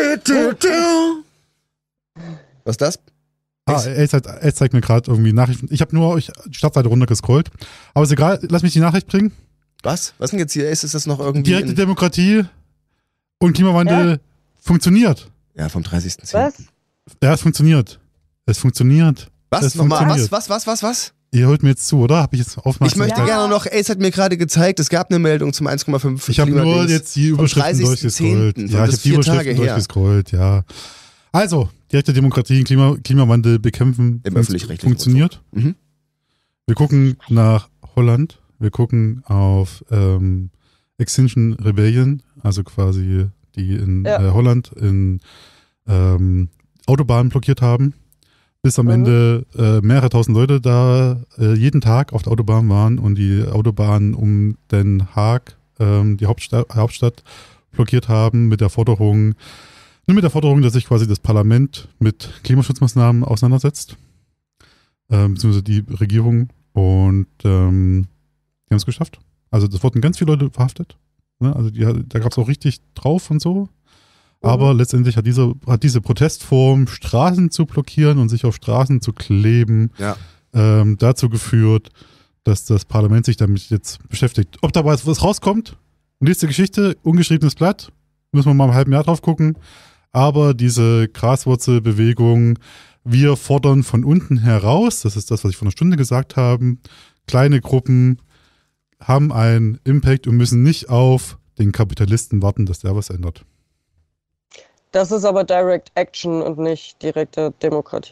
A: Was ist das?
B: Ah, er zeigt, er zeigt mir gerade irgendwie Nachrichten. Ich habe nur euch die Startseite runtergescrollt. Aber ist egal, lass mich die Nachricht bringen.
A: Was? Was denn jetzt hier ist? Ist das noch irgendwie...
B: Direkte
A: in-
B: Demokratie und Klimawandel
C: Ja.
B: funktioniert.
A: Ja, vom dreißigsten zehnten
C: Was?
B: Ja, es funktioniert. Es funktioniert.
A: Was?
B: Es
A: Nochmal, was,
B: funktioniert.
A: was, was, was, was?
B: Ihr holt mir jetzt zu, oder? Habe ich jetzt aufmerksam?
A: Ich möchte
C: Ja.
A: gerne noch, Ace hat mir gerade gezeigt, es gab eine Meldung zum eins Komma fünf
B: Ich habe nur
A: Klimadings.
B: jetzt die Überschriften durchgescrollt.
A: dreißigsten zehnten,
B: Ja, ich
A: das
B: habe die
A: vier
B: Überschriften
A: Tage her.
B: durchgescrollt, ja. Also, direkte Demokratie, Klima, Klimawandel bekämpfen.
A: Im
B: funkt-
A: öffentlich-rechtlichen
B: Funktioniert.
A: Mhm.
B: Wir gucken nach Holland. Wir gucken auf ähm, Extinction Rebellion, also quasi die in
C: Ja.
B: äh, Holland in ähm, Autobahnen blockiert haben. Bis am
C: Mhm.
B: Ende äh, mehrere tausend Leute da äh, jeden Tag auf der Autobahn waren und die Autobahn um Den Haag, ähm, die Hauptstadt, Hauptstadt, blockiert haben mit der Forderung, nur mit der Forderung, dass sich quasi das Parlament mit Klimaschutzmaßnahmen auseinandersetzt, ähm, beziehungsweise die Regierung, und ähm, die haben es geschafft. Also das wurden ganz viele Leute verhaftet. Ne? Also die, da gab es auch richtig drauf und so. Aber letztendlich hat diese, hat diese Protestform, Straßen zu blockieren und sich auf Straßen zu kleben,
A: Ja.
B: ähm, dazu geführt, dass das Parlament sich damit jetzt beschäftigt. Ob dabei was rauskommt, nächste Geschichte, ungeschriebenes Blatt, müssen wir mal im halben Jahr drauf gucken. Aber diese Graswurzelbewegung, wir fordern von unten heraus, das ist das, was ich vor einer Stunde gesagt habe, kleine Gruppen haben einen Impact und müssen nicht auf den Kapitalisten warten, dass der was ändert.
C: Das ist aber Direct Action und nicht direkte Demokratie.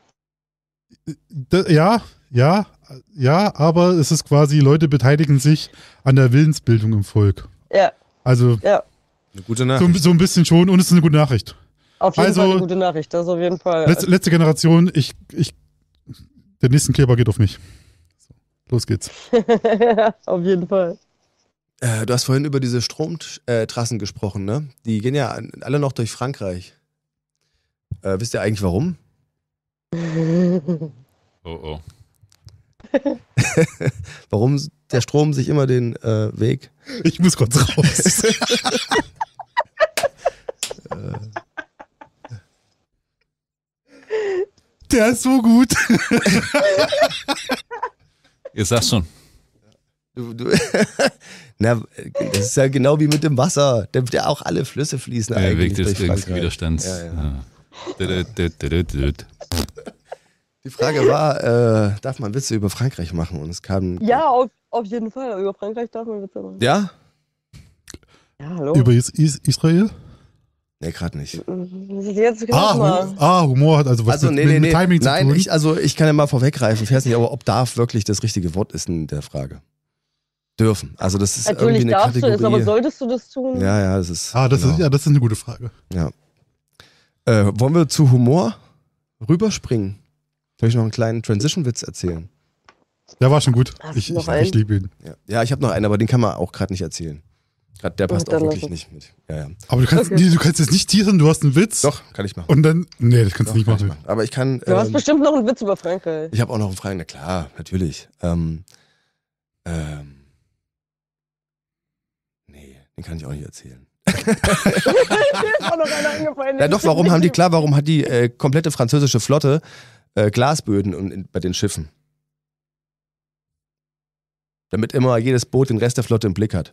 B: Da, ja, ja, ja, aber es ist quasi, Leute beteiligen sich an der Willensbildung im Volk.
C: Ja,
B: Also
C: ja.
A: Eine gute
B: so,
A: Nachricht.
B: so ein bisschen schon, und es ist eine gute Nachricht.
C: Auf jeden
B: Also-
C: Fall eine gute Nachricht. Das auf jeden Fall.
B: Letzte, letzte Generation, ich, ich, der nächste Kleber geht auf mich. So, los geht's.
C: Auf jeden Fall.
A: Äh, du hast vorhin über diese Stromtrassen gesprochen, ne? Die gehen ja an- alle noch durch Frankreich. Äh, wisst ihr eigentlich warum?
D: Oh, oh.
A: Warum der Strom sich immer den äh, Weg...
B: Ich muss kurz raus. Der ist so gut.
D: Ihr sagt schon.
A: Du, du, na, das ist ja genau wie mit dem Wasser. Der, der auch alle Flüsse fließen
D: Der
A: eigentlich
D: Weg des
A: durch
D: geringsten
A: Frankreich.
D: Widerstands.
A: Ja, ja.
D: Ja. Dut, dut, dut, dut.
A: Die Frage war, äh, darf man Witze über Frankreich machen? Und es kam...
C: Ja, auf, auf jeden Fall. Über Frankreich darf man Witze machen.
A: Ja?
C: Ja, hallo.
B: Über Is Is Israel?
A: Nee, gerade nicht.
C: Jetzt
B: Ah,
C: ah, mal.
B: Hu ah, Humor hat also was
A: Also,
B: mit,
A: nee,
B: mit,
A: nee,
B: mit
A: nee.
B: Timing
A: Nein,
B: zu tun.
A: ich, also ich kann ja mal vorweggreifen. Ich weiß nicht, aber ob darf wirklich das richtige Wort ist in der Frage. Dürfen. Also das ist
C: Natürlich
A: irgendwie eine
C: darfst du es,
A: Kategorie.
C: aber solltest du das tun?
A: ja, ja, das ist...
B: ah, das
A: genau.
B: ist, ja, das ist eine gute Frage.
A: Ja. Äh, wollen wir zu Humor rüberspringen? Soll ich noch einen kleinen Transition-Witz erzählen?
B: Der war schon gut.
C: Hast
B: Ich,
C: du noch
B: ich,
C: einen?
B: ich liebe ihn.
A: Ja, ja ich habe noch einen, aber den kann man auch gerade nicht erzählen. Grad der passt
C: Gut,
A: auch
C: dann
A: wirklich
C: lass
A: nicht mit. Ja, ja.
B: Aber du kannst,
C: Okay.
B: nee, du kannst jetzt nicht teasern, du hast einen Witz.
A: Doch, kann ich machen.
B: Und dann, nee, das kannst
A: Doch,
B: du nicht
A: kann ich
B: machen.
A: machen. Aber ich kann...
C: Du hast
A: Ähm,
C: bestimmt noch einen Witz über Frankreich.
A: ich habe auch noch einen Fragen. Na klar, natürlich. Ähm, ähm, nee, den kann ich auch nicht erzählen.
C: Mir ist auch noch einer eingefallen.
A: Ja doch, warum haben die, klar, warum hat die äh, komplette französische Flotte äh, Glasböden und, in, bei den Schiffen? Damit immer jedes Boot den Rest der Flotte im Blick hat.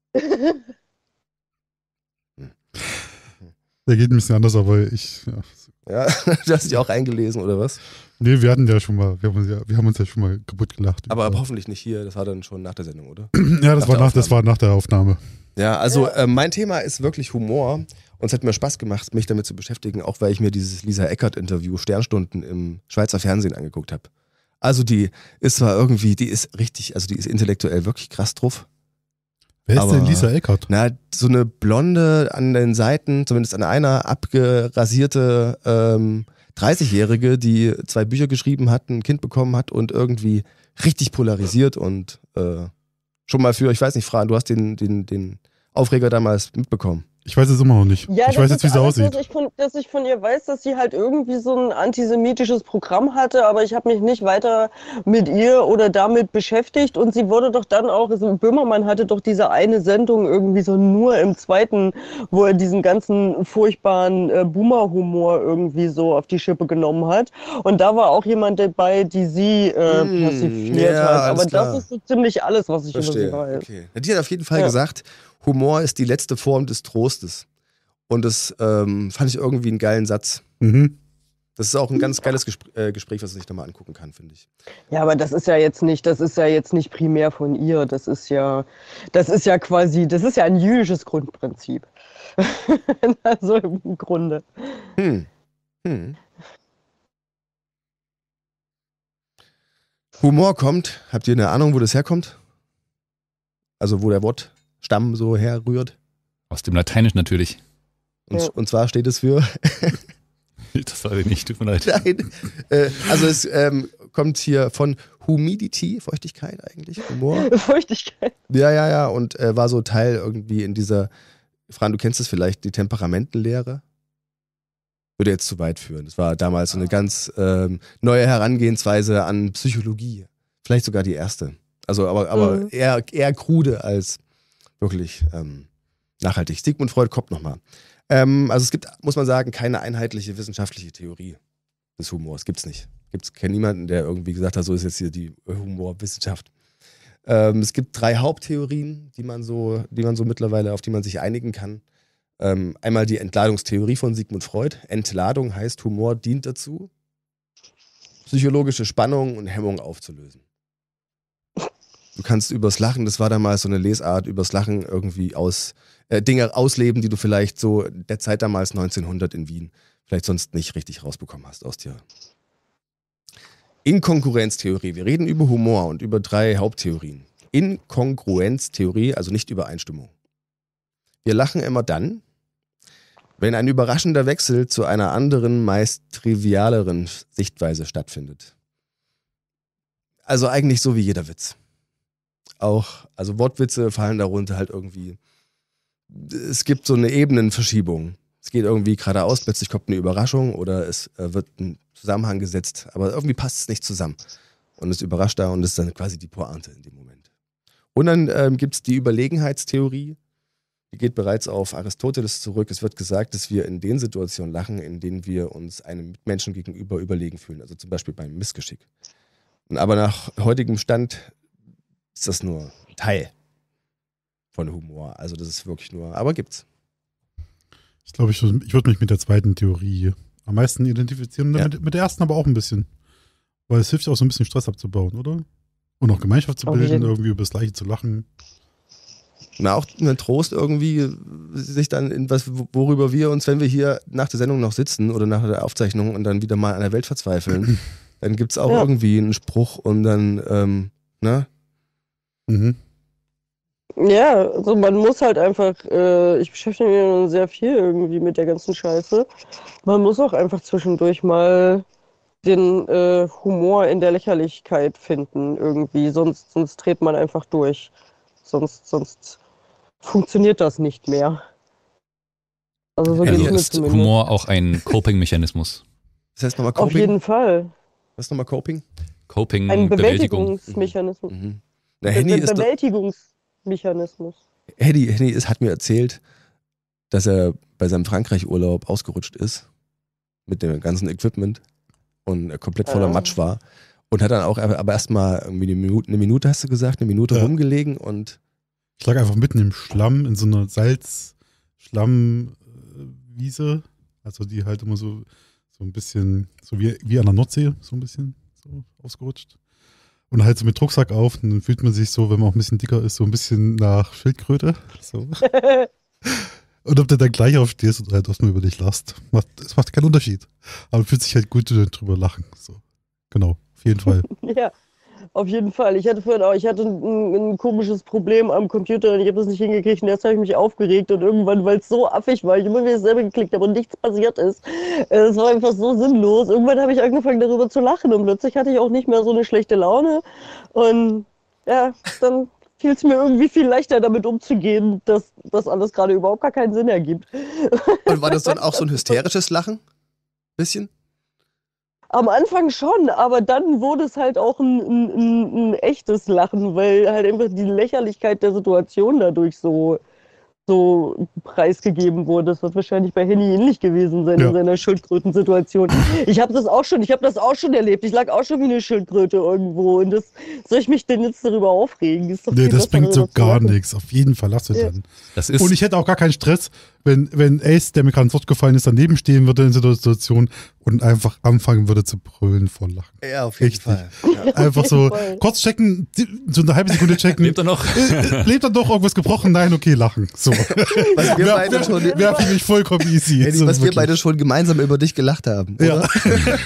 B: Der geht ein bisschen anders, aber ich, ja.
A: Ja, du hast dich auch eingelesen, oder was?
B: Nee, wir hatten ja schon mal, wir haben uns ja, wir haben uns ja schon mal kaputt gelacht.
A: Aber, aber hoffentlich nicht hier, das war dann schon nach der Sendung, oder?
B: ja, das
A: nach
B: war
A: der
B: nach, das war nach der Aufnahme.
A: Ja, also
C: Ja.
A: äh, mein Thema ist wirklich Humor und es hat mir Spaß gemacht, mich damit zu beschäftigen, auch weil ich mir dieses Lisa Eckert-Interview Sternstunden im Schweizer Fernsehen angeguckt habe. Also die ist zwar irgendwie, die ist richtig, also die ist intellektuell wirklich krass drauf.
B: Wer ist
A: Aber-
B: denn Lisa Eckert?
A: Na, so eine blonde an den Seiten, zumindest an einer abgerasierte ähm, dreißigjährige, die zwei Bücher geschrieben hat, ein Kind bekommen hat und irgendwie richtig polarisiert und äh, schon mal für, ich weiß nicht, Fran, du hast den, den, den Aufreger damals mitbekommen.
B: Ich weiß es immer noch nicht.
C: Ja,
B: ich
C: das
B: weiß jetzt,
C: ist
B: wie sie
C: alles,
B: aussieht.
C: was ich von, dass ich von ihr weiß, dass sie halt irgendwie so ein antisemitisches Programm hatte, aber ich habe mich nicht weiter mit ihr oder damit beschäftigt und sie wurde doch dann auch, also Böhmermann hatte doch diese eine Sendung irgendwie so nur im zweiten, wo er diesen ganzen furchtbaren äh, Boomer-Humor irgendwie so auf die Schippe genommen hat und da war auch jemand dabei, die sie äh,
A: Mm,
C: passiviert
A: ja,
C: hat,
A: alles
C: aber
A: klar.
C: das ist so ziemlich alles, was ich
A: Verstehe.
C: über sie weiß.
A: Okay. Die hat auf jeden Fall
C: Ja.
A: gesagt, Humor ist die letzte Form des Trostes. Und das ähm, fand ich irgendwie einen geilen Satz.
B: Mhm.
A: Das ist auch ein ganz geiles Gespr äh, Gespräch, was man sich nochmal angucken kann, finde ich.
C: Ja, aber das ist ja jetzt nicht, das ist ja jetzt nicht primär von ihr. Das ist ja, das ist ja quasi, das ist ja ein jüdisches Grundprinzip. Also im Grunde.
A: Hm. Hm. Humor kommt, habt ihr eine Ahnung, wo das herkommt? Also wo der Wortstamm so herrührt?
D: Aus dem Lateinisch natürlich.
A: Und,
C: Ja.
A: und zwar steht es für
D: Das weiß ich nicht, tut mir leid.
A: Nein. Äh, also es ähm, kommt hier von Humidity, Feuchtigkeit eigentlich, Humor.
C: Feuchtigkeit.
A: Ja, ja, ja. Und äh, war so Teil irgendwie in dieser, Fran, du kennst es vielleicht, die Temperamentenlehre. Würde jetzt zu weit führen. Das war damals so eine ganz ähm, neue Herangehensweise an Psychologie. Vielleicht sogar die erste. Also aber, aber
C: Mhm.
A: eher, eher krude als wirklich ähm, nachhaltig. Sigmund Freud kommt nochmal. Ähm, also es gibt, muss man sagen, keine einheitliche wissenschaftliche Theorie des Humors. Gibt's nicht. Gibt's kennt niemanden, der irgendwie gesagt hat, so ist jetzt hier die Humorwissenschaft. Ähm, es gibt drei Haupttheorien, die man so, die man so mittlerweile, auf die man sich einigen kann. Ähm, einmal die Entladungstheorie von Sigmund Freud. Entladung heißt, Humor dient dazu, psychologische Spannung und Hemmung aufzulösen. Du kannst übers Lachen, das war damals so eine Lesart, übers Lachen irgendwie aus äh, Dinge ausleben, die du vielleicht so der Zeit damals neunzehnhundert in Wien vielleicht sonst nicht richtig rausbekommen hast aus dir. Inkongruenztheorie. Wir reden über Humor und über drei Haupttheorien. Inkongruenztheorie, also nicht Übereinstimmung. Wir lachen immer dann, wenn ein überraschender Wechsel zu einer anderen, meist trivialeren Sichtweise stattfindet. Also eigentlich so wie jeder Witz. Auch, also Wortwitze fallen darunter halt irgendwie. Es gibt so eine Ebenenverschiebung. Es geht irgendwie geradeaus, plötzlich kommt eine Überraschung oder es äh, wird ein Zusammenhang gesetzt, aber irgendwie passt es nicht zusammen. Und es überrascht da und es ist dann quasi die Pointe in dem Moment. Und dann ähm, gibt es die Überlegenheitstheorie. Die geht bereits auf Aristoteles zurück. Es wird gesagt, dass wir in den Situationen lachen, in denen wir uns einem Mitmenschen gegenüber überlegen fühlen. Also zum Beispiel beim Missgeschick. Und aber nach heutigem Stand ist das nur ein Teil von Humor. Also das ist wirklich nur, aber gibt's.
B: Ich glaube, ich, würd- ich würde mich mit der zweiten Theorie am meisten identifizieren.
A: Ja.
B: Mit, mit der ersten aber auch ein bisschen. Weil es hilft auch so ein bisschen Stress abzubauen, oder? Und auch Gemeinschaft zu
C: Auf
B: bilden,
C: jeden-
B: irgendwie über das Gleiche zu lachen.
A: Na, auch ein Trost irgendwie, sich dann in was, worüber wir uns, wenn wir hier nach der Sendung noch sitzen oder nach der Aufzeichnung und dann wieder mal an der Welt verzweifeln, dann gibt's auch
C: Ja.
A: irgendwie einen Spruch und dann, ähm, ne?
B: Mhm.
C: Ja, also man muss halt einfach, äh, ich beschäftige mich nun sehr viel irgendwie mit der ganzen Scheiße. Man muss auch einfach zwischendurch mal den äh, Humor in der Lächerlichkeit finden irgendwie, sonst, sonst dreht man einfach durch. Sonst, sonst funktioniert das nicht mehr. Also so
A: Ja,
C: geht's
A: also
C: mir
D: ist
C: zumindest.
D: Humor auch ein Coping-Mechanismus.
A: Das heißt nochmal
C: Auf
A: Coping?
C: jeden Fall.
A: Was ist nochmal Coping?
D: Coping,
C: Ein
D: Bewältigung.
C: Bewältigungsmechanismus.
A: Mhm. Na,
C: Be
A: Henny,
C: Be
A: ist doch,
C: Bewältigungsmechanismus.
A: Henny, Henny ist, hat mir erzählt, dass er bei seinem Frankreich-Urlaub ausgerutscht ist mit dem ganzen Equipment und er komplett voller
C: Ah.
A: Matsch war und hat dann auch aber aber erstmal irgendwie eine Minute, eine Minute, hast du gesagt, eine Minute
B: Ja.
A: rumgelegen und
B: Ich lag einfach mitten im Schlamm, in so einer Salz-Schlamm-Wiese. Also die halt immer so, so ein bisschen, so wie, wie an der Nordsee, so ein bisschen so ausgerutscht. Und halt so mit Rucksack auf, und dann fühlt man sich so, wenn man auch ein bisschen dicker ist, so ein bisschen nach Schildkröte. So. Und ob du dann gleich aufstehst und halt erstmal über dich lachst, macht, es macht keinen Unterschied. Aber fühlt sich halt gut drüber lachen. So. Genau, auf jeden Fall.
C: Ja, auf jeden Fall. Ich hatte vorhin auch, ich hatte ein, ein komisches Problem am Computer und ich habe das nicht hingekriegt und jetzt habe ich mich aufgeregt und irgendwann, weil es so affig war, ich immer wieder selber geklickt habe und nichts passiert ist. äh, Es war einfach so sinnlos. Irgendwann habe ich angefangen darüber zu lachen und plötzlich hatte ich auch nicht mehr so eine schlechte Laune und ja, dann fiel es mir irgendwie viel leichter, damit umzugehen, dass das alles gerade überhaupt gar keinen Sinn ergibt.
A: Und war das dann auch so ein hysterisches Lachen? Bisschen?
C: Am Anfang schon, aber dann wurde es halt auch ein, ein, ein, ein echtes Lachen, weil halt einfach die Lächerlichkeit der Situation dadurch so, so preisgegeben wurde. Das wird wahrscheinlich bei Henny ähnlich gewesen sein
B: Ja.
C: in seiner Schildkrötensituation. Ich habe das auch schon, ich habe das auch schon erlebt. Ich lag auch schon wie eine Schildkröte irgendwo. Und das soll ich mich denn jetzt darüber aufregen? Ist doch
B: Nee,
C: viel
B: das
C: besser,
B: bringt so
C: darüber zu
B: gar
C: lachen.
B: nichts. Auf jeden Fall lass es
C: Ja.
B: dann.
D: Das ist
B: Und ich hätte auch gar keinen Stress, wenn, wenn Ace, der mir gerade ins Wort gefallen ist, daneben stehen würde in der Situation und einfach anfangen würde zu brüllen vor Lachen.
A: Ja, auf
B: jeden
A: Fall. Ja.
B: Einfach
C: jeden
B: so
C: Fall.
B: kurz checken, so eine halbe Sekunde checken.
D: lebt er noch.
B: Äh, Lebt da doch irgendwas gebrochen? Nein, okay, lachen. So.
A: Was wir
B: Wäre
A: beide
B: wär,
A: schon,
B: wär für mich vollkommen easy.
A: Henny,
B: So
A: was wir
B: wirklich.
A: beide schon gemeinsam über dich gelacht haben.
B: Ja.
A: Oder?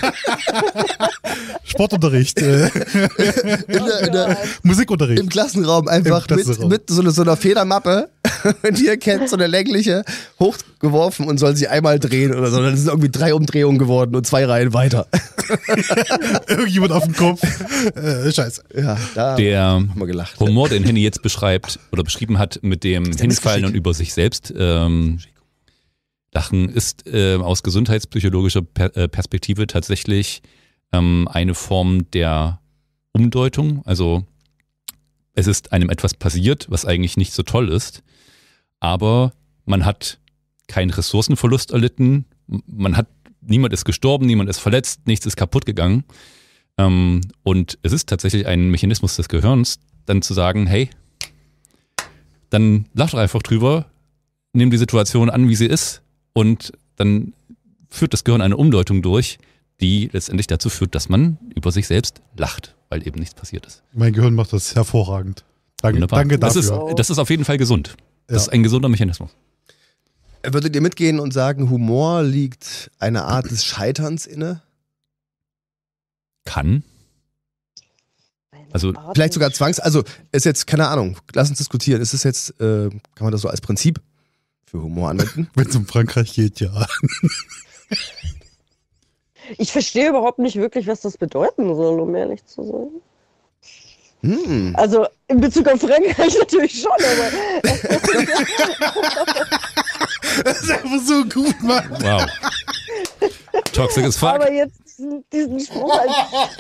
B: Sportunterricht, äh,
A: In der, in der,
B: Musikunterricht.
A: Im Klassenraum einfach
B: Im Klassenraum.
A: mit, mit so, einer, so einer Federmappe, die ihr kennt, so eine längliche, hochgeworfen und soll sie einmal drehen oder so. Dann sind irgendwie drei Umdrehungen geworden und zwei Reihen weiter.
B: Irgendjemand auf dem Kopf. Äh, scheiße.
A: Ja, da
D: Der
A: haben wir gelacht.
D: Humor, den Henny jetzt beschreibt oder beschrieben hat mit dem
A: ist ja
D: Hinfallen
A: Missgeschick.
D: und über sich selbst ähm, Lachen, ist äh, aus gesundheitspsychologischer per äh, Perspektive tatsächlich ähm, eine Form der Umdeutung. Also es ist einem etwas passiert, was eigentlich nicht so toll ist, aber man hat keinen Ressourcenverlust erlitten, man hat, niemand ist gestorben, niemand ist verletzt, nichts ist kaputt gegangen. Ähm, und es ist tatsächlich ein Mechanismus des Gehirns, dann zu sagen, hey, dann lach doch einfach drüber, nimm die Situation an, wie sie ist und dann führt das Gehirn eine Umdeutung durch, die letztendlich dazu führt, dass man über sich selbst lacht, weil eben nichts passiert ist.
B: Mein Gehirn macht das hervorragend. Danke,
D: Wunderbar.
B: danke
D: das
B: dafür.
D: ist, das ist auf jeden Fall gesund. Das
B: Ja.
D: ist ein gesunder Mechanismus.
A: Würdet ihr mitgehen und sagen, Humor liegt eine Art des Scheiterns inne?
D: Kann. Also
A: Vielleicht sogar Zwangs... Also, ist jetzt, keine Ahnung, lass uns diskutieren. Ist es jetzt, äh, kann man das so als Prinzip für Humor anwenden?
B: Wenn es um Frankreich geht, ja.
C: Ich verstehe überhaupt nicht wirklich, was das bedeuten soll, um ehrlich zu sein.
A: Hm.
C: Also in Bezug auf Frankreich natürlich schon, aber
B: Das ist einfach so gut, Mann.
D: wow. Toxic as fuck.
C: aber jetzt diesen, diesen Spruch als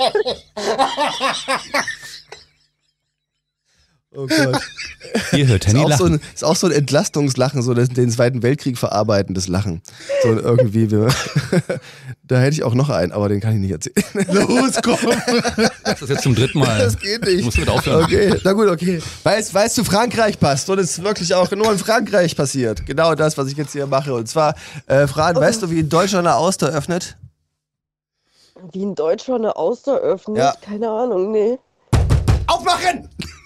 A: Oh Gott.
D: Ihr hört
A: Ist
D: Henny
A: auch, so
D: lachen.
A: ein, ist auch so ein Entlastungslachen, so das, den Zweiten Weltkrieg verarbeitendes Lachen. So irgendwie, wir, da hätte ich auch noch einen, aber den kann ich nicht erzählen.
B: Los, komm.
D: Das ist jetzt zum dritten Mal.
A: Das geht nicht.
D: Du musst damit aufhören.
A: Okay, na gut, okay. Weißt, weißt du, Frankreich passt und es ist wirklich auch nur in Frankreich passiert. Genau das, was ich jetzt hier mache. Und zwar, äh, Fran, weißt du, wie in Deutschland eine Auster öffnet?
C: wie ein Deutscher eine Auster öffnet.
A: Ja.
C: Keine Ahnung, nee.
A: Aufmachen!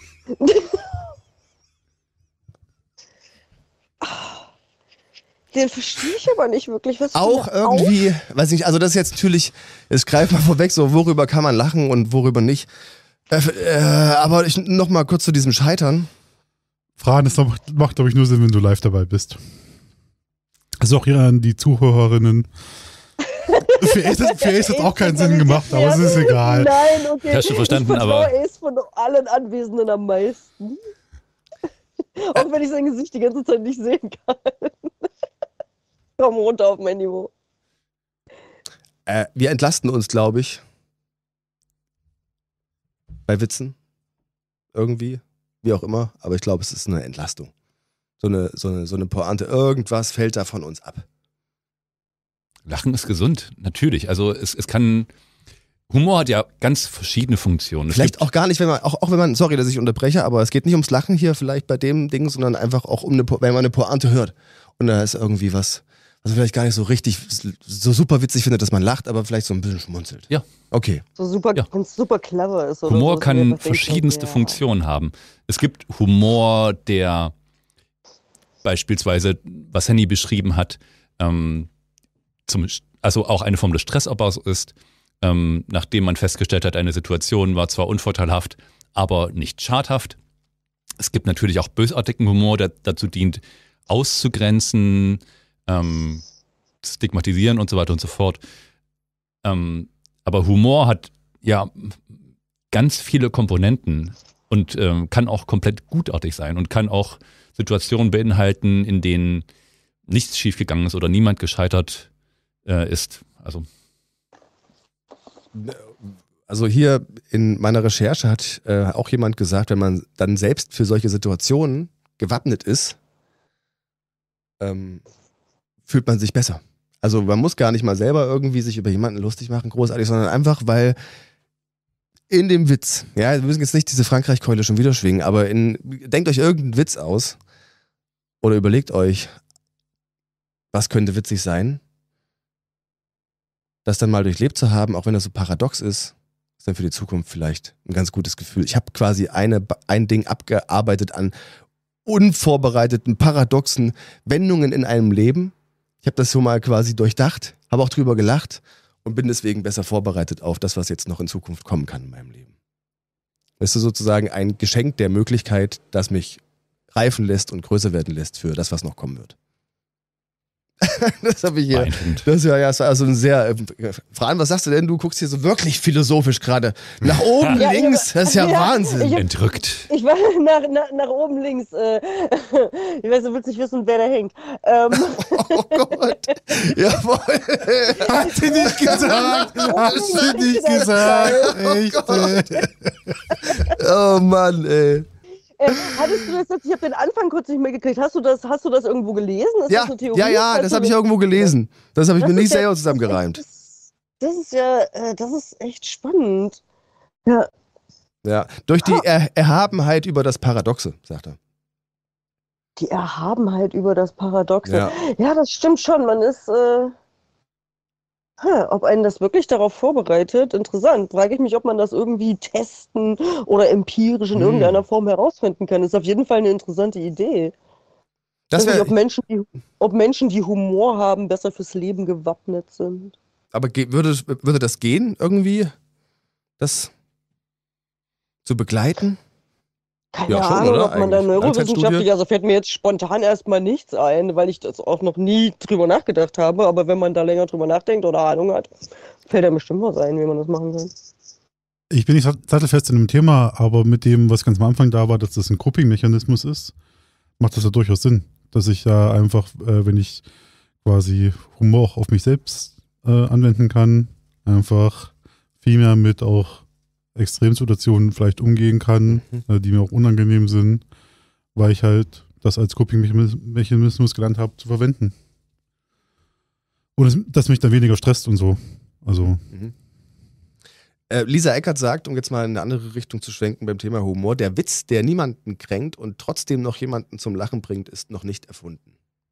C: Den verstehe ich aber nicht wirklich. Was für
A: Auch
C: eine Au-
A: irgendwie, weiß nicht, also das ist jetzt natürlich, es greift mal vorweg, so worüber kann man lachen und worüber nicht. Äh, äh, aber ich noch mal kurz zu diesem Scheitern.
B: Fran, das macht, macht glaube ich, nur Sinn, wenn du live dabei bist. Also auch hier an die Zuhörerinnen. Für Ace hat es auch keinen Sinn gemacht, aber es ist egal.
C: Nein, okay.
D: Hast du verstanden,
C: ich vertraue
D: aber-
C: Ace von allen Anwesenden am meisten. Auch wenn ich sein Gesicht die ganze Zeit nicht sehen kann. Komm runter auf mein Niveau.
A: Äh, wir entlasten uns, glaube ich. Bei Witzen. Irgendwie. Wie auch immer. Aber ich glaube, es ist eine Entlastung. So eine, so eine, so eine Pointe. Irgendwas fällt da von uns ab.
D: Lachen ist gesund, natürlich. Also es, es kann, Humor hat ja ganz verschiedene Funktionen. Es
A: Vielleicht
D: gibt-
A: auch gar nicht, wenn man, auch, auch wenn man, sorry, dass ich unterbreche, aber es geht nicht ums Lachen hier vielleicht bei dem Ding, sondern einfach auch um eine, Po- wenn man eine Pointe hört. Und da ist irgendwie was, was man vielleicht gar nicht so richtig, so super witzig findet, dass man lacht, aber vielleicht so ein bisschen schmunzelt.
D: Ja.
A: Okay.
C: So super,
D: Ja.
C: wenn es super clever ist. Oder
D: Humor
C: so,
D: kann
C: dass man einfach denkt,
D: verschiedenste
C: ja.
D: Funktionen haben. Es gibt Humor, der beispielsweise, was Henny beschrieben hat, ähm, zum, also auch eine Form des Stressabbaus ist, ähm, nachdem man festgestellt hat, eine Situation war zwar unvorteilhaft, aber nicht schadhaft. Es gibt natürlich auch bösartigen Humor, der dazu dient, auszugrenzen, ähm, stigmatisieren und so weiter und so fort. Ähm, aber Humor hat ja ganz viele Komponenten Und ähm, kann auch komplett gutartig sein und kann auch Situationen beinhalten, in denen nichts schiefgegangen ist oder niemand gescheitert äh, ist. Also
A: Also hier in meiner Recherche hat äh, auch jemand gesagt, wenn man dann selbst für solche Situationen gewappnet ist, ähm, fühlt man sich besser. Also man muss gar nicht mal selber irgendwie sich über jemanden lustig machen, großartig, sondern einfach, weil in dem Witz, ja, wir müssen jetzt nicht diese Frankreich-Keule schon wieder schwingen, aber in, denkt euch irgendeinen Witz aus oder überlegt euch, was könnte witzig sein, das dann mal durchlebt zu haben, auch wenn das so paradox ist, ist dann für die Zukunft vielleicht ein ganz gutes Gefühl. Ich habe quasi eine, ein Ding abgearbeitet an unvorbereiteten, paradoxen Wendungen in einem Leben. Ich habe das so mal quasi durchdacht, habe auch drüber gelacht und bin deswegen besser vorbereitet auf das, was jetzt noch in Zukunft kommen kann in meinem Leben. Das ist sozusagen ein Geschenk der Möglichkeit, das mich reifen lässt und größer werden lässt für das, was noch kommen wird. Das habe ich hier. Das ja, ja, also ein sehr. Äh, Fran, was sagst du denn? Du guckst hier so wirklich philosophisch gerade. Nach oben
C: ja,
A: links, das ist ja, ja Wahnsinn.
C: Ich,
D: Entrückt.
C: Ich war nach, nach, nach oben links. Äh, ich weiß, du willst nicht wissen, wer da hängt. Ähm.
A: Oh Gott. Jawohl.
B: Hat sie nicht gesagt. Hat sie nicht gesagt. Echt.
A: Oh Mann, ey.
C: Äh, hattest du das jetzt, ich habe den Anfang kurz nicht mehr gekriegt, hast du das, hast du das irgendwo gelesen? Ist
A: ja,
C: das eine Theorie?
A: ja, ja, das habe ich irgendwo gelesen. Das habe ich
C: das
A: mir nicht
C: ja,
A: selber zusammengereimt.
C: Das, das ist ja, äh, das ist echt spannend. Ja.
A: Ja, durch die er Erhabenheit über das Paradoxe, sagt er.
C: Die Erhabenheit über das Paradoxe.
A: Ja,
C: ja das stimmt schon, man ist... Äh, Huh, ob einen das wirklich darauf vorbereitet, interessant. Frage ich mich, ob man das irgendwie testen oder empirisch in
A: hm.
C: irgendeiner Form herausfinden kann. Das ist auf jeden Fall eine interessante Idee.
A: das
C: Ich weiß nicht,
A: wär,
C: ob Menschen, die, ob Menschen, die Humor haben, besser fürs Leben gewappnet sind.
A: aber ge würde, würde das gehen, irgendwie, das zu begleiten?
C: Keine
A: Ja, schon,
C: Ahnung,
A: oder?
C: ob man da
A: Eigentlich.
C: neurowissenschaftlich,
A: Langzeitstudie?
C: also fällt mir jetzt spontan erstmal nichts ein, weil ich das auch noch nie drüber nachgedacht habe. Aber wenn man da länger drüber nachdenkt oder Ahnung hat, fällt da bestimmt was ein, wie man das machen kann.
B: Ich bin nicht sattelfest in dem Thema, aber mit dem, was ganz am Anfang da war, dass das ein Coping-Mechanismus ist, macht das ja durchaus Sinn. Dass ich da einfach, äh, wenn ich quasi Humor auch auf mich selbst äh, anwenden kann, einfach viel mehr mit auch Extremsituationen vielleicht umgehen kann,
A: Mhm.
B: äh, die mir auch unangenehm sind, weil ich halt das als Coping-Mechanismus gelernt habe zu verwenden. Und das, das mich dann weniger stresst und so. Also.
A: Mhm. Äh, Lisa Eckert sagt, um jetzt mal in eine andere Richtung zu schwenken beim Thema Humor, der Witz, der niemanden kränkt und trotzdem noch jemanden zum Lachen bringt, ist noch nicht erfunden.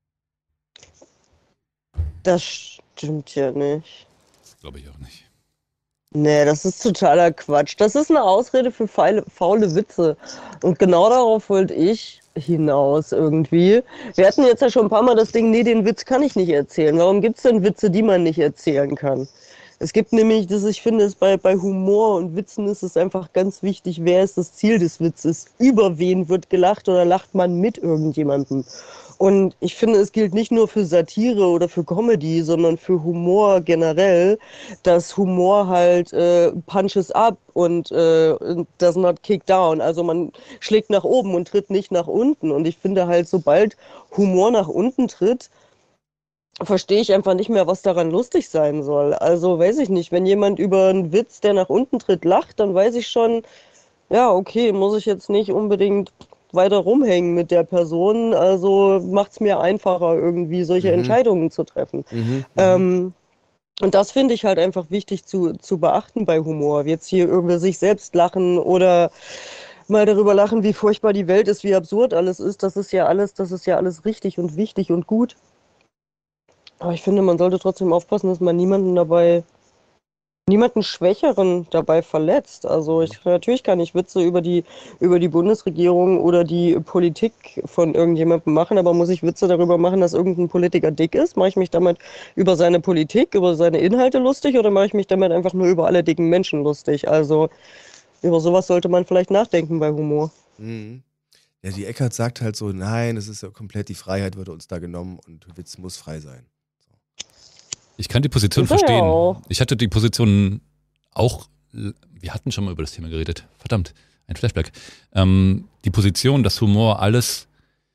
C: Das stimmt ja nicht.
D: Glaube ich auch nicht.
C: Nee, das ist totaler Quatsch. Das ist eine Ausrede für faule, faule Witze. Und genau darauf wollte ich hinaus irgendwie. Wir hatten jetzt ja schon ein paar Mal das Ding, nee, den Witz kann ich nicht erzählen. Warum gibt es denn Witze, die man nicht erzählen kann? Es gibt nämlich, das ich finde, es bei, bei Humor und Witzen ist es einfach ganz wichtig, wer ist das Ziel des Witzes? Über wen wird gelacht oder lacht man mit irgendjemandem? Und ich finde, es gilt nicht nur für Satire oder für Comedy, sondern für Humor generell, dass Humor halt äh, punches up und äh, does not kick down. Also man schlägt nach oben und tritt nicht nach unten. Und ich finde halt, sobald Humor nach unten tritt, verstehe ich einfach nicht mehr, was daran lustig sein soll. Also weiß ich nicht, wenn jemand über einen Witz, der nach unten tritt, lacht, dann weiß ich schon, ja, okay, muss ich jetzt nicht unbedingt weiter rumhängen mit der Person, also macht es mir einfacher, irgendwie solche
A: Mhm.
C: Entscheidungen zu treffen.
A: Mhm.
C: Ähm, und das finde ich halt einfach wichtig zu, zu beachten bei Humor. Jetzt hier über sich selbst lachen oder mal darüber lachen, wie furchtbar die Welt ist, wie absurd alles ist. Das ist ja alles, das ist ja alles richtig und wichtig und gut. Aber ich finde, man sollte trotzdem aufpassen, dass man niemanden dabei niemanden Schwächeren dabei verletzt. Also ich, natürlich kann ich Witze über die, über die Bundesregierung oder die Politik von irgendjemandem machen, aber muss ich Witze darüber machen, dass irgendein Politiker dick ist? Mache ich mich damit über seine Politik, über seine Inhalte lustig oder mache ich mich damit einfach nur über alle dicken Menschen lustig? Also über sowas sollte man vielleicht nachdenken bei Humor.
A: Mhm. Ja, die Eckert sagt halt so, nein, es ist ja komplett, die Freiheit wurde uns da genommen und Witz muss frei sein.
D: Ich kann die Position
C: Ist er ja
D: verstehen.
C: auch.
D: Ich hatte die Position auch, wir hatten schon mal über das Thema geredet, verdammt. ein Flashback. Ähm, die Position, dass Humor alles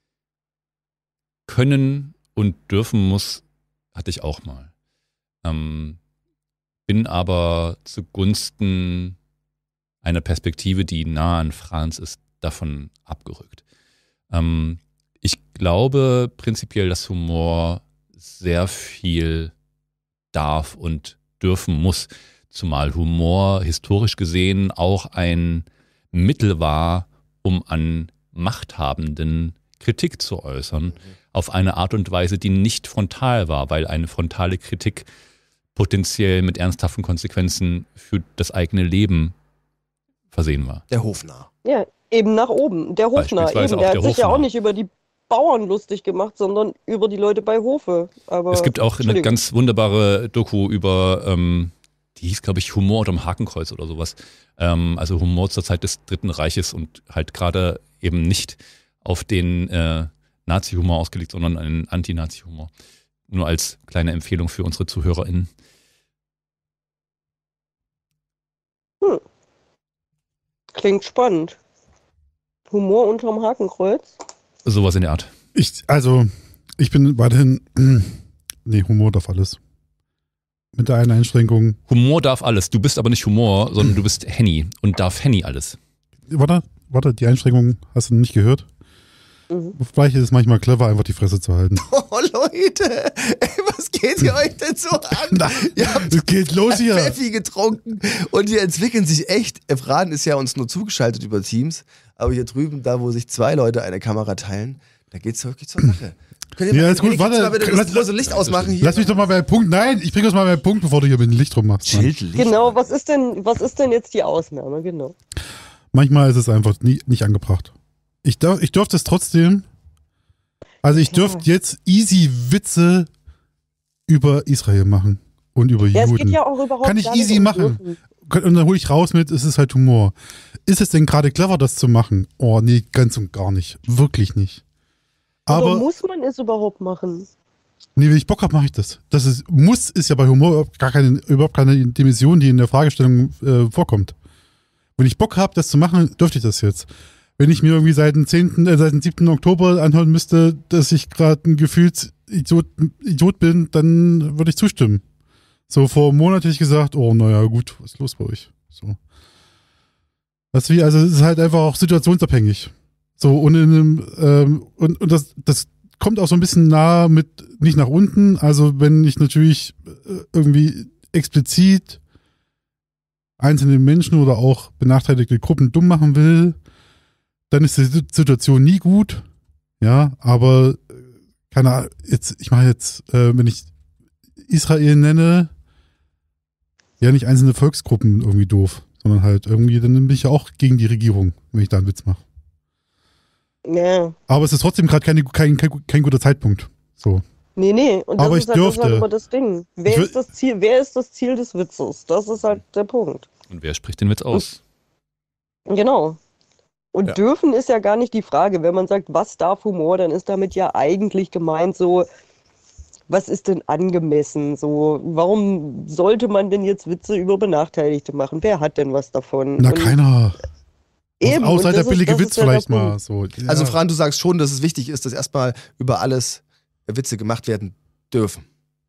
D: können und dürfen muss, hatte ich auch mal. Ähm, bin aber zugunsten einer Perspektive, die nah an Franz ist, davon abgerückt. Ähm, ich glaube prinzipiell, dass Humor sehr viel darf und dürfen muss, zumal Humor historisch gesehen auch ein Mittel war, um an Machthabenden Kritik zu äußern, mhm. auf eine Art und Weise, die nicht frontal war, weil eine frontale Kritik potenziell mit ernsthaften Konsequenzen für das eigene Leben versehen war.
A: Der Hofnarr.
C: Ja, eben nach oben. Der Hofnarr. Eben. Der, der hat sich ja auch nicht über die Bauern lustig gemacht, sondern über die Leute bei Hofe. Aber
D: es gibt auch eine ganz wunderbare Doku über, ähm, die hieß, glaube ich, Humor unterm Hakenkreuz oder sowas. Ähm, also Humor zur Zeit des Dritten Reiches und halt gerade eben nicht auf den äh, Nazi-Humor ausgelegt, sondern einen Anti-Nazi-Humor. Nur als kleine Empfehlung für unsere ZuhörerInnen.
C: Hm. Klingt spannend. Humor unterm Hakenkreuz?
D: Sowas in der Art.
B: Ich, also, ich bin weiterhin, nee, Humor darf alles. Mit der einen Einschränkung.
D: Humor darf alles. Du bist aber nicht Humor, sondern du bist Henny und darf Henny alles.
B: Warte, warte, die Einschränkung hast du nicht gehört? Mhm. Vielleicht ist es manchmal clever, einfach die Fresse zu halten.
A: Oh, Leute, ey, was geht ihr euch denn so an?
B: Nein,
A: ihr habt
B: es geht los hier.
A: Pfeffi getrunken und die entwickeln sich echt. Efran ist ja uns nur zugeschaltet über Teams, aber hier drüben, da wo sich zwei Leute eine Kamera teilen, da geht's wirklich zur Sache. Könnt ihr
B: ja,
A: mal,
B: ist gut, warte.
A: Mal bitte das große Licht ausmachen hier?
B: Lass mich doch mal bei Punkt, nein, ich bringe uns mal bei Punkt, bevor du hier mit dem Licht rummachst.
A: Schildlicht.
C: Genau, was ist denn, was ist denn jetzt die Ausnahme, genau?
B: Manchmal ist es einfach nie, nicht angebracht. Ich darf, ich dürfte es trotzdem. Also ich dürfte jetzt easy Witze über Israel machen und über
C: ja,
B: Juden.
C: Es geht ja auch überhaupt
B: Kann ich
C: gar nicht
B: easy
C: um
B: machen.
C: dürfen.
B: Und dann hole ich raus mit, es ist halt Humor. Ist es denn gerade clever, das zu machen? Oh, nee, ganz und gar nicht. Wirklich nicht. Aber
C: Oder muss man es überhaupt machen?
B: Nee, wenn ich Bock habe, mache ich das. Das ist, muss ist ja bei Humor überhaupt gar keine, überhaupt keine Dimension, die in der Fragestellung äh, vorkommt. Wenn ich Bock habe, das zu machen, dürfte ich das jetzt. Wenn ich mir irgendwie seit dem zehnten, äh, seit dem siebten Oktober anhören müsste, dass ich gerade ein gefühlt Idiot, Idiot bin, dann würde ich zustimmen. So vor einem Monat hätte ich gesagt, oh, naja, gut, was ist los bei euch? So. Das wie, also es ist halt einfach auch situationsabhängig. So, und in einem, ähm, und, und das, das kommt auch so ein bisschen nah mit, nicht nach unten, also wenn ich natürlich äh, irgendwie explizit einzelne Menschen oder auch benachteiligte Gruppen dumm machen will, dann ist die Situation nie gut, ja, aber keine Ahnung, jetzt, ich mache jetzt, äh, wenn ich Israel nenne, ja nicht einzelne Volksgruppen irgendwie doof, sondern halt irgendwie, dann bin ich ja auch gegen die Regierung, wenn ich da einen Witz mache.
C: Ja.
B: Aber es ist trotzdem gerade kein, kein, kein, kein guter Zeitpunkt. So.
C: Nee, nee, und das
B: aber
C: ist
B: ich
C: halt,
B: dürfte.
C: Das halt immer das Ding. Wer ist das Ziel, wer ist das Ziel des Witzes? Das ist halt der Punkt.
D: Und wer spricht den Witz aus?
C: Und, genau. Und
A: Ja.
C: dürfen ist ja gar nicht die Frage. Wenn man sagt, was darf Humor, dann ist damit ja eigentlich gemeint so, was ist denn angemessen? So, warum sollte man denn jetzt Witze über Benachteiligte machen? Wer hat denn was davon?
B: Na,
C: und
B: keiner.
C: eben,
B: Außer
C: und
B: der
C: das
B: billige
C: ist, das
B: Witz
C: ist ja der
B: vielleicht mal.
C: Punkt.
B: So. Ja.
A: Also Fran, du sagst schon, dass es wichtig ist, dass erstmal über alles Witze gemacht werden dürfen.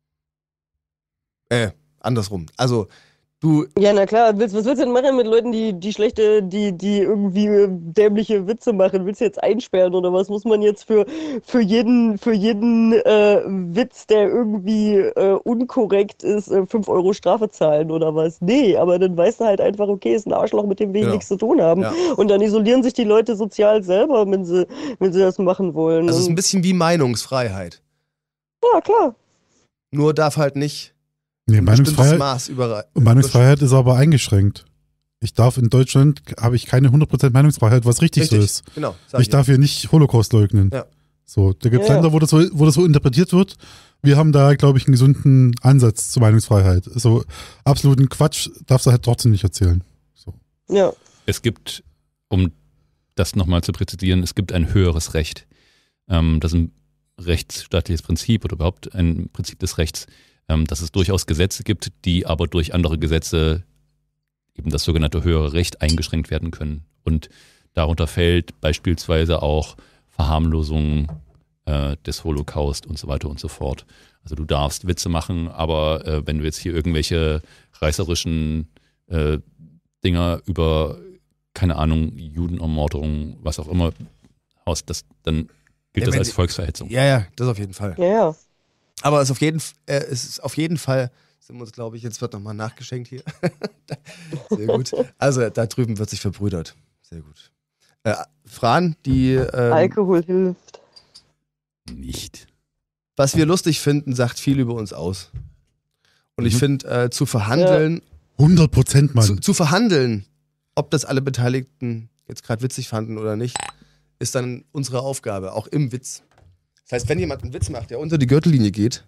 A: Äh, andersrum. Also du,
C: Ja, na klar, willst, was willst du denn machen mit Leuten, die, die schlechte, die, die irgendwie äh, dämliche Witze machen? Willst du jetzt einsperren oder was? Muss man jetzt für, für jeden, für jeden äh, Witz, der irgendwie äh, unkorrekt ist, äh, fünf Euro Strafe zahlen oder was? Nee, aber dann weißt du halt einfach, okay, ist ein Arschloch, mit dem wir
A: Ja.
C: nichts zu tun haben.
A: Ja.
C: Und dann isolieren sich die Leute sozial selber, wenn sie, wenn sie das machen wollen.
A: das ist ein
C: Und,
A: bisschen wie Meinungsfreiheit.
C: ja, klar.
A: Nur darf halt nicht
B: Nee,
A: ein bestimmtes
B: Meinungsfreiheit,
A: Maß überall.
B: Meinungsfreiheit ist aber eingeschränkt. Ich darf in Deutschland, habe ich keine hundert Prozent Meinungsfreiheit, was richtig, so ist.
A: Genau. Sag
B: Ich darf hier nicht Holocaust leugnen.
A: Ja.
B: So, da gibt es
C: Ja, ja.
B: Länder, wo das, so, wo das so interpretiert wird. Wir haben da, glaube ich, einen gesunden Ansatz zur Meinungsfreiheit. So absoluten Quatsch darfst du halt trotzdem nicht erzählen. So.
C: Ja.
D: Es gibt, um das nochmal zu präzisieren, es gibt ein höheres Recht. Ähm, das ist ein rechtsstaatliches Prinzip oder überhaupt ein Prinzip des Rechts, ähm, dass es durchaus Gesetze gibt, die aber durch andere Gesetze, eben das sogenannte höhere Recht, eingeschränkt werden können. Und darunter fällt beispielsweise auch Verharmlosung äh, des Holocaust und so weiter und so fort. Also du darfst Witze machen, aber äh, wenn du jetzt hier irgendwelche reißerischen äh, Dinger über, keine Ahnung, Judenermordung, was auch immer, haust, das, dann gilt
A: Ja,
D: das
A: wenn-
D: als Volksverhetzung.
A: Ja, ja, das auf jeden Fall.
C: Ja, ja.
A: Aber es ist auf jeden, F- äh, es ist auf jeden Fall, sind wir uns, glaube ich, jetzt wird nochmal nachgeschenkt hier. Sehr gut. Also da drüben wird sich verbrüdert. Sehr gut. Äh, Fran, die, ähm,
C: Alkohol hilft.
D: Nicht.
A: was wir lustig finden, sagt viel über uns aus. Und ich
D: Mhm.
A: finde, äh, zu verhandeln,
B: hundert Prozent, Mann.
A: zu, zu verhandeln, ob das alle Beteiligten jetzt gerade witzig fanden oder nicht, ist dann unsere Aufgabe, auch im Witz. Das heißt, wenn jemand einen Witz macht, der unter die Gürtellinie geht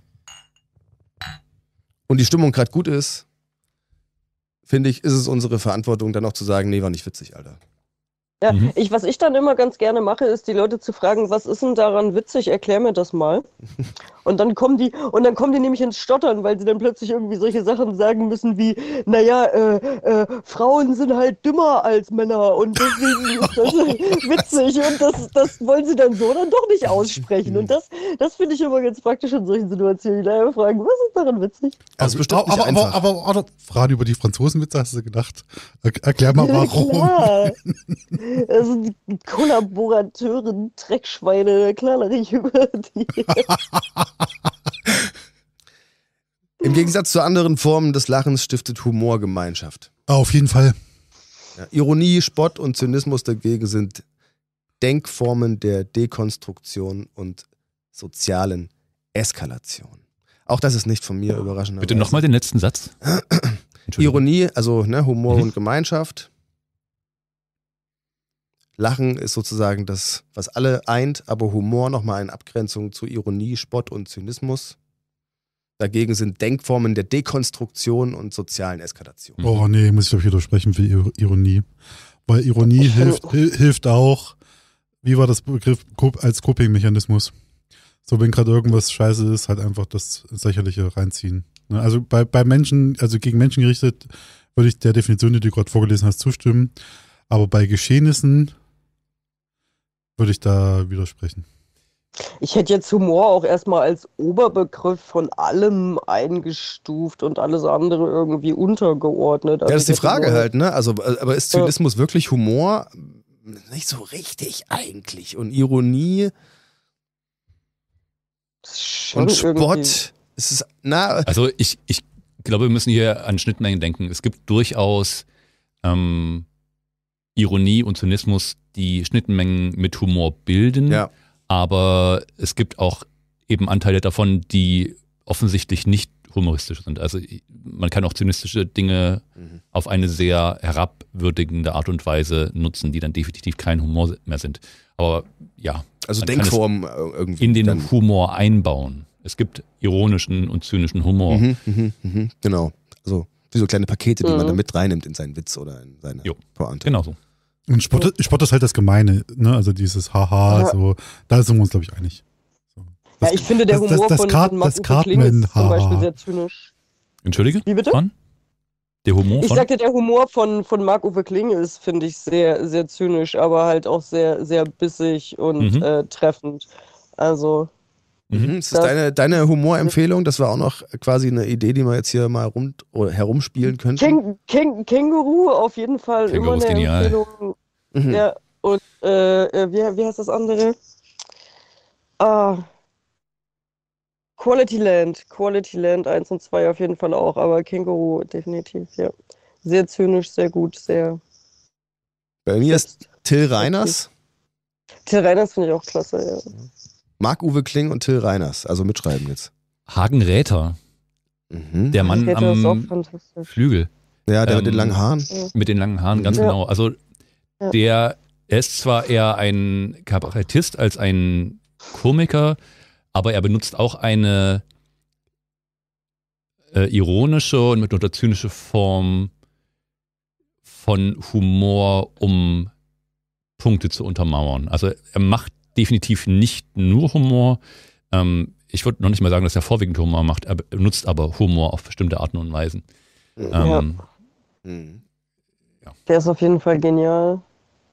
A: und die Stimmung gerade gut ist, finde ich, ist es unsere Verantwortung, dann auch zu sagen, nee, war nicht witzig, Alter.
C: Ja,
D: Mhm.
C: ich, was ich dann immer ganz gerne mache, ist die Leute zu fragen, was ist denn daran witzig? Erklär mir das mal. Und dann kommen die, und dann kommen die nämlich ins Stottern, weil sie dann plötzlich irgendwie solche Sachen sagen müssen wie, naja, äh, äh, Frauen sind halt dümmer als Männer und deswegen ist das witzig und das, das wollen sie dann so dann doch nicht aussprechen. Und das, das finde ich immer ganz praktisch in solchen Situationen. Die Leute fragen, was ist daran witzig?
A: Also bestimmt nicht
B: aber,
A: einfach.
B: aber, aber, aber, Frage über die Franzosenwitze hast du gedacht. Er, erklär mal
C: Ja,
B: warum.
C: klar. Also die Kollaborateuren, Dreckschweine, klar lache ich über die.
A: Im Gegensatz zu anderen Formen des Lachens stiftet Humor Gemeinschaft.
B: Ah, auf jeden Fall.
A: Ja, Ironie, Spott und Zynismus dagegen sind Denkformen der Dekonstruktion und sozialen Eskalation. Auch das ist nicht von mir überraschend.
D: Bitte nochmal den letzten Satz. Entschuldigung.
A: Ironie, also ne, Humor
D: Mhm.
A: und Gemeinschaft. Lachen ist sozusagen das, was alle eint, aber Humor nochmal in Abgrenzung zu Ironie, Spott und Zynismus. Dagegen sind Denkformen der Dekonstruktion und sozialen Eskalation.
D: Mhm.
B: Oh nee, muss ich glaube ich widersprechen für Ir- Ironie. Weil Ironie
C: Ich
B: hilft, hil- hilft auch, wie war das Begriff, Cop- als Coping-Mechanismus. So, wenn gerade irgendwas scheiße ist, halt einfach das ins Lächerliche reinziehen. Ne, Also bei, bei Menschen, also gegen Menschen gerichtet, würde ich der Definition, die du gerade vorgelesen hast, zustimmen. Aber bei Geschehnissen würde ich da widersprechen.
C: Ich hätte jetzt Humor auch erstmal als Oberbegriff von allem eingestuft und alles andere irgendwie untergeordnet.
A: Ja,
C: Also
A: das ist die
C: ich hätte
A: Frage
C: nur-
A: halt, ne? Also, aber ist Zynismus wirklich Humor? Nicht so richtig eigentlich. Und Ironie
C: schon
A: und
C: irgendwie-
A: Spott, es ist, na,
D: Also ich, ich glaube, wir müssen hier an Schnittmengen denken. Es gibt durchaus ähm, Ironie und Zynismus, die Schnittmengen mit Humor bilden,
A: ja.
D: aber es gibt auch eben Anteile davon, die offensichtlich nicht humoristisch sind. Also man kann auch zynistische Dinge
A: Mhm.
D: auf eine sehr herabwürdigende Art und Weise nutzen, die dann definitiv kein Humor mehr sind. Aber ja,
A: Also
D: man kann es
A: Denkform irgendwie.
D: in den
A: dann-
D: Humor einbauen. Es gibt ironischen und zynischen Humor.
A: Mhm, mhm, mhm, genau. Also wie so kleine Pakete, die man
C: Mhm.
A: da mit reinnimmt in seinen Witz oder in seine
D: Jo.
A: Pointe.
D: Genau so.
B: Und Spott, Spott ist halt das Gemeine, ne? Also dieses Haha,
C: Ja.
B: so, da sind wir uns, glaube ich, einig. So.
C: Ja, ich finde, der
B: das- das-
C: Humor
B: das
C: von,
B: Cart-
C: von
B: das
C: Marc-Uwe Kling ist
B: Cartman,
C: zum Beispiel
B: haha.
C: sehr zynisch.
D: Entschuldige?
C: Wie bitte?
D: Wann? Der Humor
C: Ich
D: von?
C: sagte, der Humor von, von Marc-Uwe Kling ist, finde ich, sehr, sehr zynisch, aber halt auch sehr, sehr bissig und
D: Mhm.
C: äh, treffend. Also,
A: Mhm. Ist das,
C: Das-
A: deine, deine Humorempfehlung? Das war auch noch quasi eine Idee, die wir jetzt hier mal rund oder herumspielen könnten.
C: Käng Käng Känguru auf jeden Fall
D: Känguru
C: immer
D: ist
C: eine
D: genial.
C: Empfehlung.
A: Mhm.
C: Ja, und äh, äh, wie, wie heißt das andere? Ah. Quality Land. Quality Land eins und zwei auf jeden Fall auch, aber Känguru definitiv, ja. Sehr zynisch, sehr gut, sehr.
A: Bei mir ist Till Reiners,
C: Till Reiners finde ich auch klasse, ja.
A: Marc-Uwe Kling und Till Reiners. Also mitschreiben jetzt.
D: Hagen Räther,
A: Mhm.
D: der Mann
C: Räther ist auch
D: am
C: fantastisch.
D: Flügel
A: Ja, der mit den
D: ähm,
A: langen Haaren.
D: mit den langen Haaren, ganz
C: Ja.
D: genau. Also
C: Ja.
D: der er ist zwar eher ein Kabarettist als ein Komiker, aber er benutzt auch eine äh, ironische und mitunter zynische Form von Humor, um Punkte zu untermauern. Also er macht definitiv nicht nur Humor. Ähm, ich würde noch nicht mal sagen, dass er vorwiegend Humor macht. Er benutzt aber Humor auf bestimmte Arten und Weisen.
A: Mhm.
D: Ähm,
A: Mhm.
C: Der ist auf jeden Fall genial.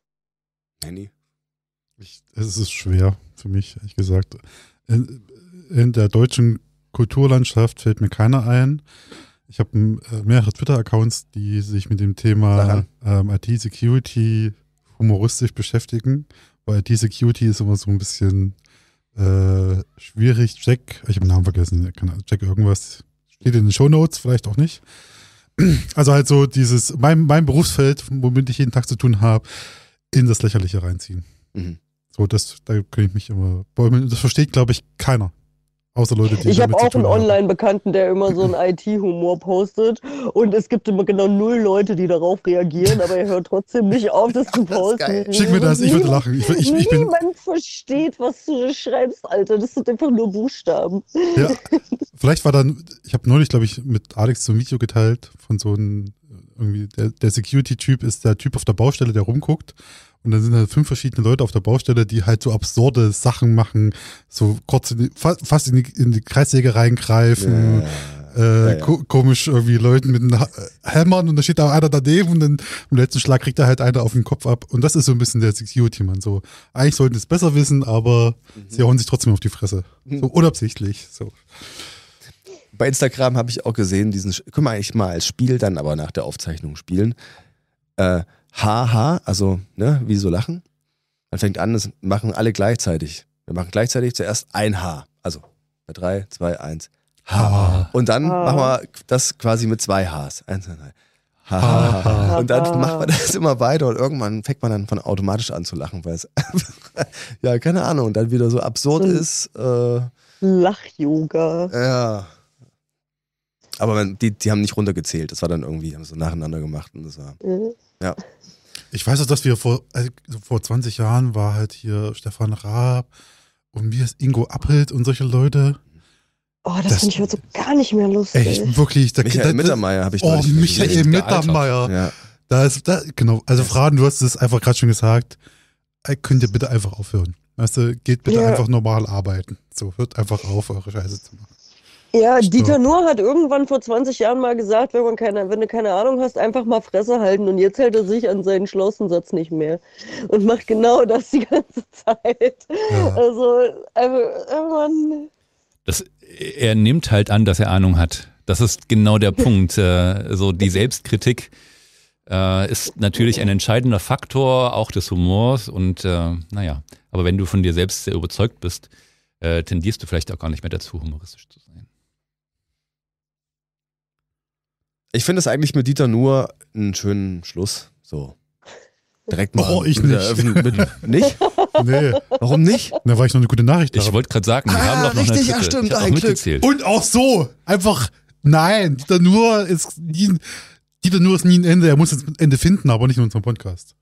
A: Henny?
B: Ich, es ist schwer für mich, ehrlich gesagt. In, in der deutschen Kulturlandschaft fällt mir keiner ein. Ich habe äh, mehrere Twitter-Accounts, die sich mit dem Thema ähm, I T-Security humoristisch beschäftigen, weil I T-Security ist immer so ein bisschen äh, schwierig. Jack, ich habe den Namen vergessen, keine Ahnung, Jack irgendwas, steht in den Shownotes, vielleicht auch nicht. Also halt so dieses, mein, mein Berufsfeld, womit ich jeden Tag zu tun habe, in das Lächerliche reinziehen.
A: Mhm.
B: So, das, da kann ich mich immer bäumeln. Das versteht, glaube ich, keiner. Außer Leute, die
C: Ich habe
B: damit zu
C: auch einen
B: tun haben.
C: Online-Bekannten, der immer so einen I T-Humor postet und es gibt immer genau null Leute, die darauf reagieren, aber er hört trotzdem nicht auf, das zu
A: Das ist
C: posten.
A: geil.
B: Schick mir das, ich würde lachen. Ich, ich, ich bin,
C: Niemand versteht, was du schreibst, Alter. Das sind einfach nur Buchstaben.
B: ja, vielleicht war dann, ich habe neulich, glaube ich, mit Alex so ein Video geteilt von so einem, irgendwie, der, der Security-Typ ist der Typ auf der Baustelle, der rumguckt. Und dann sind halt fünf verschiedene Leute auf der Baustelle, die halt so absurde Sachen machen, so kurz in die, fa- fast in die, in die Kreissäge reingreifen,
A: Ja,
B: äh,
A: ja, ja.
B: ko- komisch irgendwie Leuten mit den Ha- Hämmern und da steht da einer daneben und dann im letzten Schlag kriegt er halt einer auf den Kopf ab. Und das ist so ein bisschen der Security-Mann. So, eigentlich sollten sie es besser wissen, aber
A: Mhm.
B: sie hauen sich trotzdem auf die Fresse. So unabsichtlich. So.
A: Bei Instagram habe ich auch gesehen, diesen, können wir eigentlich mal als Spiel dann aber nach der Aufzeichnung spielen. Äh, Haha, also, ne, wie so lachen. Man fängt an, das machen alle gleichzeitig. Wir machen gleichzeitig zuerst ein H. Also, bei drei, zwei, eins. Ha. Und dann
C: Ha.
A: machen wir das quasi mit zwei Hs. Eins, zwei, drei. Ha, ha, ha. Und dann macht man das immer weiter und irgendwann fängt man dann von automatisch an zu lachen, weil es ja, keine Ahnung, und dann wieder so absurd
C: Mhm.
A: ist. Äh,
C: Lach-Yoga.
A: ja. Aber man, die, die haben nicht runtergezählt. Das war dann irgendwie, haben so nacheinander gemacht und das war,
C: Mhm.
A: ja.
B: Ich weiß auch, dass wir vor, also vor zwanzig Jahren war halt hier Stefan Raab und wie ist Ingo Appelt und solche Leute.
C: Oh, das,
B: Das-
C: finde ich heute so gar nicht mehr lustig.
B: Echt, wirklich. Da,
A: Michael
B: da,
A: Mittermeier habe ich
B: Oh,
A: neulich
B: Michael
A: gesehen.
B: Mittermeier.
A: Ja.
B: Da ist, da, genau. Also, Fragen, du hast es einfach gerade schon gesagt. Ey, könnt ihr bitte einfach aufhören? Weißt du, geht bitte
C: Ja.
B: einfach normal arbeiten. So, hört einfach auf, eure Scheiße zu machen.
C: Ja,
B: Stopp.
C: Dieter Nuhr hat irgendwann vor zwanzig Jahren mal gesagt, wenn, man keine, wenn du keine Ahnung hast, einfach mal Fresse halten. Und jetzt hält er sich an seinen Schlaussensatz nicht mehr. Und macht genau das die ganze Zeit.
B: Ja.
C: Also, einfach, man,
D: Das, er nimmt halt an, dass er Ahnung hat. Das ist genau der Punkt. Äh, so die Selbstkritik äh, ist natürlich ein entscheidender Faktor auch des Humors und äh, naja, aber wenn du von dir selbst sehr überzeugt bist, äh, tendierst du vielleicht auch gar nicht mehr dazu, humoristisch zu sein.
A: Ich finde es eigentlich mit Dieter Nuhr einen schönen Schluss. So. Direkt mal.
B: Oh, ich
A: mit der
B: nicht.
A: Öffn- mit, nicht?
B: Nee,
A: Warum nicht?
B: da war ich noch eine gute Nachricht
D: Ich
B: haben.
D: wollte gerade sagen, wir
A: Ah,
D: haben doch noch
A: richtig,
D: eine
A: ja,
D: dritte.
A: stimmt,
D: Ich habe auch
A: ein Glück.
D: mitgezählt.
B: Und auch so, einfach, nein, Dieter Nuhr ist nie, Dieter Nuhr ist nie ein Ende, er muss jetzt ein Ende finden, aber nicht in unserem Podcast.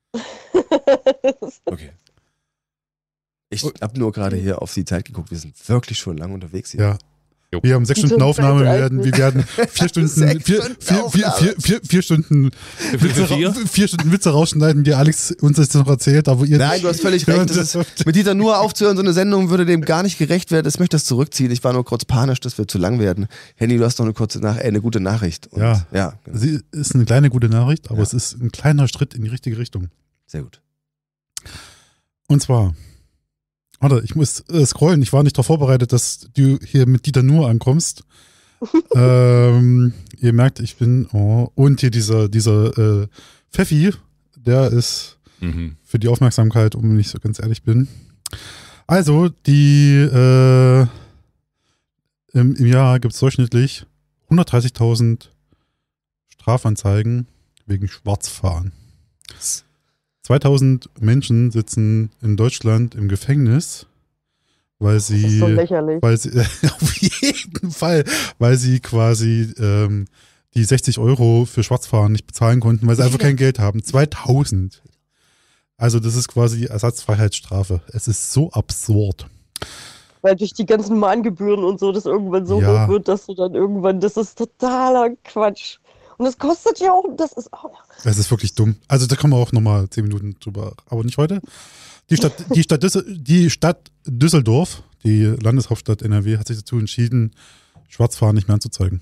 A: Okay. Ich habe nur gerade hier auf die Zeit geguckt. Wir sind wirklich schon lange unterwegs hier.
B: Ja.
D: Jo.
B: Wir haben sechs
C: Dieter
B: Stunden Aufnahme, wir
C: Nuhr
B: werden, wir werden vier Stunden,
A: Sechs
B: vier,
A: Stunden
B: vier, vier,
A: Aufnahme.
B: vier, vier, vier Stunden
D: Für
B: Witze,
D: vier?
B: ra- vier Stunden Witze rausschneiden, die Alex uns jetzt noch erzählt, aber ihr
A: Nein, du hast völlig recht. Das ist, mit Dieter Nuhr aufzuhören, so eine Sendung würde dem gar nicht gerecht werden. Ich möchte das zurückziehen. Ich war nur kurz panisch, dass wir zu lang werden. Henny, du hast noch eine kurze Nach äh, eine gute Nachricht. Und,
B: Ja.
A: Ja, genau.
B: Sie ist eine kleine gute Nachricht, aber
A: Ja.
B: es ist ein kleiner Schritt in die richtige Richtung.
A: Sehr gut.
B: Und zwar, warte, ich muss äh, scrollen. Ich war nicht darauf vorbereitet, dass du hier mit Dieter Nuhr ankommst. ähm, ihr merkt, ich bin, oh, und hier dieser, dieser äh, Pfeffi, der ist
D: Mhm.
B: für die Aufmerksamkeit, um ich so ganz ehrlich bin. Also, die, äh, im, im Jahr gibt es durchschnittlich hundertdreißigtausend Strafanzeigen wegen Schwarzfahren. zweitausend Menschen sitzen in Deutschland im Gefängnis, weil
C: das ist
B: sie,
C: so lächerlich.
B: weil sie auf jeden Fall, weil sie quasi ähm, die sechzig Euro für Schwarzfahren nicht bezahlen konnten, weil sie einfach kein Geld haben. zweitausend. Also das ist quasi die Ersatzfreiheitsstrafe. Es ist so absurd.
C: Weil durch die ganzen Mahngebühren und so das irgendwann so
B: Ja.
C: hoch wird, dass du dann irgendwann, das ist totaler Quatsch. Und das kostet ja auch, das ist auch.
B: Es ist wirklich dumm. Also da kommen wir auch nochmal zehn Minuten drüber, aber nicht heute. Die Stadt, die Stadt, Düssel, die Stadt Düsseldorf, die Landeshauptstadt N R W, hat sich dazu entschieden, Schwarzfahren nicht mehr anzuzeigen.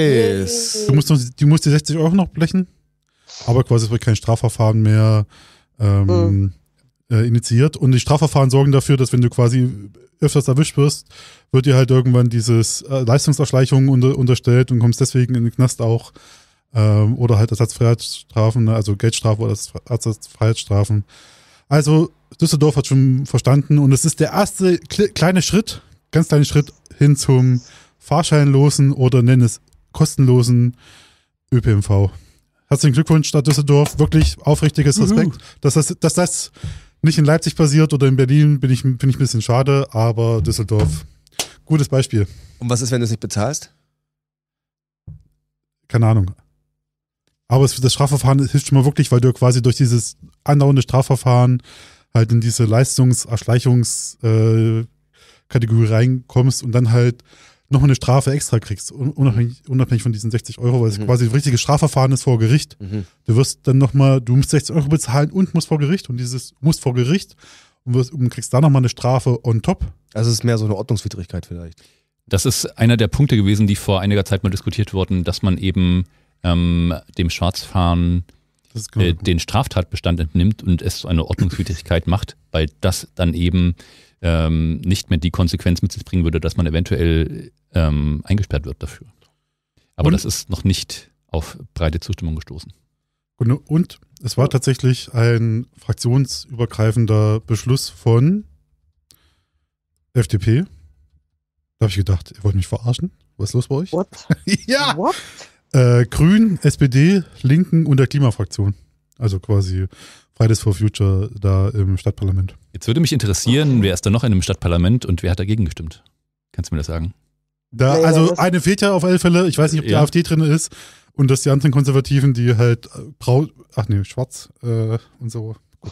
A: Nice.
B: Du musst, noch, du musst die sechzig Euro noch blechen, aber quasi es wird kein Strafverfahren mehr ähm,
C: Mhm.
B: äh, initiiert. Und die Strafverfahren sorgen dafür, dass wenn du quasi öfters erwischt wirst, wird dir halt irgendwann dieses äh, Leistungserschleichung unter, unterstellt und kommst deswegen in den Knast auch. Ähm, oder halt Ersatzfreiheitsstrafen, ne? Also Geldstrafe oder Ersatzfreiheitsstrafen. Also Düsseldorf hat schon verstanden und es ist der erste kle- kleine Schritt, ganz kleine Schritt hin zum fahrscheinlosen oder nenn es kostenlosen Ö P N V. Herzlichen Glückwunsch, Stadt Düsseldorf. Wirklich aufrichtiges Respekt.
A: Juhu.
B: Dass das, dass das nicht in Leipzig passiert oder in Berlin, bin ich, finde ich ein bisschen schade, aber Düsseldorf, gutes Beispiel.
A: Und was ist, wenn du es nicht bezahlst?
B: Keine Ahnung. Aber es, das Strafverfahren hilft schon mal wirklich, weil du quasi durch dieses andauernde Strafverfahren halt in diese Leistungserschleichungskategorie äh, reinkommst und dann halt noch eine Strafe extra kriegst, unabhängig, unabhängig von diesen sechzig Euro, weil es
A: Mhm.
B: quasi ein richtiges Strafverfahren ist vor Gericht.
A: Mhm.
B: Du wirst dann nochmal, du musst sechzig Euro bezahlen und musst vor Gericht und dieses musst vor Gericht und, wirst, und kriegst da nochmal eine Strafe on top.
A: Also es ist mehr so eine Ordnungswidrigkeit vielleicht.
D: Das ist einer der Punkte gewesen, die vor einiger Zeit mal diskutiert wurden, dass man eben ähm, dem Schwarzfahren
B: Das ist genau
D: äh, den Straftatbestand entnimmt und es zu einer Ordnungswidrigkeit macht, weil das dann eben ähm, nicht mehr die Konsequenz mit sich bringen würde, dass man eventuell ähm, eingesperrt wird dafür. Aber
B: Und-
D: das ist noch nicht auf breite Zustimmung gestoßen.
B: Und, und es war tatsächlich ein fraktionsübergreifender Beschluss von F D P. Da habe ich gedacht, ihr wollt mich verarschen? Was ist los bei euch?
C: What?
B: Ja!
C: What?
B: Äh, Grün, S P D, Linken und der Klimafraktion. Also quasi Fridays for Future da im Stadtparlament.
D: Jetzt würde mich interessieren, wer ist da noch in einem Stadtparlament und wer hat dagegen gestimmt? Kannst du mir das sagen?
B: Da,
C: Ja, ja,
B: also
C: das-
B: eine fehlt ja auf alle Fälle. Ich weiß nicht, ob die
D: Ja.
B: AfD drin ist. Und dass die anderen Konservativen, die halt äh, grau, ach nee, schwarz äh, und so.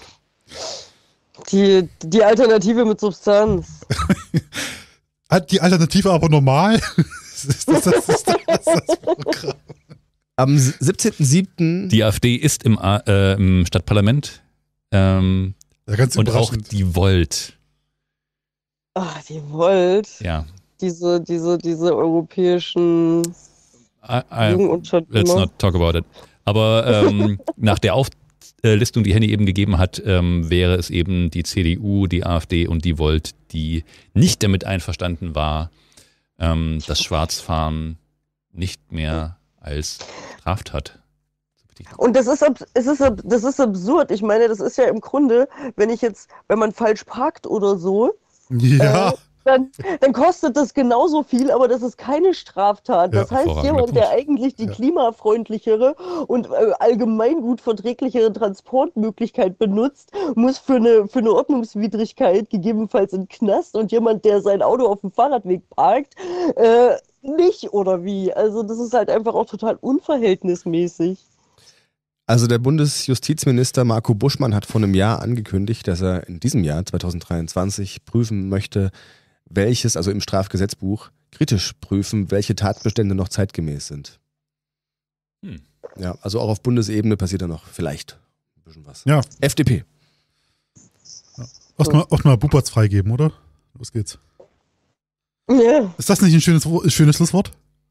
C: Die, die Alternative mit Substanz.
B: Hat die Alternative aber normal? das ist das, das, ist das, das Programm.
A: Am siebzehnten siebten
D: Die AfD ist im, A- äh, im Stadtparlament ähm,
B: Ja, ganz
D: und auch
B: überraschend.
D: die Volt.
C: Ach, die wollt.
D: Ja.
C: Diese, diese, diese europäischen
D: I, I,
C: Jugend und schon
D: let's
C: immer.
D: not talk about it. Aber ähm, nach der Auflistung, die Henny eben gegeben hat, ähm, wäre es eben die C D U, die AfD und die Volt, die nicht damit einverstanden war, ähm, das Schwarzfahren nicht mehr als Straftat zu betiteln.
C: Und das ist, ab- es ist, ab- das ist absurd. Ich meine, das ist ja im Grunde, wenn ich jetzt, wenn man falsch parkt oder so,
B: Ja,
C: äh, dann, dann kostet das genauso viel, aber das ist keine Straftat.
B: Ja,
C: Das heißt,
D: hervorragender
C: jemand, der
D: Punkt.
C: eigentlich die
B: Ja.
C: klimafreundlichere und äh, allgemein gut verträglichere Transportmöglichkeit benutzt, muss für eine, für eine Ordnungswidrigkeit gegebenenfalls in den Knast und jemand, der sein Auto auf dem Fahrradweg parkt, äh, nicht oder wie. Also das ist halt einfach auch total unverhältnismäßig.
A: Also der Bundesjustizminister Marco Buschmann hat vor einem Jahr angekündigt, dass er in diesem Jahr zweitausenddreiundzwanzig prüfen möchte, welches, also im Strafgesetzbuch, kritisch prüfen, welche Tatbestände noch zeitgemäß sind.
D: Hm.
A: Ja, also auch auf Bundesebene passiert da noch vielleicht ein bisschen was.
B: ja.
A: F D P.
B: Erstmal erstmal Bubatz freigeben, oder? Los geht's.
C: Ja.
B: Ist das nicht ein schönes, Wo- schönes Schlusswort?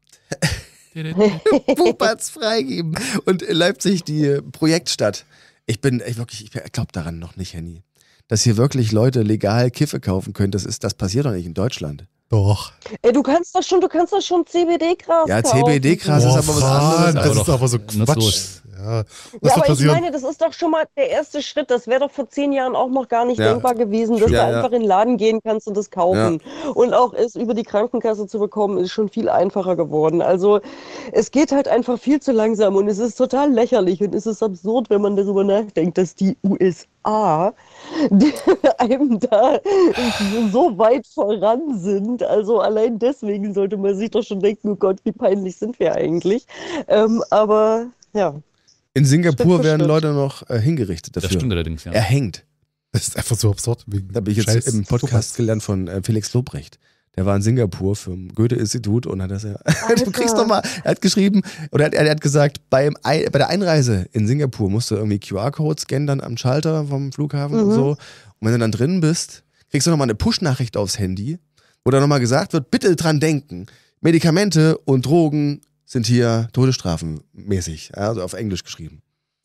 A: Bubatz freigeben. Und in Leipzig die Projektstadt. Ich bin ich wirklich, ich glaube daran noch nicht, Henny. Dass hier wirklich Leute legal Kiffe kaufen können, das ist, das passiert doch nicht in Deutschland.
B: Doch.
C: Ey, du kannst das schon, du kannst das schon C B D-Gras
A: Ja,
C: kaufen.
A: C B D-Gras ist
B: Boah,
A: aber was
B: Fran,
A: anderes.
B: das
D: aber
B: ist
D: doch
B: aber so Quatsch.
D: nutzlos.
B: Ja, was
C: Ja,
B: wird
C: aber ich
B: passieren?
C: meine, das ist doch schon mal der erste Schritt. Das wäre doch vor zehn Jahren auch noch gar nicht
A: Ja.
C: denkbar gewesen, dass
A: Ja,
C: du
A: ja.
C: einfach in den Laden gehen kannst und das kaufen. Und auch es über die Krankenkasse zu bekommen, ist schon viel einfacher geworden. Also es geht halt einfach viel zu langsam und es ist total lächerlich und es ist absurd, wenn man darüber nachdenkt, dass die U S A die einem da so weit voran sind. Also allein deswegen sollte man sich doch schon denken, oh Gott, wie peinlich sind wir eigentlich. Ähm, aber ja.
A: In Singapur
C: Schritt für
A: werden
C: Schritt.
A: Leute noch äh, hingerichtet
D: Das
A: dafür.
D: stimmt allerdings, ja.
A: Erhängt.
B: Das ist einfach so absurd. Wegen
A: Da habe ich jetzt
B: Scheiß
A: im Podcast
B: Bubatz.
A: gelernt von äh, Felix Lobrecht. Der war in Singapur vom Goethe-Institut und hat das ja. Du kriegst doch mal, er hat geschrieben, oder er hat, er hat gesagt, beim, Ei- bei der Einreise in Singapur musst du irgendwie Q R-Code scannen dann am Schalter vom Flughafen und
C: Mhm.
A: so. Und wenn du dann drin bist, kriegst du nochmal eine Push-Nachricht aufs Handy, wo dann nochmal gesagt wird, bitte dran denken, Medikamente und Drogen sind hier todesstrafenmäßig, ja, also auf Englisch geschrieben.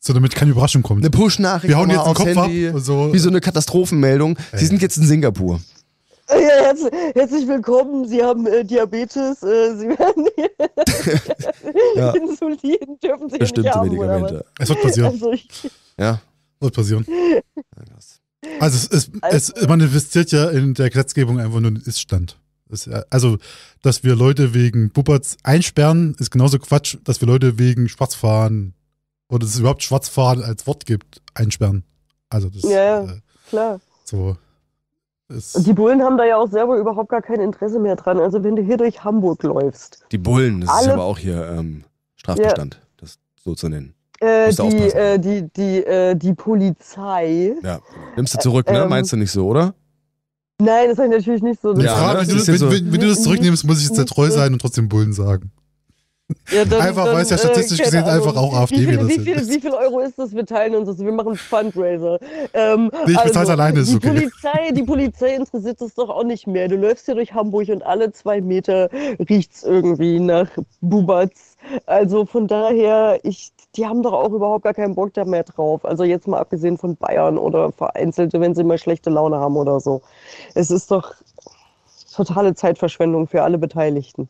B: So, damit keine Überraschung kommt.
A: Eine Push-Nachricht
B: Wir hauen jetzt den
A: aufs
B: Kopf
A: Handy,
B: ab und so.
A: wie so eine Katastrophenmeldung. Sie
B: Ey.
A: sind jetzt in Singapur.
C: Ja, herz, herzlich willkommen. Sie haben äh, Diabetes. Äh, Sie werden
A: Ja.
C: Insulin dürfen Sie
A: Bestimmte
C: nicht haben, oder was?
A: Medikamente.
B: Es wird passieren.
C: Also ich,
A: Ja.
B: Wird passieren.
A: Ja, krass.
B: Also es, es, es
C: Also-
B: manifestiert ja in der Gesetzgebung einfach nur einen Ist-Stand. Das, äh, also, dass wir Leute wegen Buberts einsperren, ist genauso Quatsch, dass wir Leute wegen Schwarzfahren oder dass es überhaupt Schwarzfahren als Wort gibt, einsperren. Also das
C: Ja, ja.
B: äh,
C: klar.
B: so. Ist,
C: Und die Bullen haben da ja auch selber überhaupt gar kein Interesse mehr dran. Also wenn du hier durch Hamburg läufst,
A: Die Bullen, das ist
C: Alle-
A: aber auch hier ähm, Strafbestand, das so zu nennen.
C: äh,
A: Musst du
C: die,
A: aufpassen.
C: äh, die, die, äh, die Polizei.
A: Ja. Nimmst du zurück, ne?
C: Ähm,
A: Meinst du nicht so, oder?
C: Nein, das sage ich natürlich nicht so.
B: eine
A: Ja,
B: Frage,
A: ne?
B: wenn, du,
A: Das ist ja
B: wenn,
A: so-
B: wenn, wenn du das zurücknimmst, muss ich jetzt sehr treu sein und trotzdem Bullen sagen.
C: Ja, dann,
B: Einfach,
C: dann,
B: weil es ja statistisch
C: keine
B: gesehen
C: Ahnung.
B: einfach auch AfD
C: wie viel,
B: wähler
C: wie
B: sind.
C: viel, wie viel Euro ist das? Wir teilen uns das. Wir machen Fundraiser. Ähm,
B: Nee, ich bezahl's alleine, ist
C: die
B: okay.
C: Polizei, die Polizei interessiert das doch auch nicht mehr. Du läufst hier durch Hamburg und alle zwei Meter riecht's irgendwie nach Bubatz. Also von daher, ich, die haben doch auch überhaupt gar keinen Bock da mehr drauf. Also jetzt mal abgesehen von Bayern oder Vereinzelte, wenn sie mal schlechte Laune haben oder so. Es ist doch totale Zeitverschwendung für alle Beteiligten.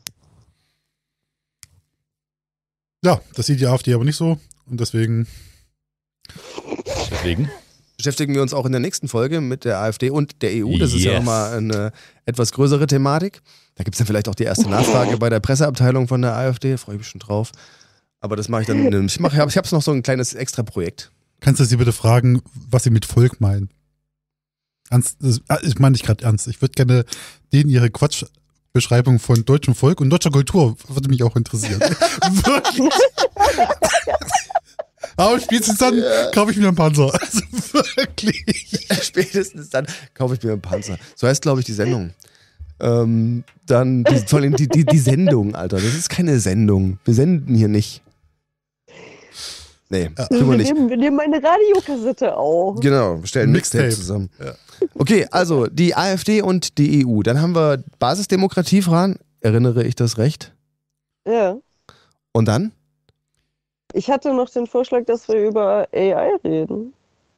B: Ja, das sieht die AfD aber nicht so und deswegen
D: Deswegen.
A: Beschäftigen wir uns auch in der nächsten Folge mit der AfD und der E U. Das ist ja
D: Yes.
A: nochmal eine etwas größere Thematik. Da gibt es dann vielleicht auch die erste Nachfrage bei der Presseabteilung von der AfD. Freue ich mich schon drauf. Aber das mache ich dann. In einem, ich mache, ich habe noch so ein kleines Extra-Projekt.
B: kannst du sie bitte fragen, was sie mit Volk meinen. Ernst, das, ich meine nicht gerade ernst. Ich würde gerne denen ihre Quatschbeschreibung von deutschem Volk und deutscher Kultur würde mich auch interessieren. Wirklich. Aber spätestens dann kaufe ich mir einen Panzer. Also wirklich.
A: Spätestens dann kaufe ich mir einen Panzer. So heißt, glaube ich, die Sendung. Ähm, dann die, vor allem die, die, die Sendung, Alter. Das ist keine Sendung. Wir senden hier nicht. Nee,
B: Ja.
A: tun wir
C: Wir
A: nicht.
C: nehmen, wir nehmen eine Radiokassette auf.
A: Genau, wir stellen ein Mixtape
B: Mixtape.
A: zusammen.
B: Ja.
A: Okay, also die AfD und die E U. Dann haben wir Basisdemokratie, Fran. Erinnere ich das recht?
C: Ja.
A: Und dann?
C: Ich hatte noch den Vorschlag, dass wir über A I reden.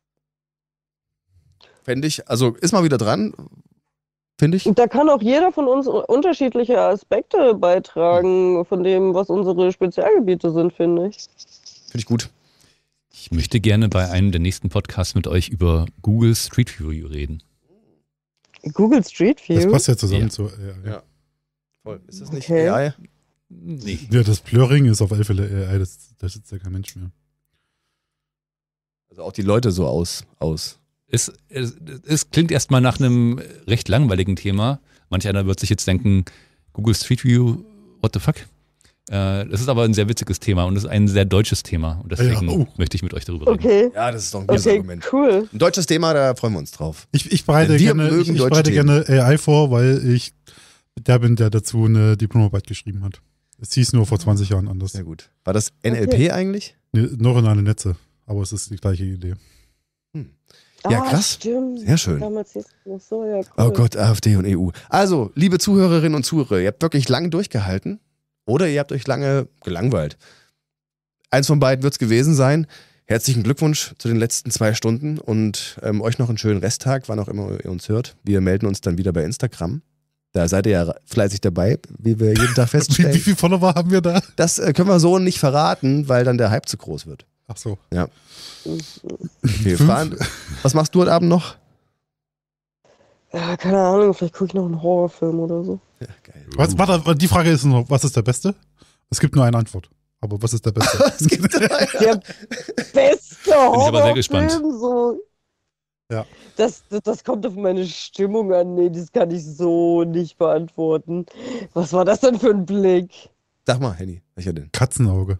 A: Fände ich, also ist mal wieder dran, finde ich.
C: Und da kann auch jeder von uns unterschiedliche Aspekte beitragen von dem, was unsere Spezialgebiete sind, finde ich.
A: Finde ich gut.
D: Ich möchte gerne bei einem der nächsten Podcasts mit euch über Google Street View reden.
C: Google Street
B: Das
C: View.
B: passt ja zusammen
D: Ja.
B: zu. Ja, ja.
A: Ja. Voll. Ist das nicht
C: Okay.
A: A I?
D: Nee.
B: ja, das Blurring ist auf alle Fälle A I, das, da sitzt ja kein Mensch mehr.
A: Also auch die Leute so aus. aus.
D: Es, es, es klingt erstmal nach einem recht langweiligen Thema. Manch einer wird sich jetzt denken, Google Street View, what the fuck? Äh, das ist aber ein sehr witziges Thema und es ist ein sehr deutsches Thema. Und deswegen
B: Ja, oh.
D: möchte ich mit euch darüber reden.
C: Okay.
A: Ja, das ist doch ein gutes
C: Okay,
A: Argument.
C: cool.
A: Ein deutsches Thema, da freuen wir uns drauf.
B: Ich, ich bereite,
A: Wir
B: gerne,
A: mögen
B: ich, ich
A: deutsche
B: bereite
A: Themen.
B: gerne A I vor, weil ich der bin, der dazu eine Diplomarbeit geschrieben hat. Es hieß nur vor zwanzig Jahren anders.
A: Sehr gut. War das N L P eigentlich?
B: Ne, neuronale Netze, aber es ist die gleiche Idee.
A: Ja,
C: Ah,
A: krass.
C: Stimmt.
A: Sehr schön.
C: Damals hieß es noch so, ja, cool.
A: Oh Gott, AfD und E U. Also, liebe Zuhörerinnen und Zuhörer, ihr habt wirklich lange durchgehalten oder ihr habt euch lange gelangweilt. Eins von beiden wird es gewesen sein. Herzlichen Glückwunsch zu den letzten zwei Stunden und ähm, euch noch einen schönen Resttag, wann auch immer ihr uns hört. Wir melden uns dann wieder bei Instagram. Da seid ihr ja fleißig dabei, wie wir jeden Tag
B: Wie, wie
A: feststellen.
B: viele Follower haben wir da?
A: Das äh, können wir so nicht verraten, weil dann der Hype zu groß wird.
B: Ach so.
A: Okay,
B: Fünf?
A: Fran, was machst du heute Abend noch?
C: Ja, keine Ahnung, vielleicht gucke ich noch einen Horrorfilm oder so.
A: Ja, geil.
B: Was, warte, die Frage ist noch, was ist der Beste? Es gibt nur eine Antwort. Aber was ist der Beste?
A: Es gibt
C: Der beste
D: aber sehr gespannt.
C: Horrorfilm, so.
B: Ja.
C: Das, das, das kommt auf meine Stimmung an. Nee, das kann ich so nicht beantworten. Was war das denn für ein Blick?
A: Sag mal, Henny, welcher denn?
B: Katzenauge.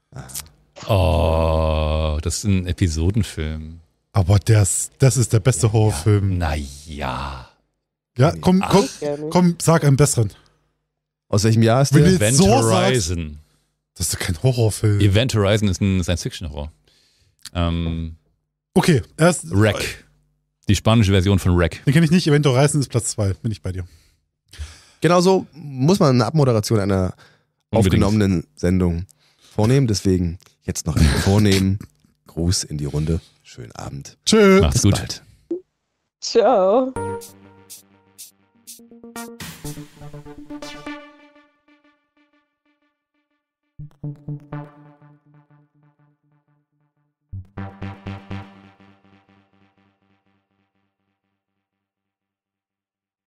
D: Oh, das ist ein Episodenfilm.
B: Aber das, das ist der beste Horrorfilm.
D: Naja.
B: Ja, komm,
D: Ach.
B: komm,
C: Gerne.
B: komm, sag einen besseren.
A: Aus welchem Jahr ist
B: Wenn
A: der?
B: ihr-
D: Event
B: so sagst-
D: Horizon.
B: Das ist doch kein Horrorfilm.
D: Event Horizon ist ein Science-Fiction-Horror. Ähm,
B: Okay, erst.
D: Wreck. Die spanische Version von Wreck.
B: Den kenne ich nicht. Event Horizon ist Platz zwei. Bin ich bei dir.
A: Genau so muss man eine Abmoderation einer
D: Unbedingt.
A: aufgenommenen Sendung vornehmen. Deswegen jetzt noch einen vornehmen Gruß in die Runde. Schönen Abend.
B: Tschö.
D: Macht's
A: Bis
D: gut.
A: bald.
C: Ciao.